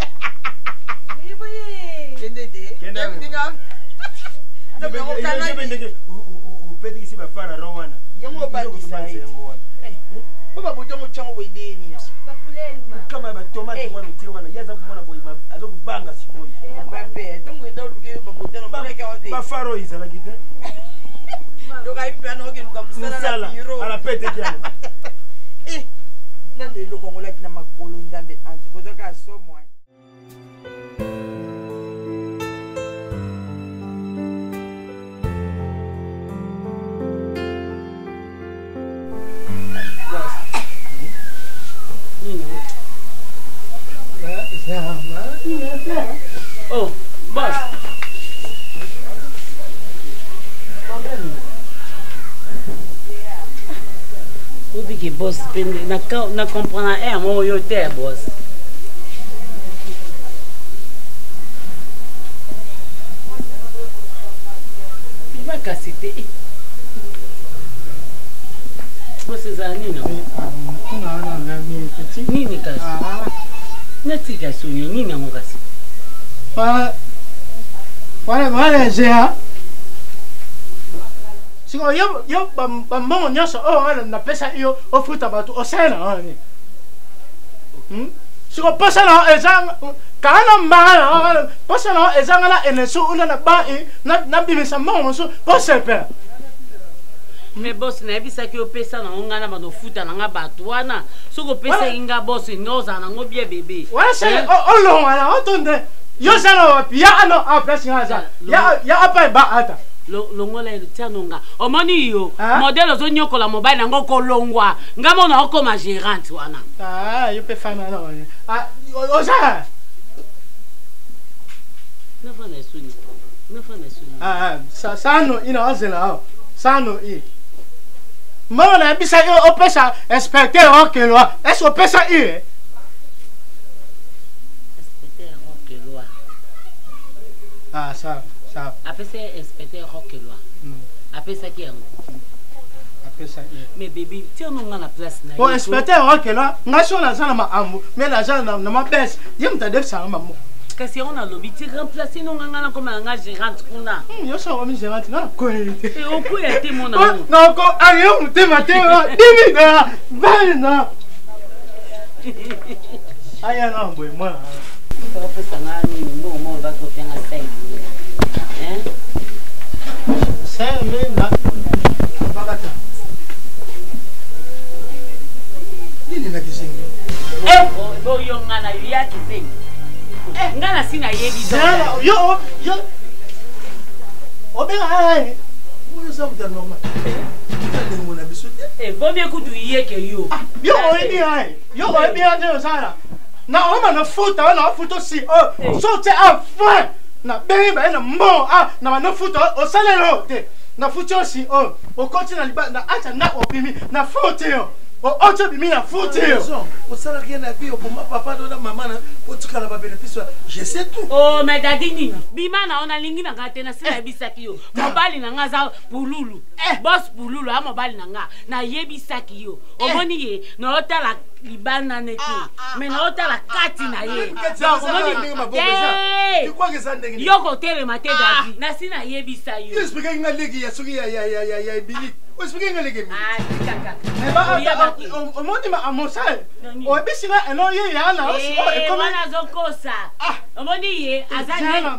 kende te kende ndenge upedikisi bafara ro wana yango balisa ye baba botongo chango bwendeni kama batomate wana utie wana yaza kumona boy azo kubanga sikoyo bape tongo ndo luke babotano baraka wote bafaro izala kite ndoka ipana oke nuka musala na biro ala pete kiana eh nande lokongola kina makolo ndambe antikotoka somo Oh, boss. Vous dites que boss, na comprendre un mot yo te boss. Il va casser te. Boss c'est ani non. Nini kasi? Nati kasi nini nyango kasi? Wala wala wala zea. Siko yo yo bam bambongo nyoso o wala na pesa iyo ofuta batu osena ngani. Hmm? Siko pesa na ezanga kana mbana wala pesa na ezanga na eneso una na ba na na bimisa mongo so posepe. Mais boss na ebisa ki opesa na ngana bando futa na nga batu wana soko pesa inga boss noza na ngo bien bébé. Wala se o lo wana otonde. Yo sana wapi ya ano a press ngaza ya ya apa ba ata lo longola ile tianonga omoni yo modelo zo nyokola mobile nango kolongwa ngamo na okoma gérante wana ah yo pe fana na wana ah oza na fana suni na fana suni ah sa sano ina azela sano i mama na bisa yo opesa expecter okelo est opesa i ah ça ça après c'est inspecteur Roquelois après ça qui est après ça mais bébé tu on a la place na pour inspecteur Roquelois nation na sana ma ambo mais la gens na ma baisse yem ta def ça maman kasi on a lobby tu remplacer non ngana comme nga gérante kuna yo so comme gérante na ko et au coup il était mon amour non ko ayo mute mateo dimina bana aya na mbo moi on peut s'engager nous on va te faire un cinq hein cinq mille na bagata nini na kisingi eh bo yo ngana ya kisingi eh ngana sina yebi do yo yo obera ai uyo sa mta normal eh ni mona bisute eh bo bien kudu yeke yo yo obi ai yo obi ai de sala na oma na futa na futo si oh so te afin na beri ba na mo ah na na futo o salero te na futo si oh o koti na liba na acha na obimi na futo yo o ocho bimi na futo yo o sala rien na vie o poma papa do na maman na o tukala ba bénéfice je sais tout oh mais dadi nini bima na ona lingi na ngate na sina bisaki yo mobali na nga za pululu boss pululu a mobali na nga na yebisaki yo o moni ye na otala libana nete mais naotala kati na ye yo kotelema te dadi nasi nayebisa yo omoni amosale oyebisinga eno ye yana wana azokosa omoni ye aza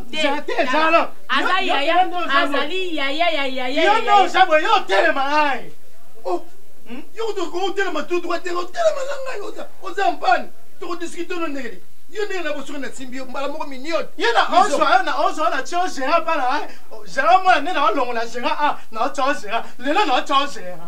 yaya azali yaya yo ozabwe yo otelema ngai yo tokotelema tu tokotelema na ngai oza mpani tokodiskute no ndenge yo ndenge na bosoki na simbi yo mbala moko miniote ye na ozwa na ozwa na tio gera mpana gera mwana nde na olongola gera a na otio gera lelo na otio gera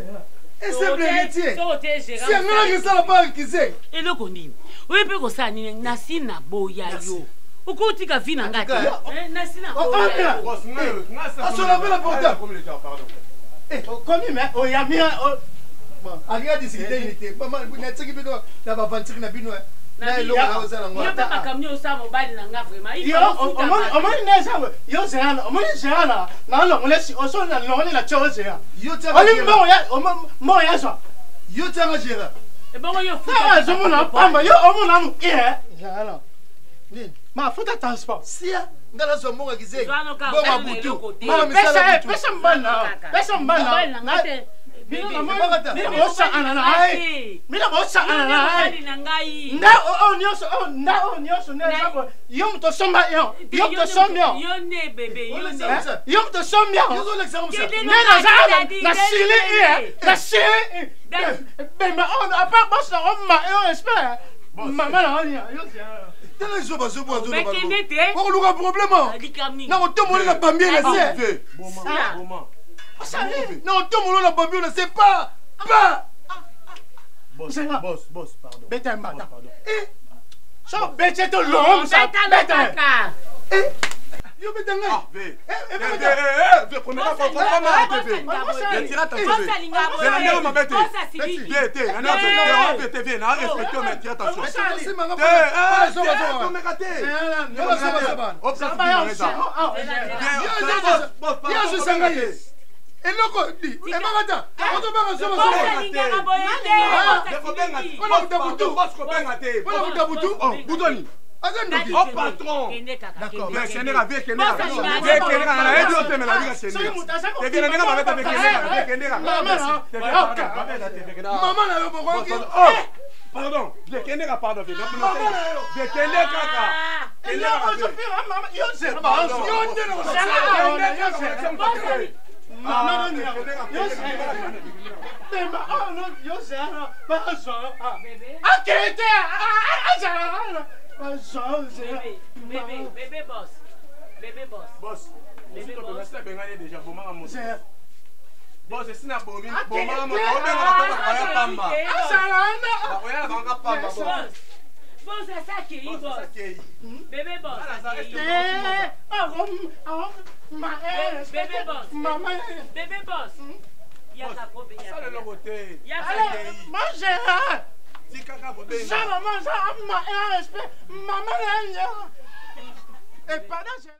si angana kisala mpaka kise eloko nini oye mpe kosala nini nasi na boya yo okotika vi na ngati nasi na boya asola mpe la porta komi me oyamia alinga disikite unité natiki bino na bavantiki na bino omoni nezawe yo zerana omoni zerana nalongolesi osona longole na tio zera oli mo yazwa yo tianga zera azomona pamba yo omona mu e zerana mafuta transport sia ngala zo monga kize bonga butu mama misala butu pesa mbana pesa mbana Mina bosa anana mina bosa anana nda o nyoso o nda o nyoso ne sabo yom to somba yo yom to somba yo ne bebe yo ne yom to somba yo le xamsa ne na zala na sili e na sili be ma on a pas bosa on ma yo espère mama na on yo tele zo ba zo bo zo ba ko luka problème na ko tomo na bambie na se boma boma non, tout le monde a pas vu, on ne sait pas. Pas. Boss, boss, boss, pardon. Bête, madame. Eh, ça, bête, c'est l'homme, ça. Bête. Eh, yo bête, nga. Eh, eh, bête. Eh, eh, première fois, comment on te fait? Je tire attention. C'est la mère, ma bête. Bête, la mère, c'est la bête, na respecter, mais tire attention. Eh, eh, zo zo. Comme raté. Yo zo zo. Observe bien ça. Yo, yo, yo, sangaye. eloko di ebangata otobanga soba soba buta butu buta butu butoni azandoki o patron d'accord mais c'est nera vie kenera vie kenera na edo temela vie kenera tekena nera babeta be kenera vie kenera mama na yo bokoki pardon vie kenera pardon vie vie kenera kaka kenera mama yo c'est pas yo ndeno kenera Mama, no, yo sé. Tema, oh no, yo sé, no, paso. Ah, ¿qué te? Ah, ah, paso, bébé, bébé, bébé boss, bébé boss, boss. Bébé boss. C'est bengale déjà, bon maman mon. C'est. Boss, c'est na bomi, bon maman mon. On va pas faire pamba. Ah, ça là. On va pas pamba, boss. Boss, c'est ça qui est boss. Bébé boss. Eh, ah, ah. Ma bébé boss. Maman. Bébé boss. Yaka ko be yaka. Ça le côté. Yaka. Manger. Si kaka ko be. Ça maman ça ma respect. Maman là. Et pendant je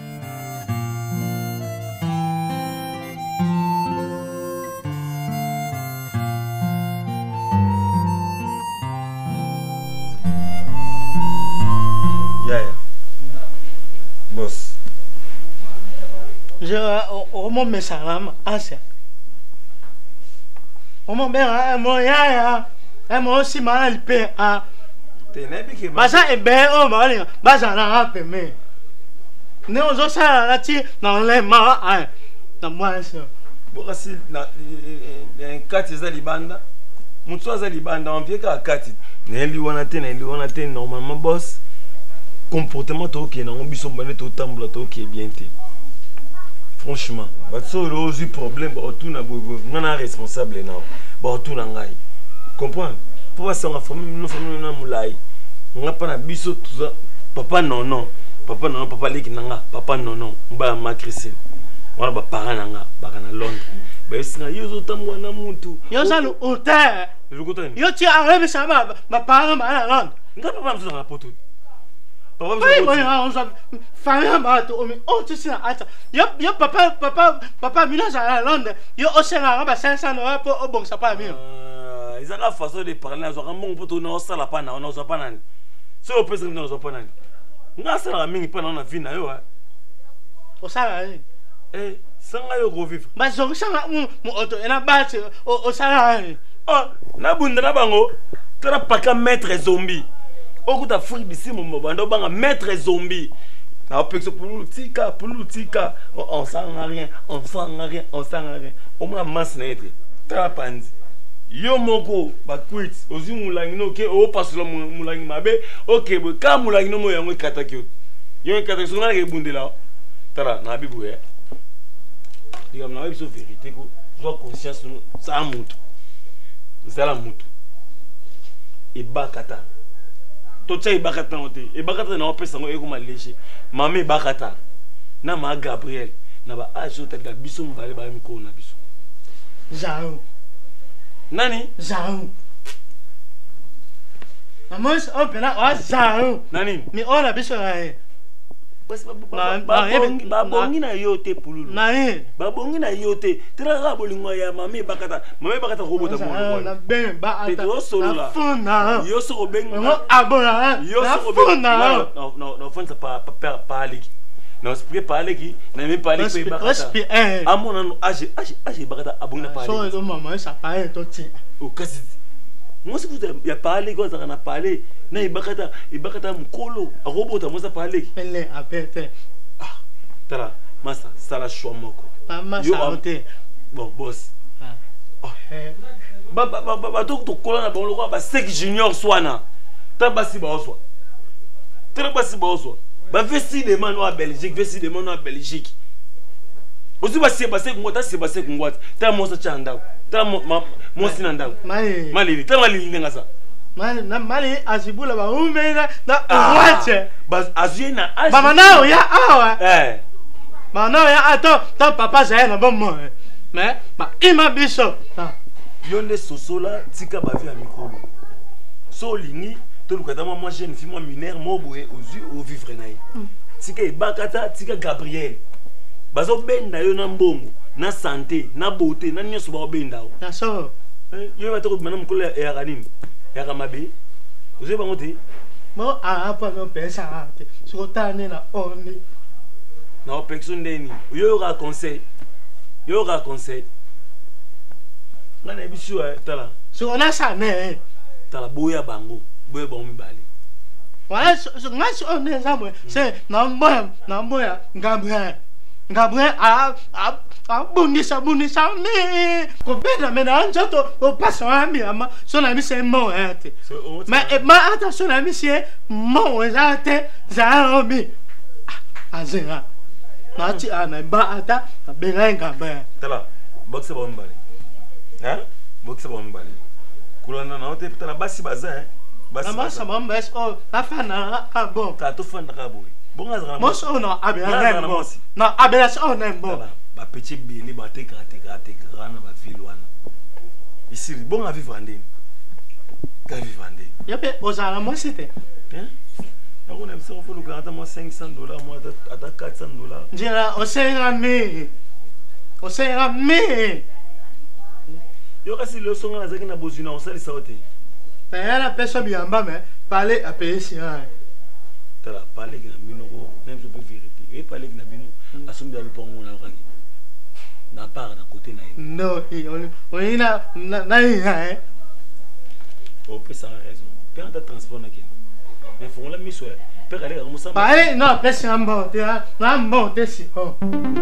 Yaya. Boss. Je omo mesarama asa omo bera mo ya ya mo si mal pe a tenebi ke basa ebe o mali basa na peme ne ozo sa la ti na le ma a na mwanso bokasi na kati za libanda mutso za libanda on pieka kati ne li wana te ne li wana te normalement boss comportement to ke na biso mbane to tambula to ke bien te. Franchement, parce que le problème, tout n'a pas responsable non. Bah tout n'a pas. Comprends? Pour voir ça on a famille, nous famille nous moulay. On a pas na biso tout ça. Papa non non, papa non papa leki nanga, papa non non. On va ma Christine. On va parents nanga, parents na Londres. Ben c'est na yo tamwa na mutu. Yo ça le hôtel. Je comprends. Yo tu arrives ça ma ma parents na Londres. Nga papa mso na poto. Oui, oui, on s'en fait mal. Oh, tu sais, attends. Yo, yo, papa, papa, papa, mina à Londres. Yo, au Sénégal, bah cinq cents euros pour au bon sapin mieux. ils ont la façon de parler ils ont bon poto na osala pa na on pas nani so o pesa na pas nani nga sala mingi pa na vie na yo osala eh sanga yo go vivre ba zo sanga mu auto ena ba osala oh na bunda na bango tara paka maître zombie okuta furi bisi mo bando banga maître zombie na pexo pour le tika pour le tika on sent rien on sent rien on sent rien au moins masse na être tara pandi yo moko ba quit ozi mulangi no ke o pasolo mulangi mabe okay bo ka mulangi no mo yango kata kyo yo kata so na ke bundela tara na bibu ya digam na biso vérité ko zo conscience no sa mutu zala mutu e bakata to tsa e bakata note e bakata na opesa ngo e ko maleje mame bakata na ma Gabriel na ba ajo tata biso mbale ba mi ko na biso zao nani zao amos opena o zao nani mi ona biso ai babongi na yo te pululu nae babongi na yo te tera bolingo ya mame bakata mame bakata robota mo na ben ba ata yo solo la fona yo solo ben ngo abona yo solo ben no no no fonsa pa pa pa liki no spike pa liki na me pa liki bakata amona no age age age bakata abongi na pa liki so do mama sa pa to ti o kasi moi si vous ya parler quoi ça na parler na ibakata ibakata mkolo robota moi ça parler elle apete ah tala masa sala choix moko masa ote bon boss ah ba ba ba ba to to kola na bon lo ba sec junior swana ta basi ba oswa ta basi ba oswa ba vesti de mano à Belgique vesti de mano à Belgique ozi ba se ba se ngota se ba se ngota ta mo sa chanda ta mo mo sinanda mali mali ta mali ndenga sa mali na mali azibula ba umena na wache bas azina mama nao ya awa eh mama nao ya ato ta papa za na bomo mais ba ima biso yonde sosola tika ba vi a mikolo so lingi to lukata moi jeune fille moi mineur mo boye ozu o vivre naï tika ibakata tika Gabriel bazo benda yo na mbongo na santé na beauté na nyoso ba benda o na so yo ba to mana mkola ya kanini ya kamabe ozo ba ngote mo a pa no pesa ate so tane na oni na opexo ndeni yo ra conseil yo ra conseil ngana bisu eh tala so na sa ne tala boya bango boya ba mi bali wala so ngaso on zamwe se na mboya na mboya Gabriel Gabriel a a a bonisa bonisa me ko bena me na njoto o paso ami ama so na mi se mo ate ma ma ata so na mi se mo ate za omi azera na ti ana ba ata benga ngamba tala boxe ba mbali hein boxe ba mbali kulana na ote tala basi baza basi basi mamba es o afana a bon ka to fanda ka boy moi so no abela nembo na abela so nembo ba petit bili ba te ka te ka te ka na ba filwana ici bon à vivre andine ka vivre andine yape ozala moi c'était hein on aime ça on faut nous garantir moi cinq cents dollars moi à quatre cents dollars dira o sera me o sera me yo kasi le songa na zaki na bozina on sali ça ote na la personne biamba mais parler à payer si hein tala parler na bino ko même je peux vérité et parler na bino asombi ya lupango na okani na part na côté na non on on ina na hein o peut ça raison peut en transport na quel mais faut la mise peut aller comme ça parler non pèse un bon tu na bon tu si oh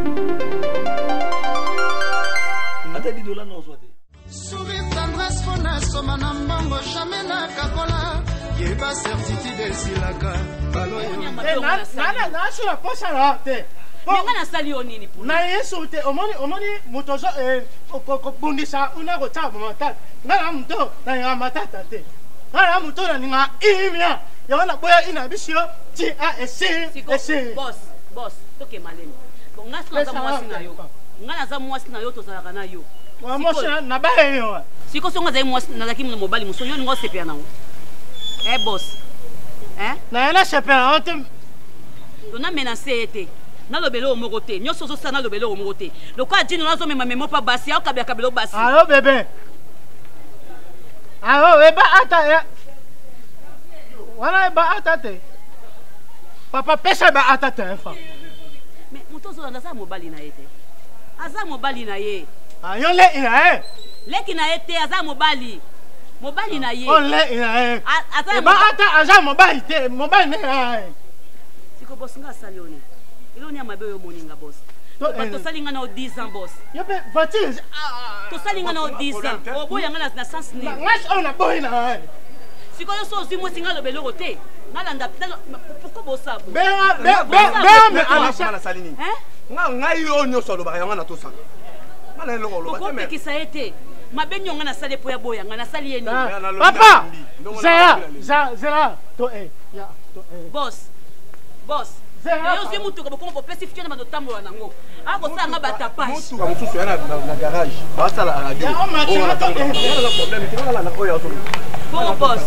ata dix dollars na soit sourire tendresse fona soma na mbongo jamais na kakola yeba certitude silaka baloyo na na na sur la poche là te menga na sali onini pour na yeso te omoni omoni mutozo eh ko bundisa una ko tsa mata na mto na ya matata te na mto na ninga imia ya na boya ina bisio ti a ese ese boss boss toke malemi nga sika za mwasi na yo nga na za mwasi na yo tozalaka na yo wa mwasi na ba yo siko songa za mwasi na zaki mobali muso yo ngo sepia na ngo eh boss eh na na sepia on te dona menacer ete na lobelo moko te nyoso so sana lobelo moko te lokwa dino nazo mema memo pa basi au kabya kabelo basi allo bébé Ah oh, eba ata ya. Wana eba ata te. Papa pesa eba ata te fa. Mais moto zo ndaza mobali na yete. Aza mobali na ye. Ah yo le ina eh. Leki na yete aza mobali. Mobali na ye. Oh le ina eh. Aza eba ata aza mobali te, mobali ne eh. Siko boss nga salione. Ilo ni amabe yo moninga boss. To salinga na dix ans boss. Yo pe voiture. To salinga na dix ans. Obo yanga na sens ni. Ngash ona boy na eh. Siko yo so zimo singa lo beloko te. Nalanda pourquoi bossa. Be be be me ala salini. Hein? Nga ngai yo nyoso lo ba yanga na to sa. Mana lo lo ba te me. Ko kisa ete. Mabenyo nga na sale po ya boya nga na sali yeni. Papa. Zera, za zera to eh. Ya to eh. Boss. Boss. Yo si mutu ko ko pesifier na matambo nango. Ako sa nga batapage. Mutu ka mutu yana na garage. Ba sala a radio. Ya o ma tira to eh. Yana problème, tu vas na ko ya to. Bon boss.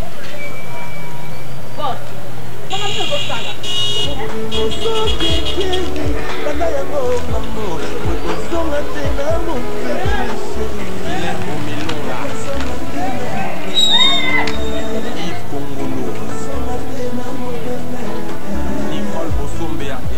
Boss. Comment tu veux ça là? Banda yango mamo. Kozonga tena mo. Yves Congolo Nicole Bosombe ya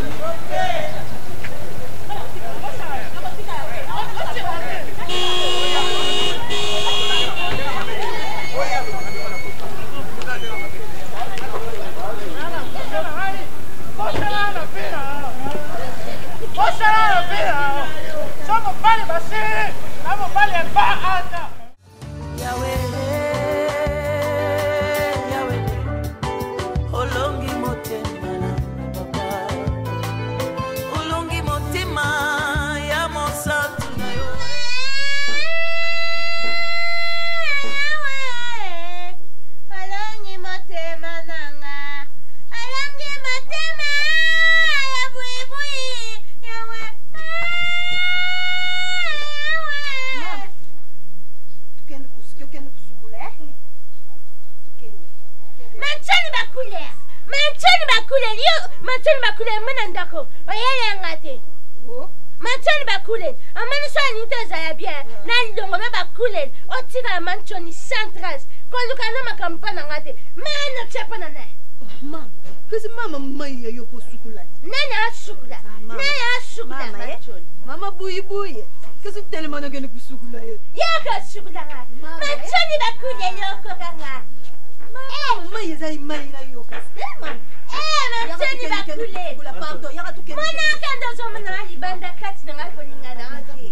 Machani bakule mwana ndako. Oyele ngate. Machani bakule. Amani so ni teza ya bien. Na ndongo me bakule. Otika manchoni centras. Ko lukana makampana ngate. Mana chapa na nae. Mama. Kasi mama mai ya yopo sukula. Nana asukula. Nana asukula manchoni. Mama buyi buyi. Kasi tele mana gene kusukula ye. Yaka sukula nga. Machani bakule yoko kanga. Mama mai zai mai na yoko. Eh mama. Eh, machani bakule. Kula pardon, yaka tu kene. Mwana kanda zo mwana libanda kati na ngako lingana ngati.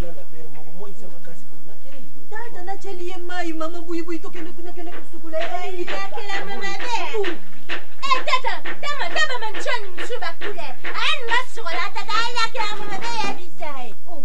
Dada na cheli ye mai mama buyi buyi to kene kuna kene kusukula. Eh, yakela mama de. Eh, tata, tama tama machani msuba kule. Ani ngasukola tata yakela mama de ya bisai. Oh.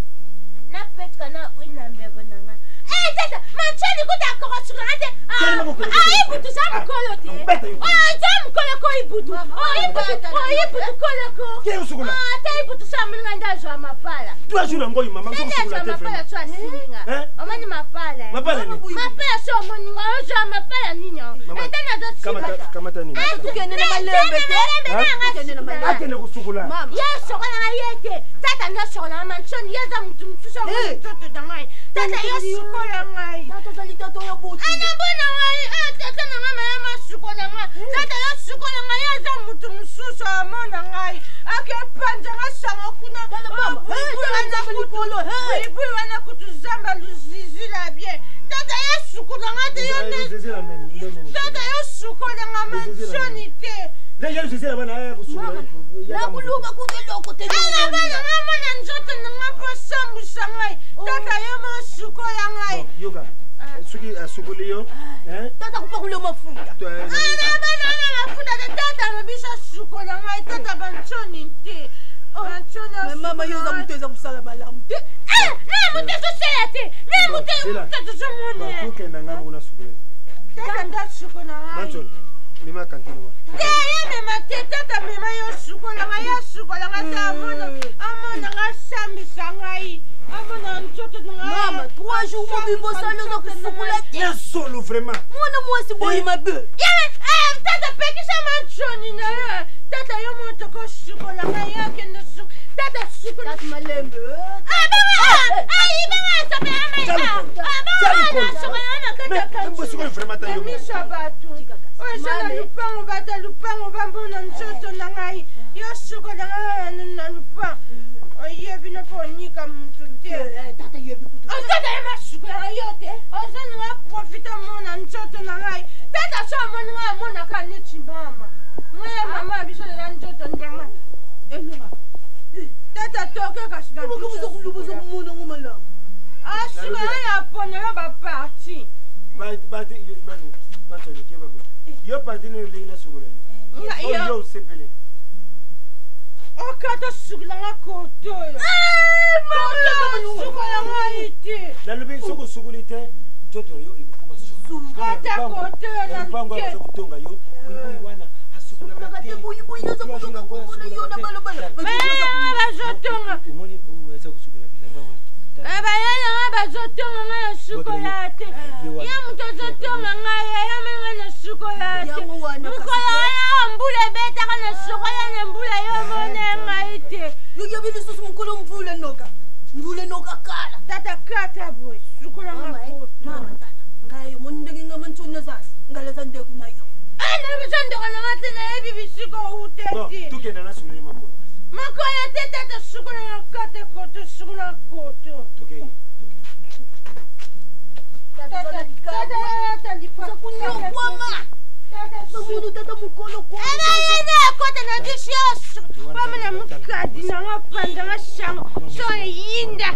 Na petka na wina mbebo nanga. Eh, tata, machani kuta ko sukula ngate. Ah, ah, ibutu sa mkolo te. Ah, sa mkolo ko ibutu. Oh, ibutu, oh, ibutu kolo ko. Ke usukula? Ah, ta ibutu sa mlinga ndazo mapala. Tu ajula ngoi mama ngo usukula te. Mapala tu asilinga. Eh? Omani mapala. Mapala ni. Mapala so moninga ojo mapala ninyo. Etana do Kama kama tani. Ah, tukene na malembe te. Tukene na malembe. Akene kusukula. Ya sokola na yete. Tata ndo sokola manchoni yeza mtu mtuso mtoto dangai. Tata ya sokola ngai. Tata zali tata ya buti. Ana bona ngai. Ah, tata na mama ya masukola ngai. Tata ya sokola ngai yeza mtu msuso amona ngai. Ake panja ngasanga kuna. Mama, wana kutolo. Ibu wana kutuzamba luzizi la bien. Tata ya sokola ngai yone. Tata ya sokola ngai manchoni te. Leo zizela bana haya kusukula. Na kuluba kuteloko te. Ana bana mama na nzoto ngapo sambu sangai. Tata ya masukola ngai. Yoga. Suki asukuliyo. Eh? Tata kupakule mafuta. Ana bana na mafuta tata mabisha sukola ngai tata banchoni te. Banchoni. Mama yoza muteza kusala balamu te. Eh, na muteza kusala te. Na muteza muteza mune. Ba kukenda ngamo kuna sukula. Tata nda sukola ngai. Manchoni. Mima kantini wa. Taya mema te tata mema yo sukola ngai ya sukola ngai ta amona. Amona ngai sambi sangai. Amona nchoto ngai. Mama, trois jours mo bimbo salo na kusukula te. Ya solo vraiment. Mwana mwasi boyi mabe. Ya, eh, tata pekisa manchoni na ya. Tata yo moto ko sukola ngai ya kendo su. Tata sukola. Tata malembe. Ah, baba. Ah, iba nga sabe ama. Ah, baba na sukola na kata kanchoni. bata lupango bambona nzoto na ngai yo suka na ngai na lupango oyebi na konika mutu te tata yebi kutu tata ye masuka ya yo te oza nga profita mona nzoto na ngai tata so amoni nga amona ka neti mama ngaya mama biso na nzoto ndanga elunga tata toke kasi na biso kulubuzo mona ngomala asuka ya pona yo ba parti ba ba te yo manu mato ke ba yo parti ne le na sugura yo yo sepele o kata sugla nga koto eh mama sugla nga ite la lubi suku sugulite joto yo ikuma suku kata koto na mpango ya kutonga yo uyi wana asugula kate buyi buyi yo zakutonga kuona yo na balo balo ba jotonga umoni uweza kusugula bilamba wana eba yaya nga bazotonga nga na suko yate ya mutu azotonga nga ya ya menga na suko yate mukolo ya mbula betaka na suko ya na mbula yo mone nga ite yo ya bili susu mukolo mvula noka mvula noka kala tata kata boy suko la nga mama tata ngayo mondenge nga manchona sasa ngala sande kunayo ana mchando kana mate na ebi bisuko uteti tukenda na sulu makolo makolo tete tata suko la kata koto suko la koto tukei tata tata tata ndipa kunyokwama tata suko tata mukolo kwa ana ana kota na disho pama na mukadi na ngapanda ngashanga so yinda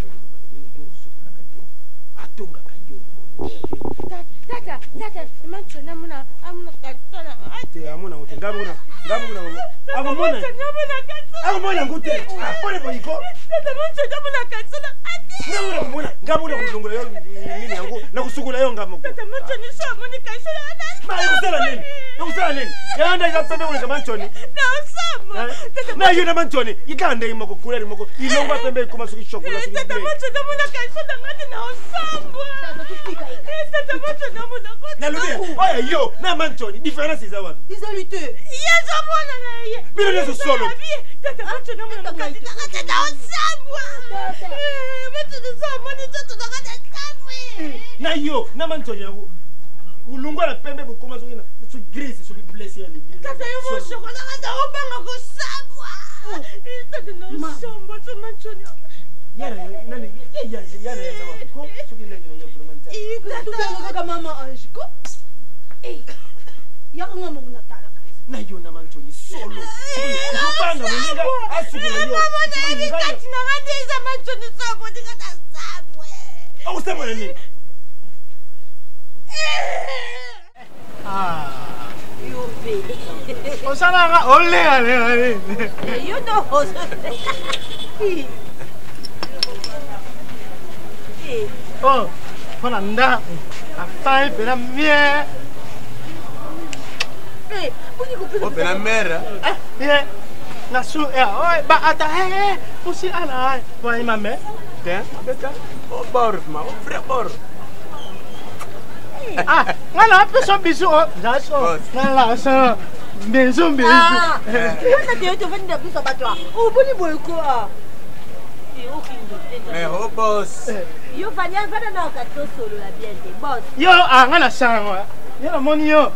atunga kayo tata tata manchona muna amuna katona ate amuna ngote ngamuna ngamuna amuna amuna ngote pole boyiko tata manchona muna katona ate ngamuna muna ngamuna kulungula yo nini yangu na kusukula yo ngamuko tata manchona so amuni kaisela ma yusela nini yusela nini yanda ikapende kule manchoni na usama tata na yuna manchoni ikande imoko kuleli moko ilongwa pembe kuma suki chokola suki tata manchona muna kaisela ngati na usamba tata tupika tata manchona muna na lubia oya yo na manchoni difference za wapi izolite yezo mona na ye bilo lezo solo tata manchoni muna kati tata na usamba tata manchoni so amuni tata na kati kamwe na yo na manchoni yangu ulungwa la pembe bukoma suki na su grise suki blessé ali tata yo mo chokola kata obanga ko sabwa tata na usamba tata manchoni yana nani yana yana yana ko suki lege na yabro manta tata kama mama anjiko eh yanga mo na tala na yo na manchoni solo ubanga muninga asukula yo mama na hivi kati na ngande za manchoni sabo dikata sabwe au sabo nini ah yo be osana ole ale ale you know oh pona nda afai pela mie eh buni ko pela pela mera eh yeah na su eh oi ba ata eh usi ala wa imame ten beta o bor ma o fre bor ah ngala peso bisu o jaso ngala so bisu bisu ah na dio to venda bisu batwa o buni boyko ah eh oh boss yo fanya vana na kato solo la biente boss yo ah ngala sango yo na moni yo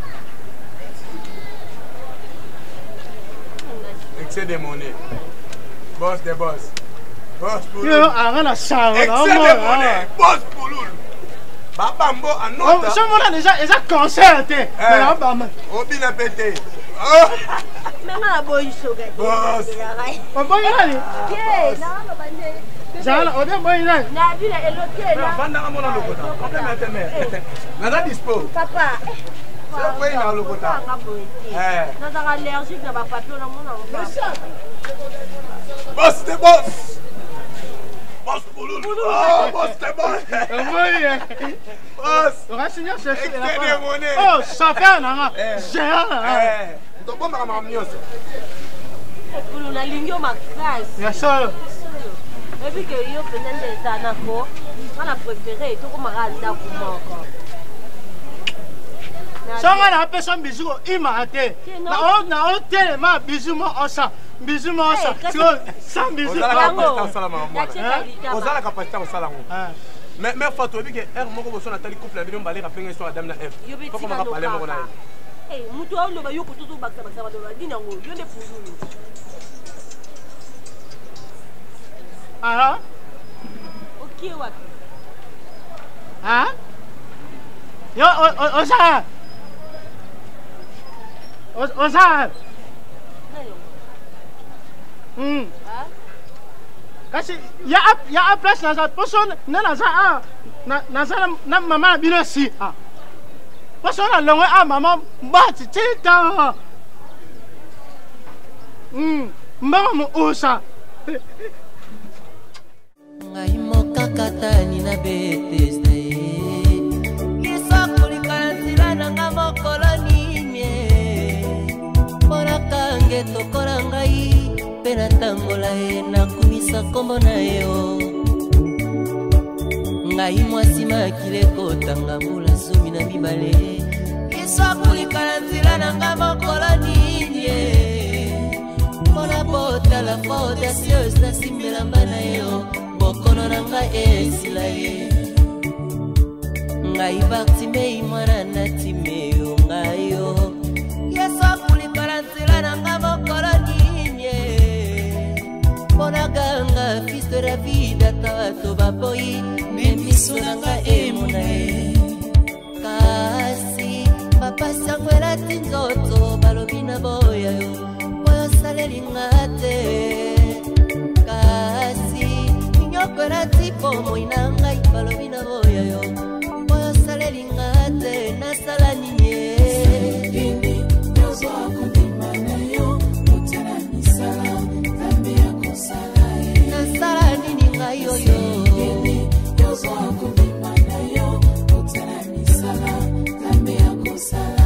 excès de monnaie boss de boss boss pour yo ah ngala sango excès de monnaie boss pour lulu babambo anota so mona déjà déjà concert te mais babama obina pété oh mama boy soga boss boy nani ke na no bande Jana, on est bon là. Na ville est l'hôtel là. Vanda à mon locota. On peut mettre mais. Nada dispo. Papa. C'est quoi dans le locota? Eh. Nada allergique na ba papio na mon enfant. Boss, c'est boss. Boss Pouloulou. Oh, boss, c'est bon. Oui. Boss. On va signer ce chèque là. Oh, ça fait na. Géant. Eh. Donc bon ma mios. Pouloulou na lingio ma classe. Ya ça. Et puis que yo peut-être ça n'a pas on a préféré tout comme randa kumoko sanga na pesa bizu imate na o na o tellement bizu mo osa bizu mo osa sans bizu on salama moi on a la capacité on salama mais mais faut que er moko boso na tali couple na bino mbale ka penga histoire dame na f faut qu'on va parler moko na Eh, mutu au loba yoko tutu baksa baksa baloba dina ngo yonde pululu. Ah. Okay wapi? Ah? Yo o o sa. O o sa. Hmm. Ah? Kasi ya ap ya ap place na sa person na na sa ah na na sa na mama bino si ah. Person na longo ah mama ba tita. Hmm. Mama mo usa. Ngai mokakatani na Bethesda ye Kisakulikala nzela nanga mokolo nimie Mpona kange tokola ngai mpe natambola ye nakumisa nkombo na ye o Ngai mwasi makili ekotanga mbula zomi na mibale Kisakulikala nzela nanga mokolo nimie Mpona botala fois audacieuse nasimbela mba na ye o Bokono na ngai esila ye Ngai Bartimei mwana na Timeo ngai yo Yesu akulikala nzela na ngai mokolo nimie Mpona ganga fils de David ata bato baboyi Miso na ngai emona ye Kasi papa sango elati nzoto balobi na boya yo Oyo saleli nga te Kasi Nyokora tipo moina ngai balobi na boya yo Oyo saleli nga te nasala ninye Ini yozo akundima na yo Otana misala Zambi yako sala Nasala nini ngai yo yo Ini yozo akundima na yo Otana misala Zambi yako sala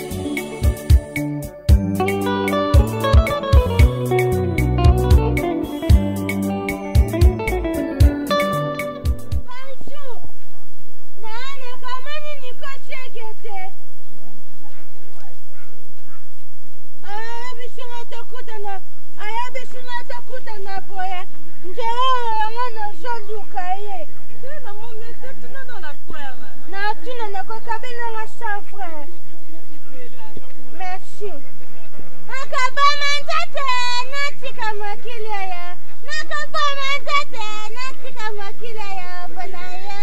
Merci. Nakabama ntate natika makilia ya. Nakabama ntate natika makilia ya bonaya.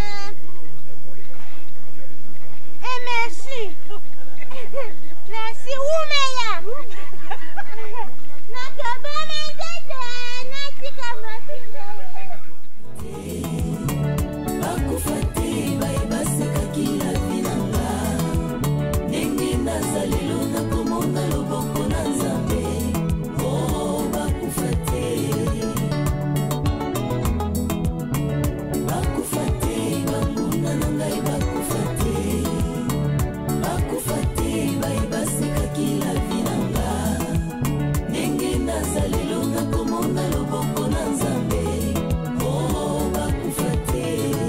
Eh merci. Merci umeya. Nakabama ntate natika makilia ya. Bakufati baibasika kila vinanga. Nengi nazalelo na komona loboko na Nzambe. Oh bakufate. Bakufate banguna na ngai bakufate. Bakufate baibasika kila vinanga. Nengi nazalelo na komona loboko na Nzambe. Oh bakufate.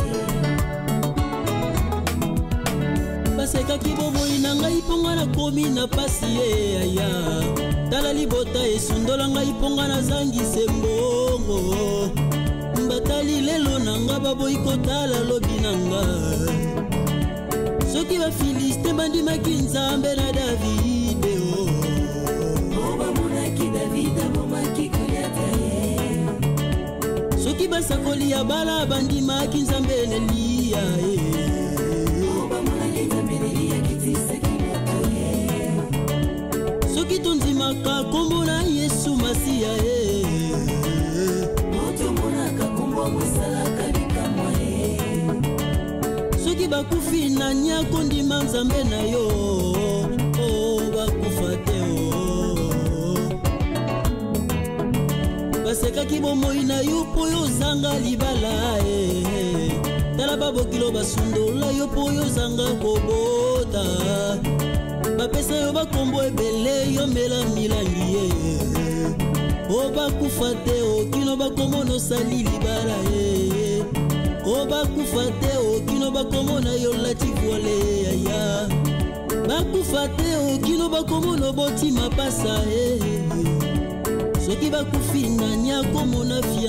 Basekaki bomoi na ngai mponga na komi na pasi ye aya tala libota esundola ngai mponga na zangise mbongo mbatali lelo na nga baboyi kotala lobi na nga soki bafiliste bandimaki Nzambe na Davide o bamonaki Davide abomaki Goliata ye soki basakoli ya bala bandimaki Nzambe na Eliya ye soki tondimaka kombo na Yesu Masiya ye motomonaka kombo mosalaka likamwa ye soki bakufi na nya kondima Nzambe na yo o bakufa te o basekaki bomoi na yo mpo yo ozanga libala e tala babokilo basundola yo mpo yo ozanga kobota bapesa yo bakombo ebele yo mela milangi ye o bakufa te okino bakomona osali libala ye o bakufa te okino bakomona yo lati voile yaya bakufa te okino bakomona oboti mapasa ye soki bakufi nani akomona fie